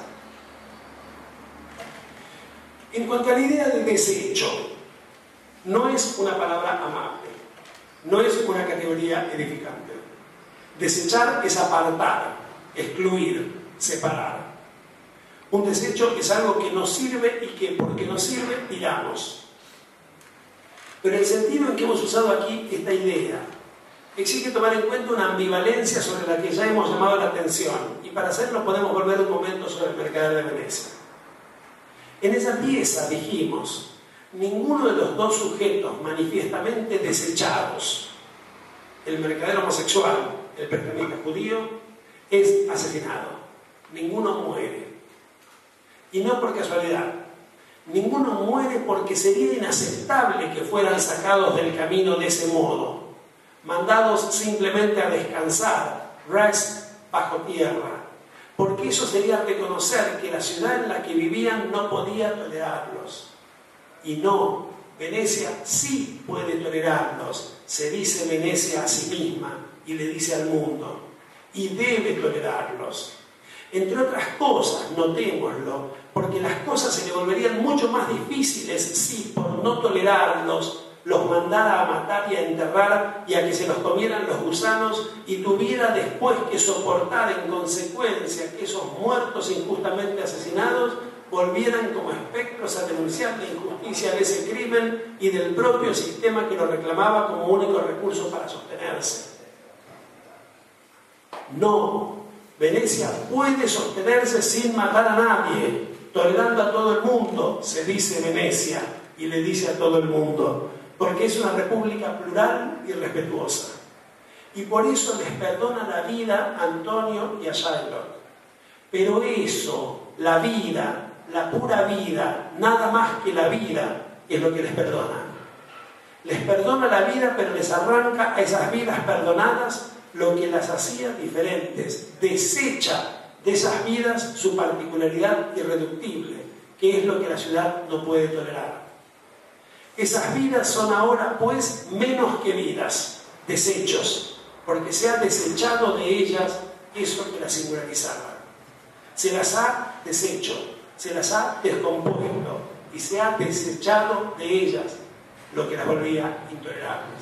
S2: En cuanto a la idea de desecho, no es una palabra amable, no es una categoría edificante. Desechar es apartar, excluir, separar. Un desecho es algo que nos sirve y que, porque nos sirve, tiramos. Pero el sentido en que hemos usado aquí esta idea exige tomar en cuenta una ambivalencia sobre la que ya hemos llamado la atención, y para hacerlo podemos volver un momento sobre el Mercader de Venecia. En esa pieza dijimos, ninguno de los dos sujetos manifiestamente desechados, el mercader homosexual, el prestamista judío, es asesinado. Ninguno muere. Y no por casualidad. Ninguno muere porque sería inaceptable que fueran sacados del camino de ese modo, mandados simplemente a descansar, rest, bajo tierra, porque eso sería reconocer que la ciudad en la que vivían no podía tolerarlos. Y no, Venecia sí puede tolerarlos, se dice Venecia a sí misma y le dice al mundo, y debe tolerarlos. Entre otras cosas, notémoslo, porque las cosas se le volverían mucho más difíciles si, por no tolerarlos, los mandara a matar y a enterrar y a que se los comieran los gusanos, y tuviera después que soportar en consecuencia que esos muertos injustamente asesinados volvieran como espectros a denunciar la injusticia de ese crimen y del propio sistema que lo reclamaba como único recurso para sostenerse. No, Venecia puede sostenerse sin matar a nadie, tolerando a todo el mundo, se dice Venecia, y le dice a todo el mundo, porque es una república plural y respetuosa. Y por eso les perdona la vida a Antonio y a Shylock. Pero eso, la vida, la pura vida, nada más que la vida, es lo que les perdona. Les perdona la vida, pero les arranca a esas vidas perdonadas lo que las hacía diferentes. Desecha de esas vidas su particularidad irreductible, que es lo que la ciudad no puede tolerar. Esas vidas son ahora, pues, menos que vidas, desechos, porque se ha desechado de ellas eso que las singularizaba. Se las ha deshecho, se las ha descompuesto y se ha desechado de ellas lo que las volvía intolerables.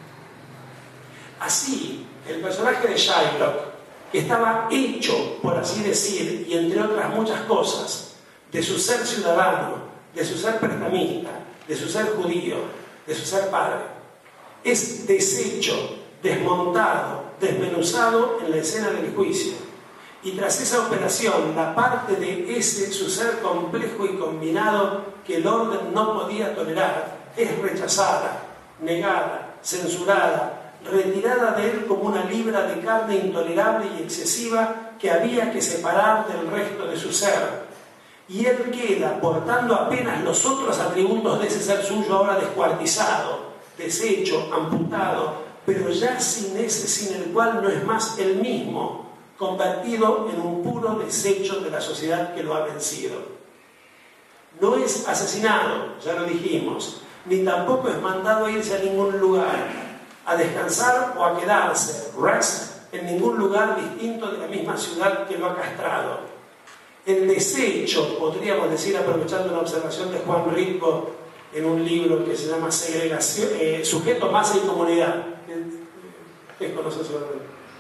S2: Así, el personaje de Shylock, que estaba hecho, por así decir, y entre otras muchas cosas, de su ser ciudadano, de su ser prestamista, de su ser judío, de su ser padre, es deshecho, desmontado, desmenuzado en la escena del juicio. Y tras esa operación, la parte de ese su ser complejo y combinado que el orden no podía tolerar es rechazada, negada, censurada, retirada de él como una libra de carne intolerable y excesiva que había que separar del resto de su ser. Y él queda portando apenas los otros atributos de ese ser suyo ahora descuartizado, deshecho, amputado, pero ya sin ese sin el cual no es más el mismo, convertido en un puro desecho de la sociedad que lo ha vencido. No es asesinado, ya lo dijimos, ni tampoco es mandado a irse a ningún lugar, a descansar o a quedarse, rest, en ningún lugar distinto de la misma ciudad que lo ha castrado. El desecho, podríamos decir, aprovechando una observación de Juan Rico en un libro que se llama Segregación, Sujeto, Masa y Comunidad. ¿Qué conoce sobre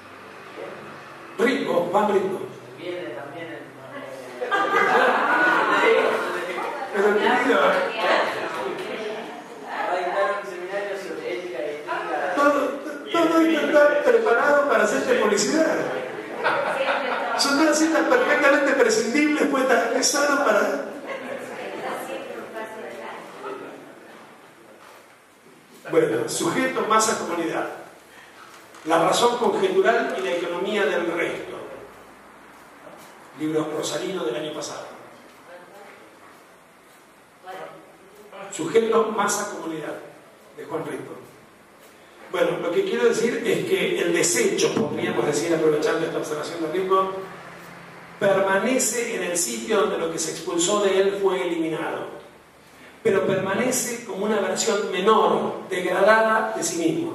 S2: Rico? Juan Rico.
S5: Viene también el...
S1: Pero querido,
S5: Va a dictar un seminario sobre ética y ética.
S1: todo esto está preparado para hacerte publicidad. Son todas citas perfectamente prescindibles, puestas en solo para... Bueno, sujeto, masa, comunidad. La razón conjetural y la economía del resto. Libro Rosalino del año pasado. Sujeto, masa, comunidad, de Juan Rico. Bueno, lo que quiero decir es que el desecho, podríamos decir, aprovechando esta observación de Rico, permanece en el sitio donde lo que se expulsó de él fue eliminado, pero permanece como una versión menor, degradada de sí mismo.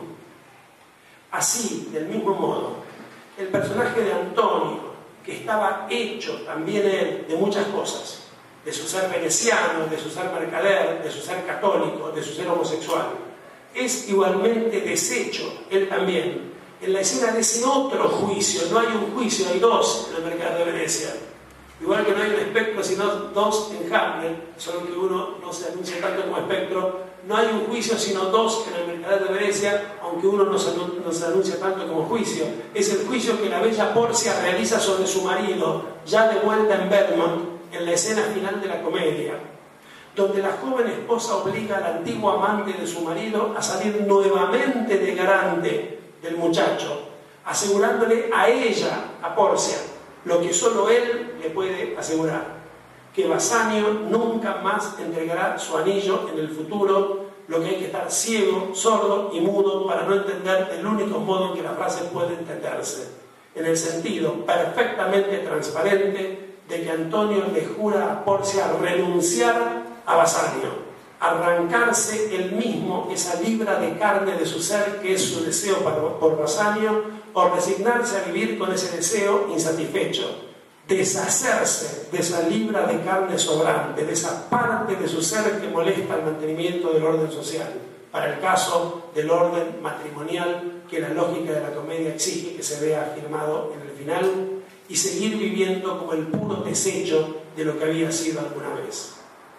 S1: Así, del mismo modo, el personaje de Antonio, que estaba hecho también él de muchas cosas, de su ser veneciano, de su ser mercader, de su ser católico, de su ser homosexual, es igualmente deshecho, él también, en la escena de ese otro juicio. No hay un juicio, hay dos en el mercado de Venecia. Igual que no hay un espectro, sino dos en Hamlet, solo que uno no se anuncia tanto como espectro. No hay un juicio, sino dos en el mercado de Venecia, aunque uno no se anuncia tanto como juicio. Es el juicio que la bella Porcia realiza sobre su marido, ya de vuelta en Vermont, en la escena final de la comedia, donde la joven esposa obliga al antiguo amante de su marido a salir nuevamente de garante del muchacho, asegurándole a ella, a Porcia, lo que solo él le puede asegurar, que Bassanio nunca más entregará su anillo en el futuro, lo que hay que estar ciego, sordo y mudo para no entender el único modo en que la frase puede entenderse, en el sentido perfectamente transparente de que Antonio le jura a Porcia renunciar a Bassanio, arrancarse él mismo esa libra de carne de su ser que es su deseo por Bassanio, o resignarse a vivir con ese deseo insatisfecho, deshacerse de esa libra de carne sobrante, de esa parte de su ser que molesta el mantenimiento del orden social, para el caso del orden matrimonial que la lógica de la comedia exige que se vea afirmado en el final, y seguir viviendo como el puro desecho de lo que había sido alguna vez.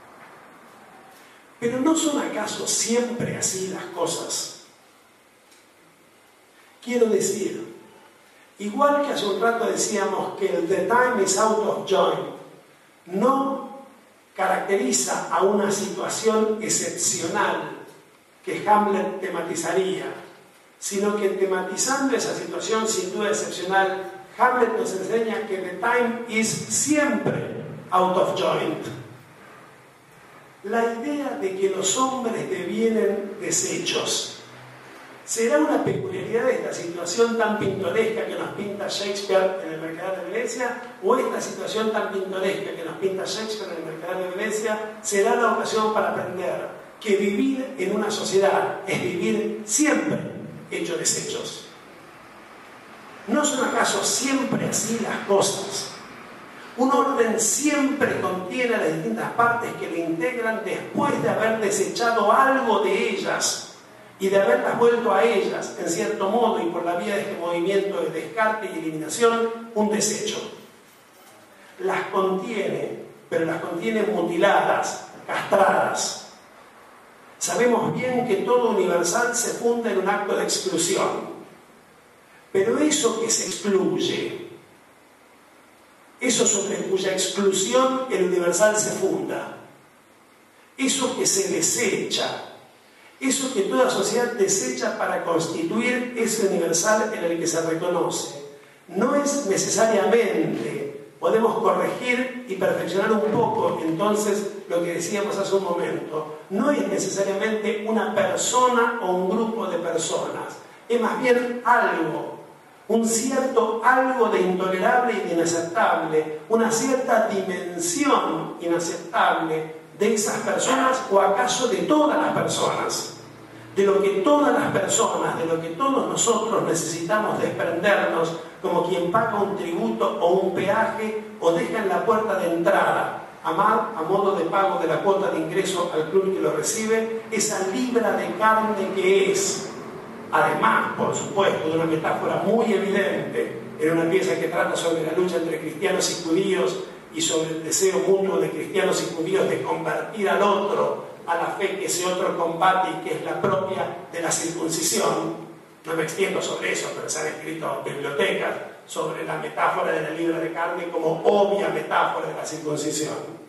S1: Pero ¿no son acaso siempre así las cosas? Quiero decir,
S2: Igual que hace un rato decíamos que el "the time is out of joint" no caracteriza a una situación excepcional que Hamlet tematizaría, sino que tematizando esa situación sin duda excepcional, Hamlet nos enseña que the time is siempre out of joint. La idea de que los hombres devienen desechos será una peculiaridad de esta situación tan pintoresca que nos pinta Shakespeare en el Mercader de Venecia, o esta situación tan pintoresca que nos pinta Shakespeare en el Mercader de Venecia será la ocasión para aprender que vivir en una sociedad es vivir siempre hecho desechos. ¿No son acaso siempre así las cosas? Un orden siempre contiene las distintas partes que lo integran después de haber desechado algo de ellas y de haberlas vuelto a ellas, en cierto modo, y por la vía de este movimiento de descarte y eliminación, un desecho. Las contiene, pero las contiene mutiladas, castradas. Sabemos bien que todo universal se funda en un acto de exclusión. Pero eso que se excluye, eso sobre cuya exclusión el universal se funda, eso que se desecha, eso que toda sociedad desecha para constituir ese universal en el que se reconoce, no es necesariamente, podemos corregir y perfeccionar un poco entonces lo que decíamos hace un momento, no es necesariamente una persona o un grupo de personas, es más bien algo, un cierto algo de intolerable y de inaceptable, una cierta dimensión inaceptable de esas personas o acaso de todas las personas, de lo que todas las personas, de lo que todos nosotros necesitamos desprendernos como quien paga un tributo o un peaje o deja en la puerta de entrada, a modo de pago de la cuota de ingreso al club que lo recibe, esa libra de carne que es. Además, por supuesto, de una metáfora muy evidente en una pieza que trata sobre la lucha entre cristianos y judíos y sobre el deseo mutuo de cristianos y judíos de convertir al otro a la fe que ese otro combate y que es la propia de la circuncisión. No me extiendo sobre eso, pero se han escrito bibliotecas sobre la metáfora de la libra de carne como obvia metáfora de la circuncisión.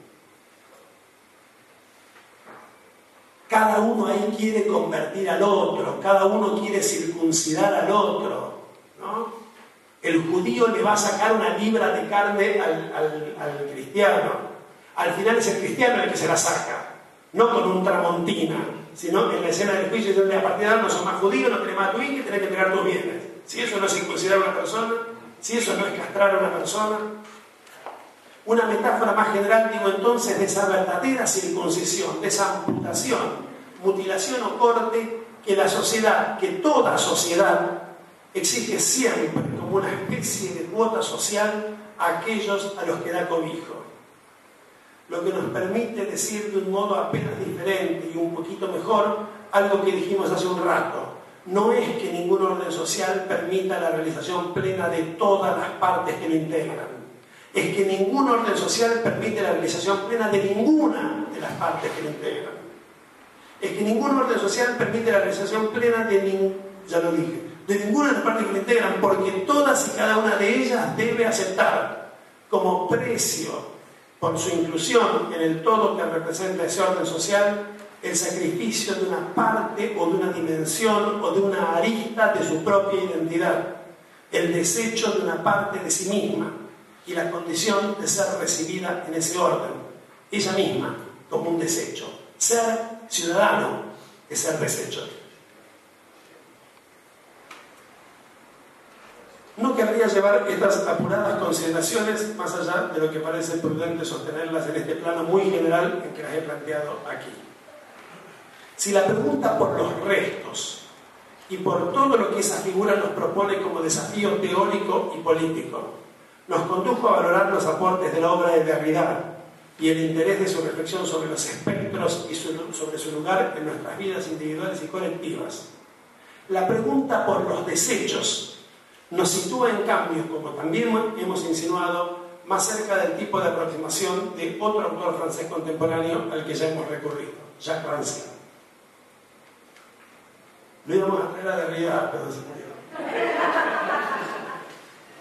S2: Cada uno ahí quiere convertir al otro, cada uno quiere circuncidar al otro, ¿no? El judío le va a sacar una libra de carne al cristiano. Al final es el cristiano el que se la saca, no con un tramontina, sino en la escena del juicio donde a partir de ahora no sos más judío, no tenés más tu hijo y tenés que entregar tus bienes. Si eso no es circuncidar a una persona, si eso no es castrar a una persona. Una metáfora más general, digo entonces, de esa verdadera circuncisión, de esa amputación, mutilación o corte que la sociedad, que toda sociedad exige siempre como una especie de cuota social a aquellos a los que da cobijo. Lo que nos permite decir de un modo apenas diferente y un poquito mejor algo que dijimos hace un rato. No es que ningún orden social permita la realización plena de todas las partes que lo integran. Es que ningún orden social permite la realización plena de ninguna de las partes que lo integran. Es que ningún orden social permite la realización plena de ninguna de las partes que lo integran, porque todas y cada una de ellas debe aceptar como precio por su inclusión en el todo que representa ese orden social el sacrificio de una parte o de una dimensión o de una arista de su propia identidad, el desecho de una parte de sí misma y la condición de ser recibida en ese orden, ella misma como un desecho. Ser ciudadano es ser desecho. No querría llevar estas apuradas consideraciones más allá de lo que parece prudente sostenerlas en este plano muy general en que las he planteado aquí. Si la pregunta por los restos y por todo lo que esa figura nos propone como desafío teórico y político nos condujo a valorar los aportes de la obra de Derrida y el interés de su reflexión sobre los espectros y sobre su lugar en nuestras vidas individuales y colectivas, la pregunta por los desechos nos sitúa en cambio, como también hemos insinuado, más cerca del tipo de aproximación de otro autor francés contemporáneo al que ya hemos recurrido, Jacques Rancière. Lo íbamos a traer a Derrida, pero se murió.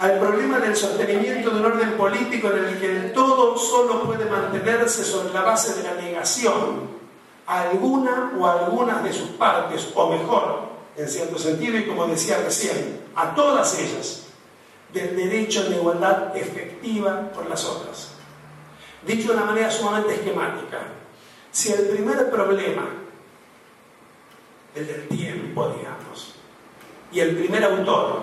S2: al problema del sostenimiento de un orden político en el que el todo solo puede mantenerse sobre la base de la negación a alguna o a algunas de sus partes, o mejor, en cierto sentido, y como decía recién, a todas ellas, del derecho de igualdad efectiva por las otras. Dicho de una manera sumamente esquemática, si el primer problema, el del tiempo, digamos, y el primer autor,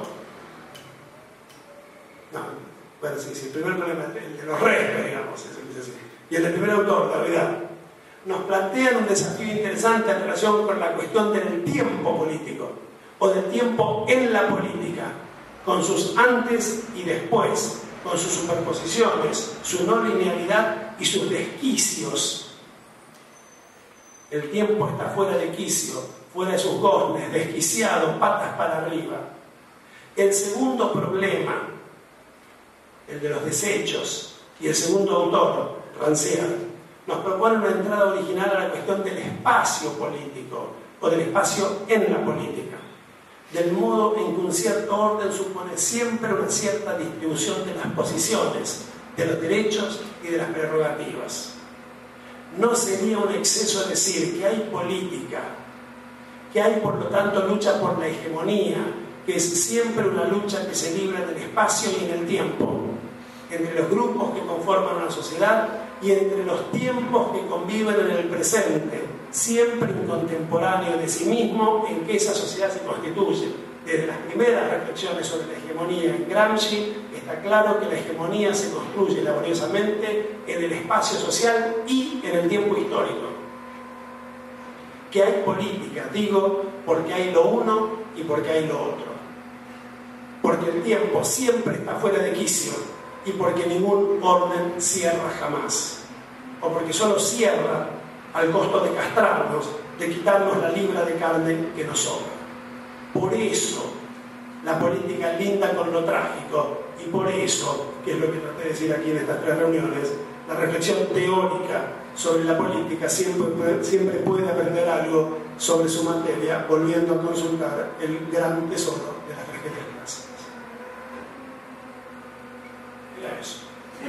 S2: el primer problema, el de los restos, digamos, y el del primer autor, la verdad, nos plantean un desafío interesante en relación con la cuestión del tiempo político, o del tiempo en la política, con sus antes y después, con sus superposiciones, su no linealidad y sus desquicios. El tiempo está fuera de quicio, fuera de sus goznes, desquiciado, patas para arriba. El segundo problema, el de los desechos, y el segundo autor, Rancière, nos propone una entrada original a la cuestión del espacio político, o del espacio en la política, del modo en que un cierto orden supone siempre una cierta distribución de las posiciones, de los derechos y de las prerrogativas. No sería un exceso decir que hay política, que hay por lo tanto lucha por la hegemonía, que es siempre una lucha que se libra en el espacio y en el tiempo, entre los grupos que conforman una sociedad y entre los tiempos que conviven en el presente, siempre incontemporáneo de sí mismo en que esa sociedad se constituye. Desde las primeras reflexiones sobre la hegemonía en Gramsci, está claro que la hegemonía se construye laboriosamente en el espacio social y en el tiempo histórico. Que hay política, digo, porque hay lo uno y porque hay lo otro. Porque el tiempo siempre está fuera de quicio y porque ningún orden cierra jamás. O porque solo cierra al costo de castrarnos, de quitarnos la libra de carne que nos sobra. Por eso la política linda con lo trágico, y por eso, que es lo que traté de decir aquí en estas 3 reuniones, la reflexión teórica sobre la política siempre puede aprender algo sobre su materia, volviendo a consultar el gran tesoro de las tragedias clásicas. Era eso.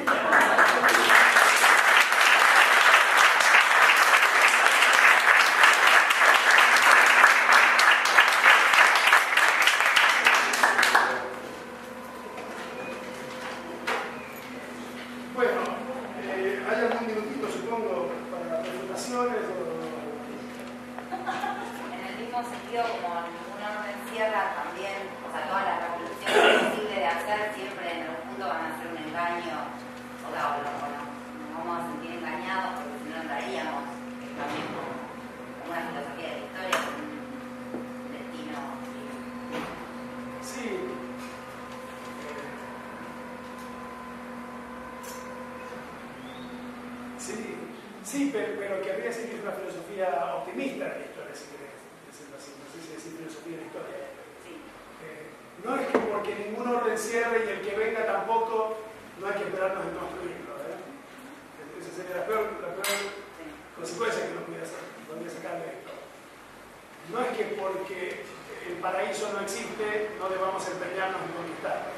S2: Sí, pero querría decir que es una filosofía optimista de la historia, si querés decirlo así. No sé si decir filosofía de la historia. Sí. No es que porque ningún orden cierre y el que venga tampoco, no hay que esperarnos en construirlo. Esa sería la peor consecuencia que nos podría sacar de esto. No es que porque el paraíso no existe, no debamos empeñarnos en conquistarlo.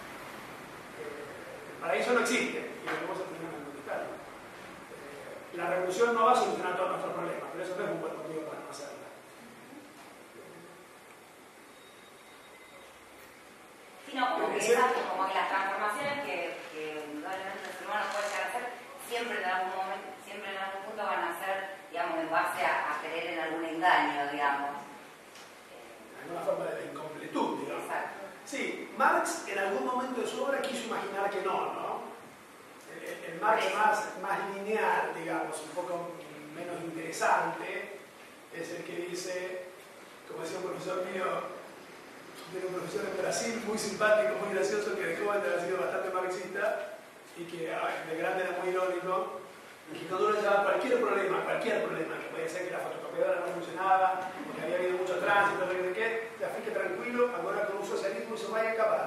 S2: El paraíso no existe y debemos empeñarnos en conquistarlo. La revolución no va a solucionar todos nuestros problemas, pero eso no es un buen motivo para no hacerla.
S6: Sí, no, como que las transformaciones que indudablemente el ser humano puede llegar a hacer, siempre en algún momento, siempre en algún punto van a ser, digamos, en base a creer en algún engaño, digamos.
S2: Alguna forma de incompletud, digamos.
S6: Exacto.
S2: Sí, Marx en algún momento de su obra quiso imaginar que no. El Marx más lineal, digamos, un poco menos interesante, es el que dice, como decía un profesor mío, tiene un profesor en Brasil muy simpático, muy gracioso, que de joven había sido bastante marxista y que de grande era muy irónico, y que cuando uno llevaba cualquier problema, que podía ser que la fotocopiadora no funcionaba, o que había habido mucho tránsito, no sé qué, ya fíjate tranquilo, ahora con un socialismo se vaya a acabar.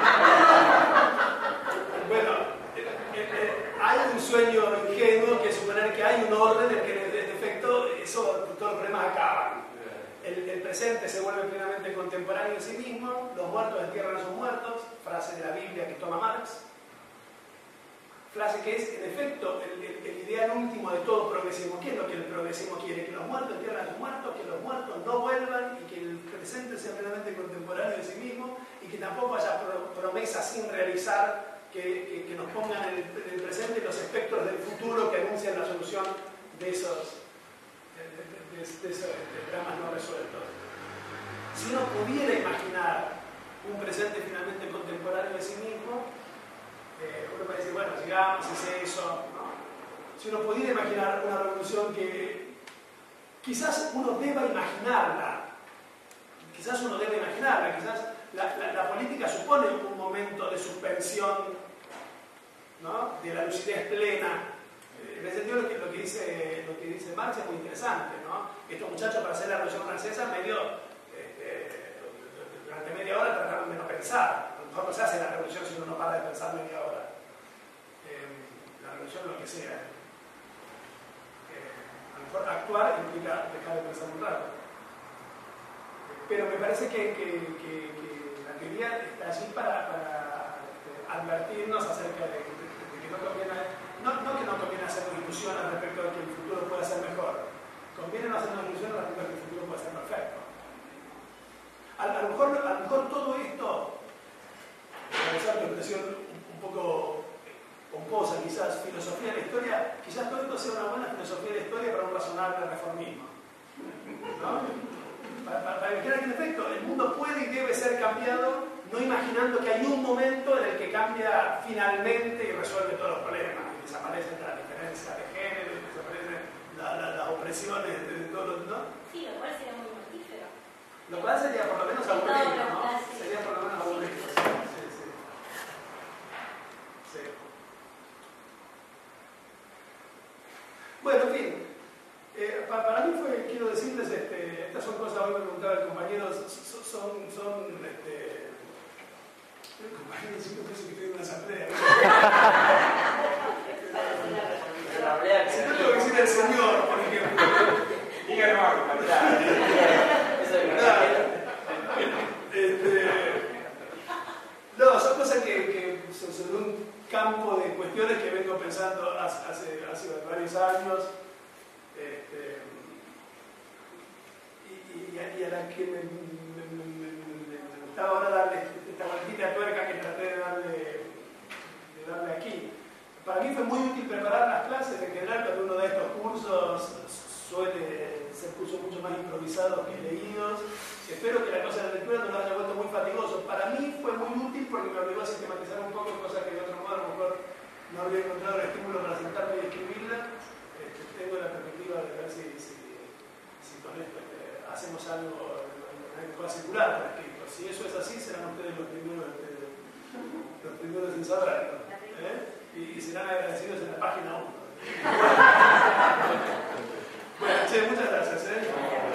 S2: Bueno, hay un sueño ingenuo que es suponer que hay un orden en el que en efecto todos los problemas acaban.
S1: el presente se vuelve plenamente contemporáneo en sí mismo, los muertos entierran a sus muertos, frase de la Biblia que toma Marx, frase que es en efecto el ideal último de todo progresismo. ¿Qué es lo que el progresismo quiere? Que los muertos entierren a sus muertos, que los muertos no vuelvan y que el presente sea plenamente contemporáneo en sí mismo y que tampoco haya promesas sin realizar que nos pongan en el presente los espectros del futuro que anuncian la solución de esos dramas no resueltos. Si uno pudiera imaginar un presente finalmente contemporáneo de sí mismo, uno puede decir, bueno, sigamos, es eso, ¿no? Si uno pudiera imaginar una revolución que quizás uno deba imaginarla, quizás la política supone un momento de suspensión, ¿no?, de la lucidez plena. En ese sentido, lo que dice Marx es muy interesante, ¿no? Estos muchachos, para hacer la Revolución Francesa, durante media hora trataron de no pensar. A lo mejor no se hace la revolución si uno no para de pensar media hora. La revolución es lo que sea. A lo mejor actuar implica dejar de pensar un rato. Pero me parece que la teoría está allí para advertirnos acerca de que no conviene. No que no conviene hacernos ilusiones respecto a que el futuro pueda ser mejor. Conviene no hacernos ilusiones respecto a que el futuro pueda ser perfecto. A lo mejor todo esto, para usar tu expresión un poco pomposa, quizás, filosofía de la historia, quizás todo esto sea una buena filosofía de la historia para un razonable reformismo, ¿no? Para que en efecto el mundo puede y debe ser cambiado, no imaginando que hay un momento en el que cambia finalmente y resuelve todos los problemas, y desaparecen las diferencias de género, y desaparecen las opresiones de todos los, ¿no?
S7: Sí, lo cual sería muy mortífero.
S1: Lo cual sería por lo menos aburrido, ¿no? Sería por lo menos aburrido. Sí. Bueno, en fin. Para mí quiero decirles, estas son cosas, hoy me preguntaba el compañero, son el compañero siempre piensa que estoy en una asamblea. Si no tengo que decir el señor, por ejemplo.
S3: Díganlo algo,
S1: no, son cosas que son un campo de cuestiones que vengo pensando hace varios años. Y a la que me gustaba ahora darle esta vueltita de tuerca que traté de darle aquí. Para mí fue muy útil preparar las clases. En general, cuando uno da estos cursos suele ser cursos mucho más improvisados que leídos. Espero que la cosa de la lectura no lo haya vuelto muy fatigoso. Para mí fue muy útil porque me obligó a sistematizar un poco cosas que de otro modo a lo mejor no habría encontrado el estímulo para sentarme y escribirla. Tengo la perspectiva de ver si con esto hacemos algo circular para escrito. Si eso es así, serán ustedes los primeros en saberlo. Y serán agradecidos en la página 1. Bueno, che, muchas gracias.